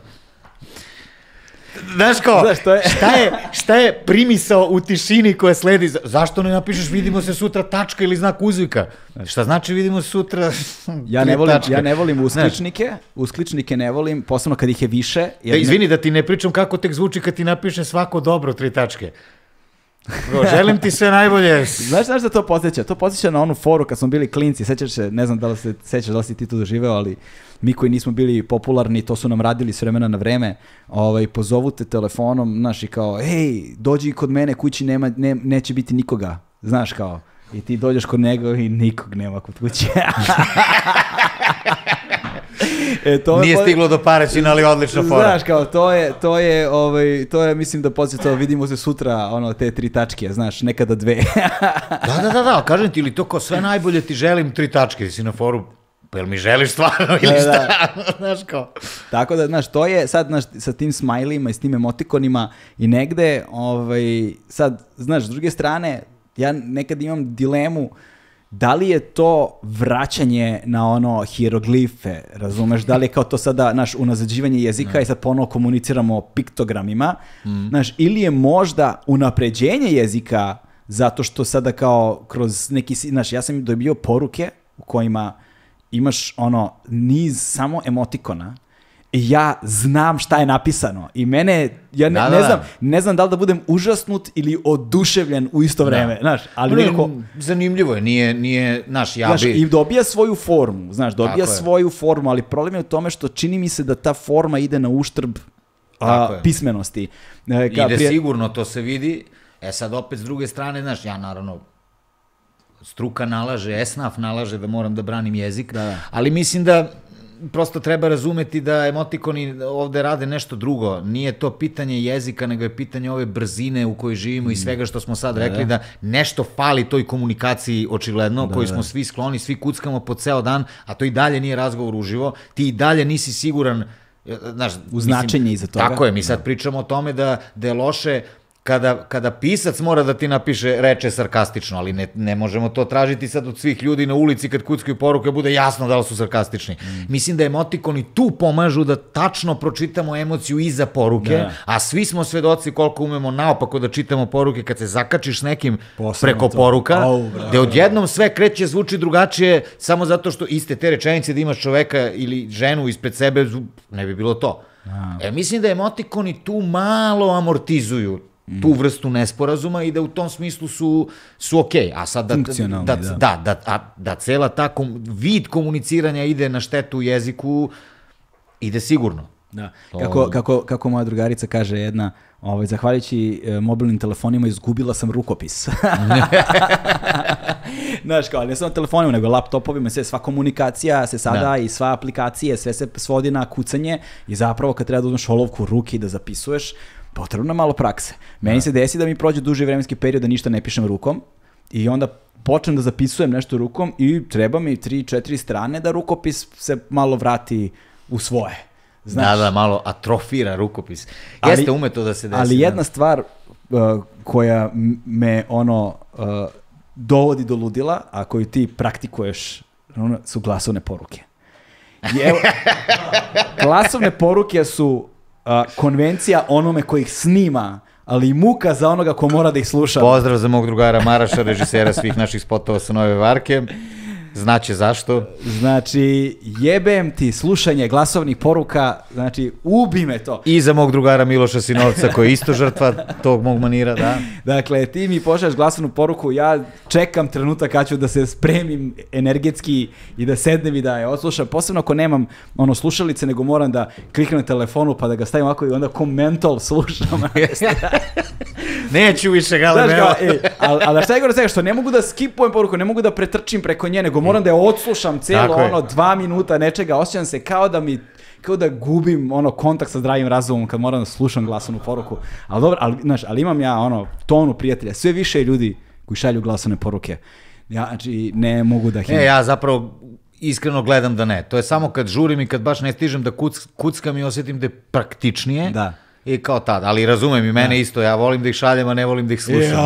Znaš kao, šta je primisao u tišini koja sledi? Zašto ne napišeš vidimo se sutra tačka ili znak uzvika? Šta znači vidimo se sutra tačka? Ja ne volim uskličnike ne volim, posebno kad ih je više. Izvini da ti ne pričam kako tek zvuči kad ti napiše svako dobro 3 tačke. Želim ti sve najbolje. Znaš da to podsjeća? To podsjeća na onu foru kad smo bili klinci, sećaš se, ne znam da li se sećaš, da li si ti tu doživeo, ali mi koji nismo bili popularni, to su nam radili s vremena na vreme, pozovu te telefonom, znaš, i kao, hej, dođi kod mene, kući neće biti nikoga, znaš, kao, i ti dođeš kod njega i nikog nema kod kuće. Nije stiglo do Paraćina, ali odlična fora. Znaš, kao, to je, mislim da podsjeća, vidimo se sutra, te 3 tačke, znaš, nekada 2. Da, kažem ti, ili to kao sve najbolje ti želim 3 tačke, si na foru, pa jel mi želiš stvarno ili šta? Znaš, kao. Tako da, znaš, to je sad, znaš, sa tim smajlima i s tim emotikonima i negde, sad, znaš, s druge strane, ja nekad imam dilemu da li je to vraćanje na hieroglife, razumeš, da li je kao to sada, naš, unazađivanje jezika i sad ponovo komuniciramo piktogramima, znaš, ili je možda unapređenje jezika zato što sada kao kroz neki, znaš, ja sam dobio poruke u kojima imaš niz samo emotikona i ja znam šta je napisano i mene, ja ne znam da li da budem užasnut ili oduševljen u isto vreme, znaš, ali nekako... Zanimljivo je, nije, znaš, ja bi... I dobija svoju formu, znaš, svoju formu, ali problem je u tome što čini mi se da ta forma ide na uštrb pismenosti. Ide sigurno, to se vidi, sad opet s druge strane, znaš, ja naravno, struka nalaže, esnaf nalaže da moram da branim jezik, ali mislim da prosto treba razumeti da emotikoni ovde rade nešto drugo. Nije to pitanje jezika, nego je pitanje ove brzine u kojoj živimo i svega što smo sad rekli, da nešto fali toj komunikaciji očigledno, koju smo svi skloni, svi kuckamo po ceo dan, a to i dalje nije razgovor uživo. Ti i dalje nisi siguran, znaš, u značenje iza toga. Tako je, mi sad pričamo o tome da je loše kada pisac mora da ti napiše reče sarkastično, ali ne možemo to tražiti sad od svih ljudi na ulici kad kuckaju poruke, bude jasno da li su sarkastični. Mislim da emotikoni tu pomažu da tačno pročitamo emociju iza poruke, a svi smo svedoci koliko umemo naopako da čitamo poruke kad se zakačiš s nekim preko poruka, gde odjednom sve kreće zvuči drugačije samo zato što iste te rečenice da imaš čoveka ili ženu ispred sebe, ne bi bilo to. Mislim da emotikoni tu malo amortizuju tu vrstu nesporazuma i da u tom smislu su okej. A sad da cela ta vid komuniciranja ide na štetu jeziku, ide sigurno. Da. Kako moja drugarica kaže jedna, zahvaljujući mobilnim telefonima izgubila sam rukopis. Znaš, kao, ne samo telefonima, nego laptopovima, sva komunikacija se sada i sva aplikacije, sve se svodi na kucanje i zapravo kad treba da uzmeš olovku u ruke i da zapisuješ, potrebno je malo prakse. Meni se desi da mi prođe duži vremenski period da ništa ne pišem rukom i onda počnem da zapisujem nešto rukom i treba mi 3-4 strane da rukopis se malo vrati u svoje. Znaš? Da, malo atrofira rukopis. Jeste umeto da se desi. Ali jedna stvar koja me dovodi do ludila, a koju ti praktikuješ, su glasovne poruke. I evo, glasovne poruke su konvencija onome koji ih snima, ali i muka za onoga ko mora da ih sluša. Pozdrav za mog drugara Maraša, režisera svih naših spotova sa Nove Varke. Znaće zašto. Znači, jebem ti slušanje glasovnih poruka, znači, ubi me to. I za mog drugara Miloša Sinovca, koji je isto žrtva tog mog manira, da. Dakle, ti mi pošalješ glasovnu poruku, ja čekam trenutak kad ću da se spremim energetski i da sednem i da je odslušam. Posebno ako nemam slušalice, nego moram da kliknem na telefonu pa da ga stavim ovako i onda ko mentol slušam. Neću više ga ali šta je gore svega, što ne mogu da skipujem poruku, ne mogu da pretrčim preko nje, nego moram da je odslušam cijelo 2 minuta nečega, osjećam se kao da gubim kontakt sa zdravim razumom kad moram da slušam glasovnu poruku. Ali dobro, ali imam ja tonu prijatelja, sve više ljudi koji šalju glasovne poruke. Ja, znači, ne mogu da... ja zapravo iskreno gledam da ne. To je samo kad žurim i kad baš ne stižem da kuckam i osjetim da je praktičnije. Da. I kao tad, ali razumem i mene isto, ja volim da ih šaljem, a ne volim da ih slušam.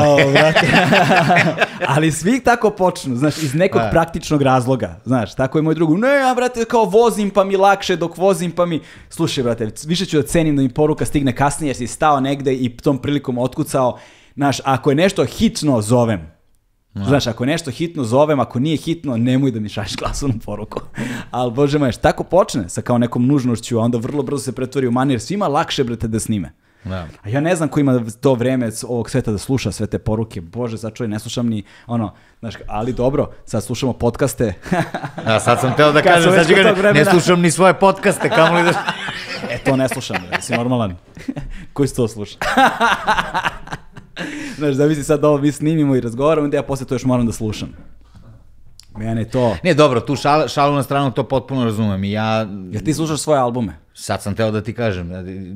Ali svi tako počnu, znaš, iz nekog praktičnog razloga, znaš, tako je moj drugu, ne, ja, brate, kao vozim pa mi lakše, dok vozim pa mi, slušaj, brate, više ću da cenim da mi poruka stigne kasnije, jer si stao negde i tom prilikom otkucao, znaš, ako je nešto hitno, zovem. Znaš, ako je nešto hitno, zovem, ako nije hitno, nemoj da mi šalješ glasovnu poruku. Ali, bože moj, tako počne sa kao nekom nužnošću, a onda vrlo brzo se pretvori u manir, svima lakše, brate, da snime. A ja ne znam ko ima to vreme ovog sveta da sluša sve te poruke. Bože, sad čuj, ne slušam ni znaš, ali dobro, sad slušamo podcaste. Sad sam teo da kažem, ne slušam ni svoje podcaste, kamo li da... To ne slušam, si normalan. Koji se to sluša? Znaš, da misli sad ovo mi snimimo i razgovaramo, onda ja posle to još moram da slušam. Mene to... Ne, dobro, tu šalu na stranu, to potpuno razumem. Jer ti slušaš svoje albume? Sad sam teo da ti kažem,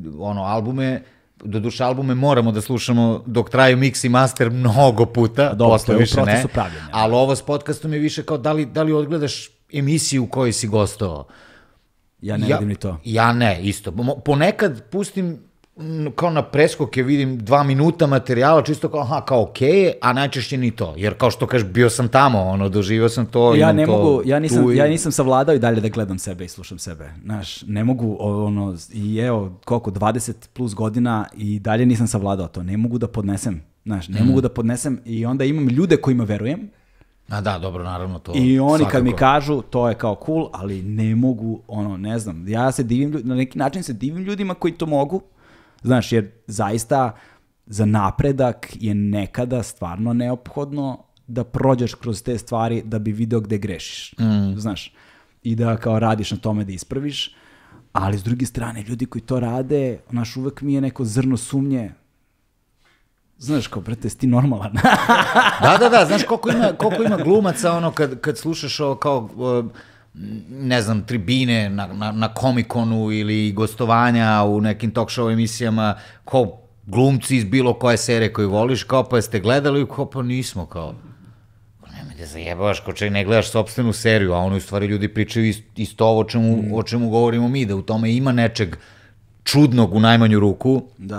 doduše albume moramo da slušamo dok traju mix i master mnogo puta, posle više ne. Ali ovo s podcastom je više kao da li odgledaš emisiju u kojoj si gostovao. Ja ne vidim ni to. Ja ne, isto. Ponekad pustim kao na preskoke, vidim 2 minuta materijala, čisto kao okej, a najčešće ni to, jer kao što kažeš, bio sam tamo, doživio sam to, ja nisam savladao i dalje da gledam sebe i slušam sebe, znaš, ne mogu, i evo, koliko, 20 plus godina i dalje nisam savladao to, ne mogu da podnesem, znaš, ne mogu da podnesem i onda imam ljude kojima verujem. A da, dobro, naravno to. I oni kad mi kažu, to je kao cool, ali ne mogu, ne znam, ja se divim, na neki način se divim ljudima koji to mogu. Znaš, jer zaista za napredak je nekada stvarno neophodno da prođeš kroz te stvari da bi video gde grešiš, znaš, i da kao radiš na tome da ispraviš, ali s druge strane, ljudi koji to rade, znaš, uvek mi je neko zrno sumnje, znaš, kao, brate, si ti normalan. Da, znaš, koliko ima glumaca, kad slušaš kao... ne znam, tribine na Comic-Conu ili gostovanja u nekim talk show emisijama, kao glumci iz bilo koje serije koju voliš, kao pa jeste gledali, kao pa nismo, kao nemoj da zajebavaš, kao čak ne gledaš sopstvenu seriju, a ono u stvari ljudi pričaju isto ovo o čemu govorimo mi, da u tome ima nečeg čudnog u najmanju ruku,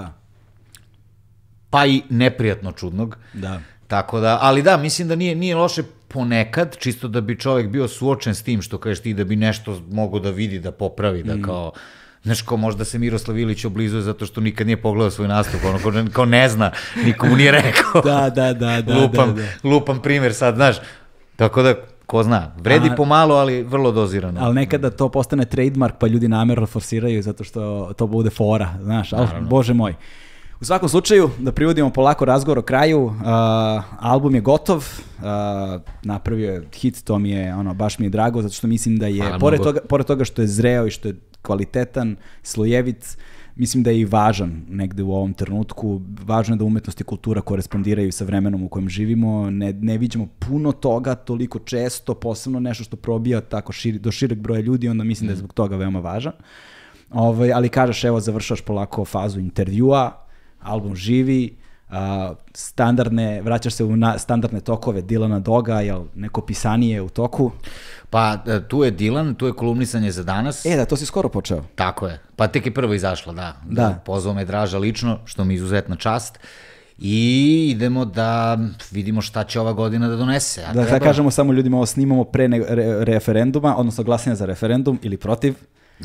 pa i neprijatno čudnog, tako da, ali da, mislim da nije loše ponekad, čisto da bi čovjek bio suočen s tim što kažeš ti, da bi nešto mogao da vidi, da popravi, da kao, znaš, kao možda se Miroslav Ilić oblizuje zato što nikad nije pogledao svoj nastup, kao ne zna, nikomu nije rekao. Lupam primjer sad, znaš, tako da, ko zna, vredi pomalo, ali vrlo dozirano. Ali nekada to postane trademark, pa ljudi namerno forsiraju zato što to bude fora, znaš, ali bože moj. U svakom slučaju, da privodimo polako razgovor o kraju, album je gotov, napravio je hit, to mi je, baš mi je drago, zato što mislim da je, pored toga što je zreo i što je kvalitetan, slojevit, mislim da je i važan negde u ovom trenutku. Važno je da umetnost i kultura korespondiraju sa vremenom u kojem živimo. Ne viđamo puno toga toliko često, posebno nešto što probija tako do šireg broja ljudi, onda mislim da je zbog toga veoma važan. Ali kažeš, evo, završaš polako fazu intervjua, album živi, vraćaš se u standardne tokove Dilana Doga, jel neko pisanije u toku? Pa tu je Dilan, tu je kolumnisanje za danas. Da, to si skoro počeo. Tako je, pa tek je prvo izašlo, da. Pozvao me Draža lično, što mi je izuzetna čast. I idemo da vidimo šta će ova godina da donese. Da kažemo samo ljudima, ovo snimamo pre referenduma, odnosno glasanja za referendum ili protiv.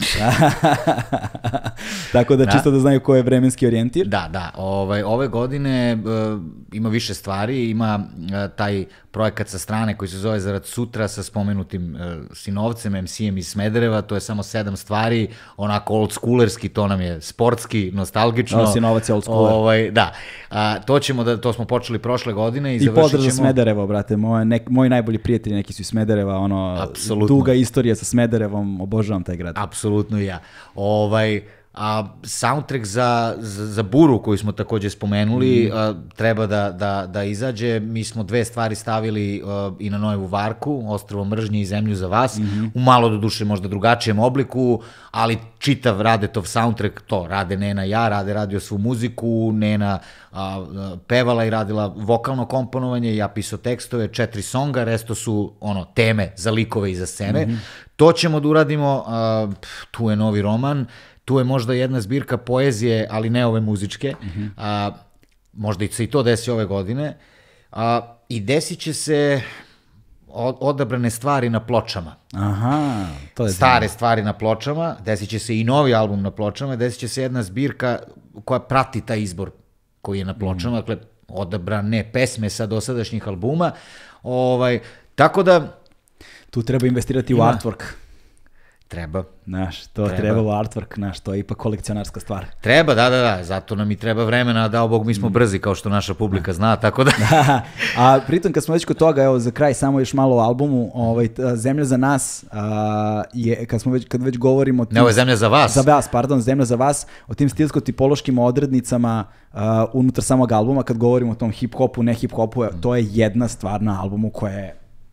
Tako da čisto da znaju ko je vremenski orijentir. Da. Ove godine ima više stvari, ima taj projekat sa strane koji se zove Zarad sutra sa spomenutim Sinovcem, MC-em iz Smedereva, to je samo 7 stvari, onako old schoolerski, to nam je sportski, nostalgično. Sinovac je old schooler. Da, to smo počeli prošle godine i završit ćemo. I pozdrav za Smederevo, brate, moji najbolji prijatelji neki su iz Smedereva, duga istorija sa Smederevom, obožavam taj grad. Apsolutno i ja. A soundtrack za Buru, koju smo takođe spomenuli, treba da izađe. Mi smo 2 stvari stavili i na Nojevu Varku, Ostrvo mržnje i Zemlju za vas, u malo do duše možda drugačijem obliku, ali čitav Radetov soundtrack, to rade Nena i ja, radio svu muziku, Nena pevala i radila vokalno komponovanje, ja pisao tekstove, 4 songa, resto su teme za likove i za scene. To ćemo da uradimo, tu je novi roman, tu je možda jedna zbirka poezije, ali ne ove muzičke. Možda se i to desi ove godine. I desit će se odabrane stvari na pločama. Aha, to je stare stvari na pločama, desit će se i novi album na pločama, desit će se jedna zbirka koja prati taj izbor koji je na pločama, dakle, odabrane pesme sa dosadašnjih albuma. Tako da... Tu treba investirati u artwork. Treba. Treba u artwork, to je ipak kolekcionarska stvar. Treba, da, zato nam i treba vremena, dao Bog, mi smo brzi, kao što naša publika zna, tako da... A pritom, kad smo već kod toga, evo, za kraj, samo još malo o albumu, Zemlja za nas, kad već govorimo... Ne, ovo je Zemlja za vas. Zemlja za vas, o tim stilsko-tipološkim odrednicama unutar samog albuma, kad govorimo o tom hip-hopu, ne hip-hopu, to je jedna stvar na albumu koja je,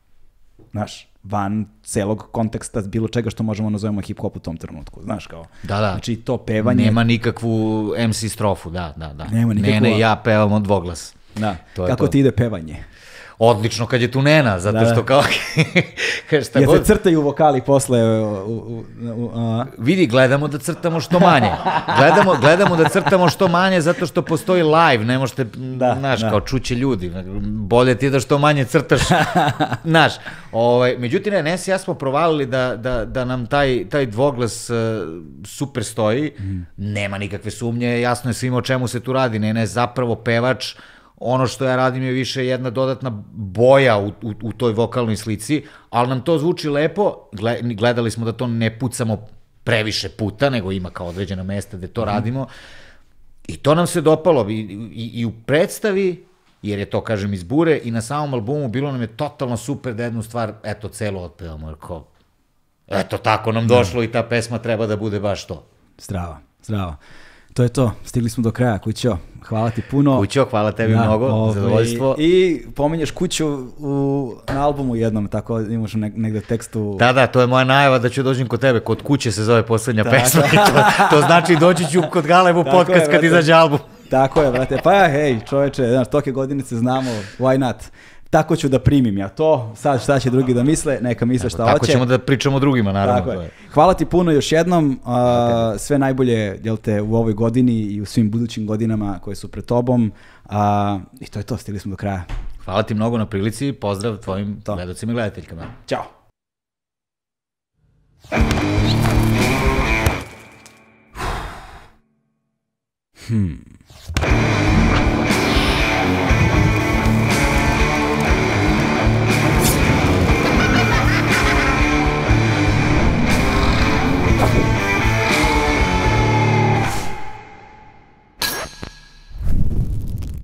van celog konteksta bilo čega što možemo nazovemo hip-hop u tom trenutku, znaš kao. Da. Znači to pevanje... Nema nikakvu MC strofu, da. Nema nikakvu... Nene i ja pevamo dvoglas. Da, kako ti ide pevanje? Odlično kad je tu Nena, zato što kao... Ja se crtaju vokali posle... Vidi, gledamo da crtamo što manje. Gledamo da crtamo što manje zato što postoji live, ne možete, kao čuće ljudi. Bolje ti je da što manje crtaš, znaš. Međutim, Nes i ja smo provalili da nam taj dvoglas super stoji, nema nikakve sumnje, jasno je svima o čemu se tu radi, Nena je zapravo pevač. Ono što ja radim je više jedna dodatna boja u toj vokalnoj slici, ali nam to zvuči lepo, gledali smo da to ne pucamo previše puta, nego ima kao određena mesta gde to radimo i to nam se dopalo i u predstavi, jer je to, kažem, iz Bure, i na samom albumu bilo nam je totalno super da jednu stvar, celo otpevamo, jer kao, tako nam došlo i ta pesma treba da bude baš to. Strava. To je to, stigli smo do kraja, Kućo, hvala ti puno. Kućo, hvala tebi mnogo, zadovoljstvo. I pominješ Kuću na albumu jednom, tako imaš negde tekstu. Da, to je moja najava da ću dođem kod tebe, kod Kuće se zove poslednja pesma, to znači doći ću kod Galebu podcast kad izađe album. Tako je, brate, pa hej čoveče, znaš, toke godinice znamo, why not? Tako ću da primim ja to, sad šta će drugi da misle, neka misle šta hoće. Tako ćemo da pričamo drugima, naravno. Hvala ti puno još jednom, sve najbolje u ovoj godini i u svim budućim godinama koje su pred tobom, i to je to, stigli smo do kraja. Hvala ti mnogo na prilici, pozdrav tvojim gledalcima i gledateljkama. Ćao!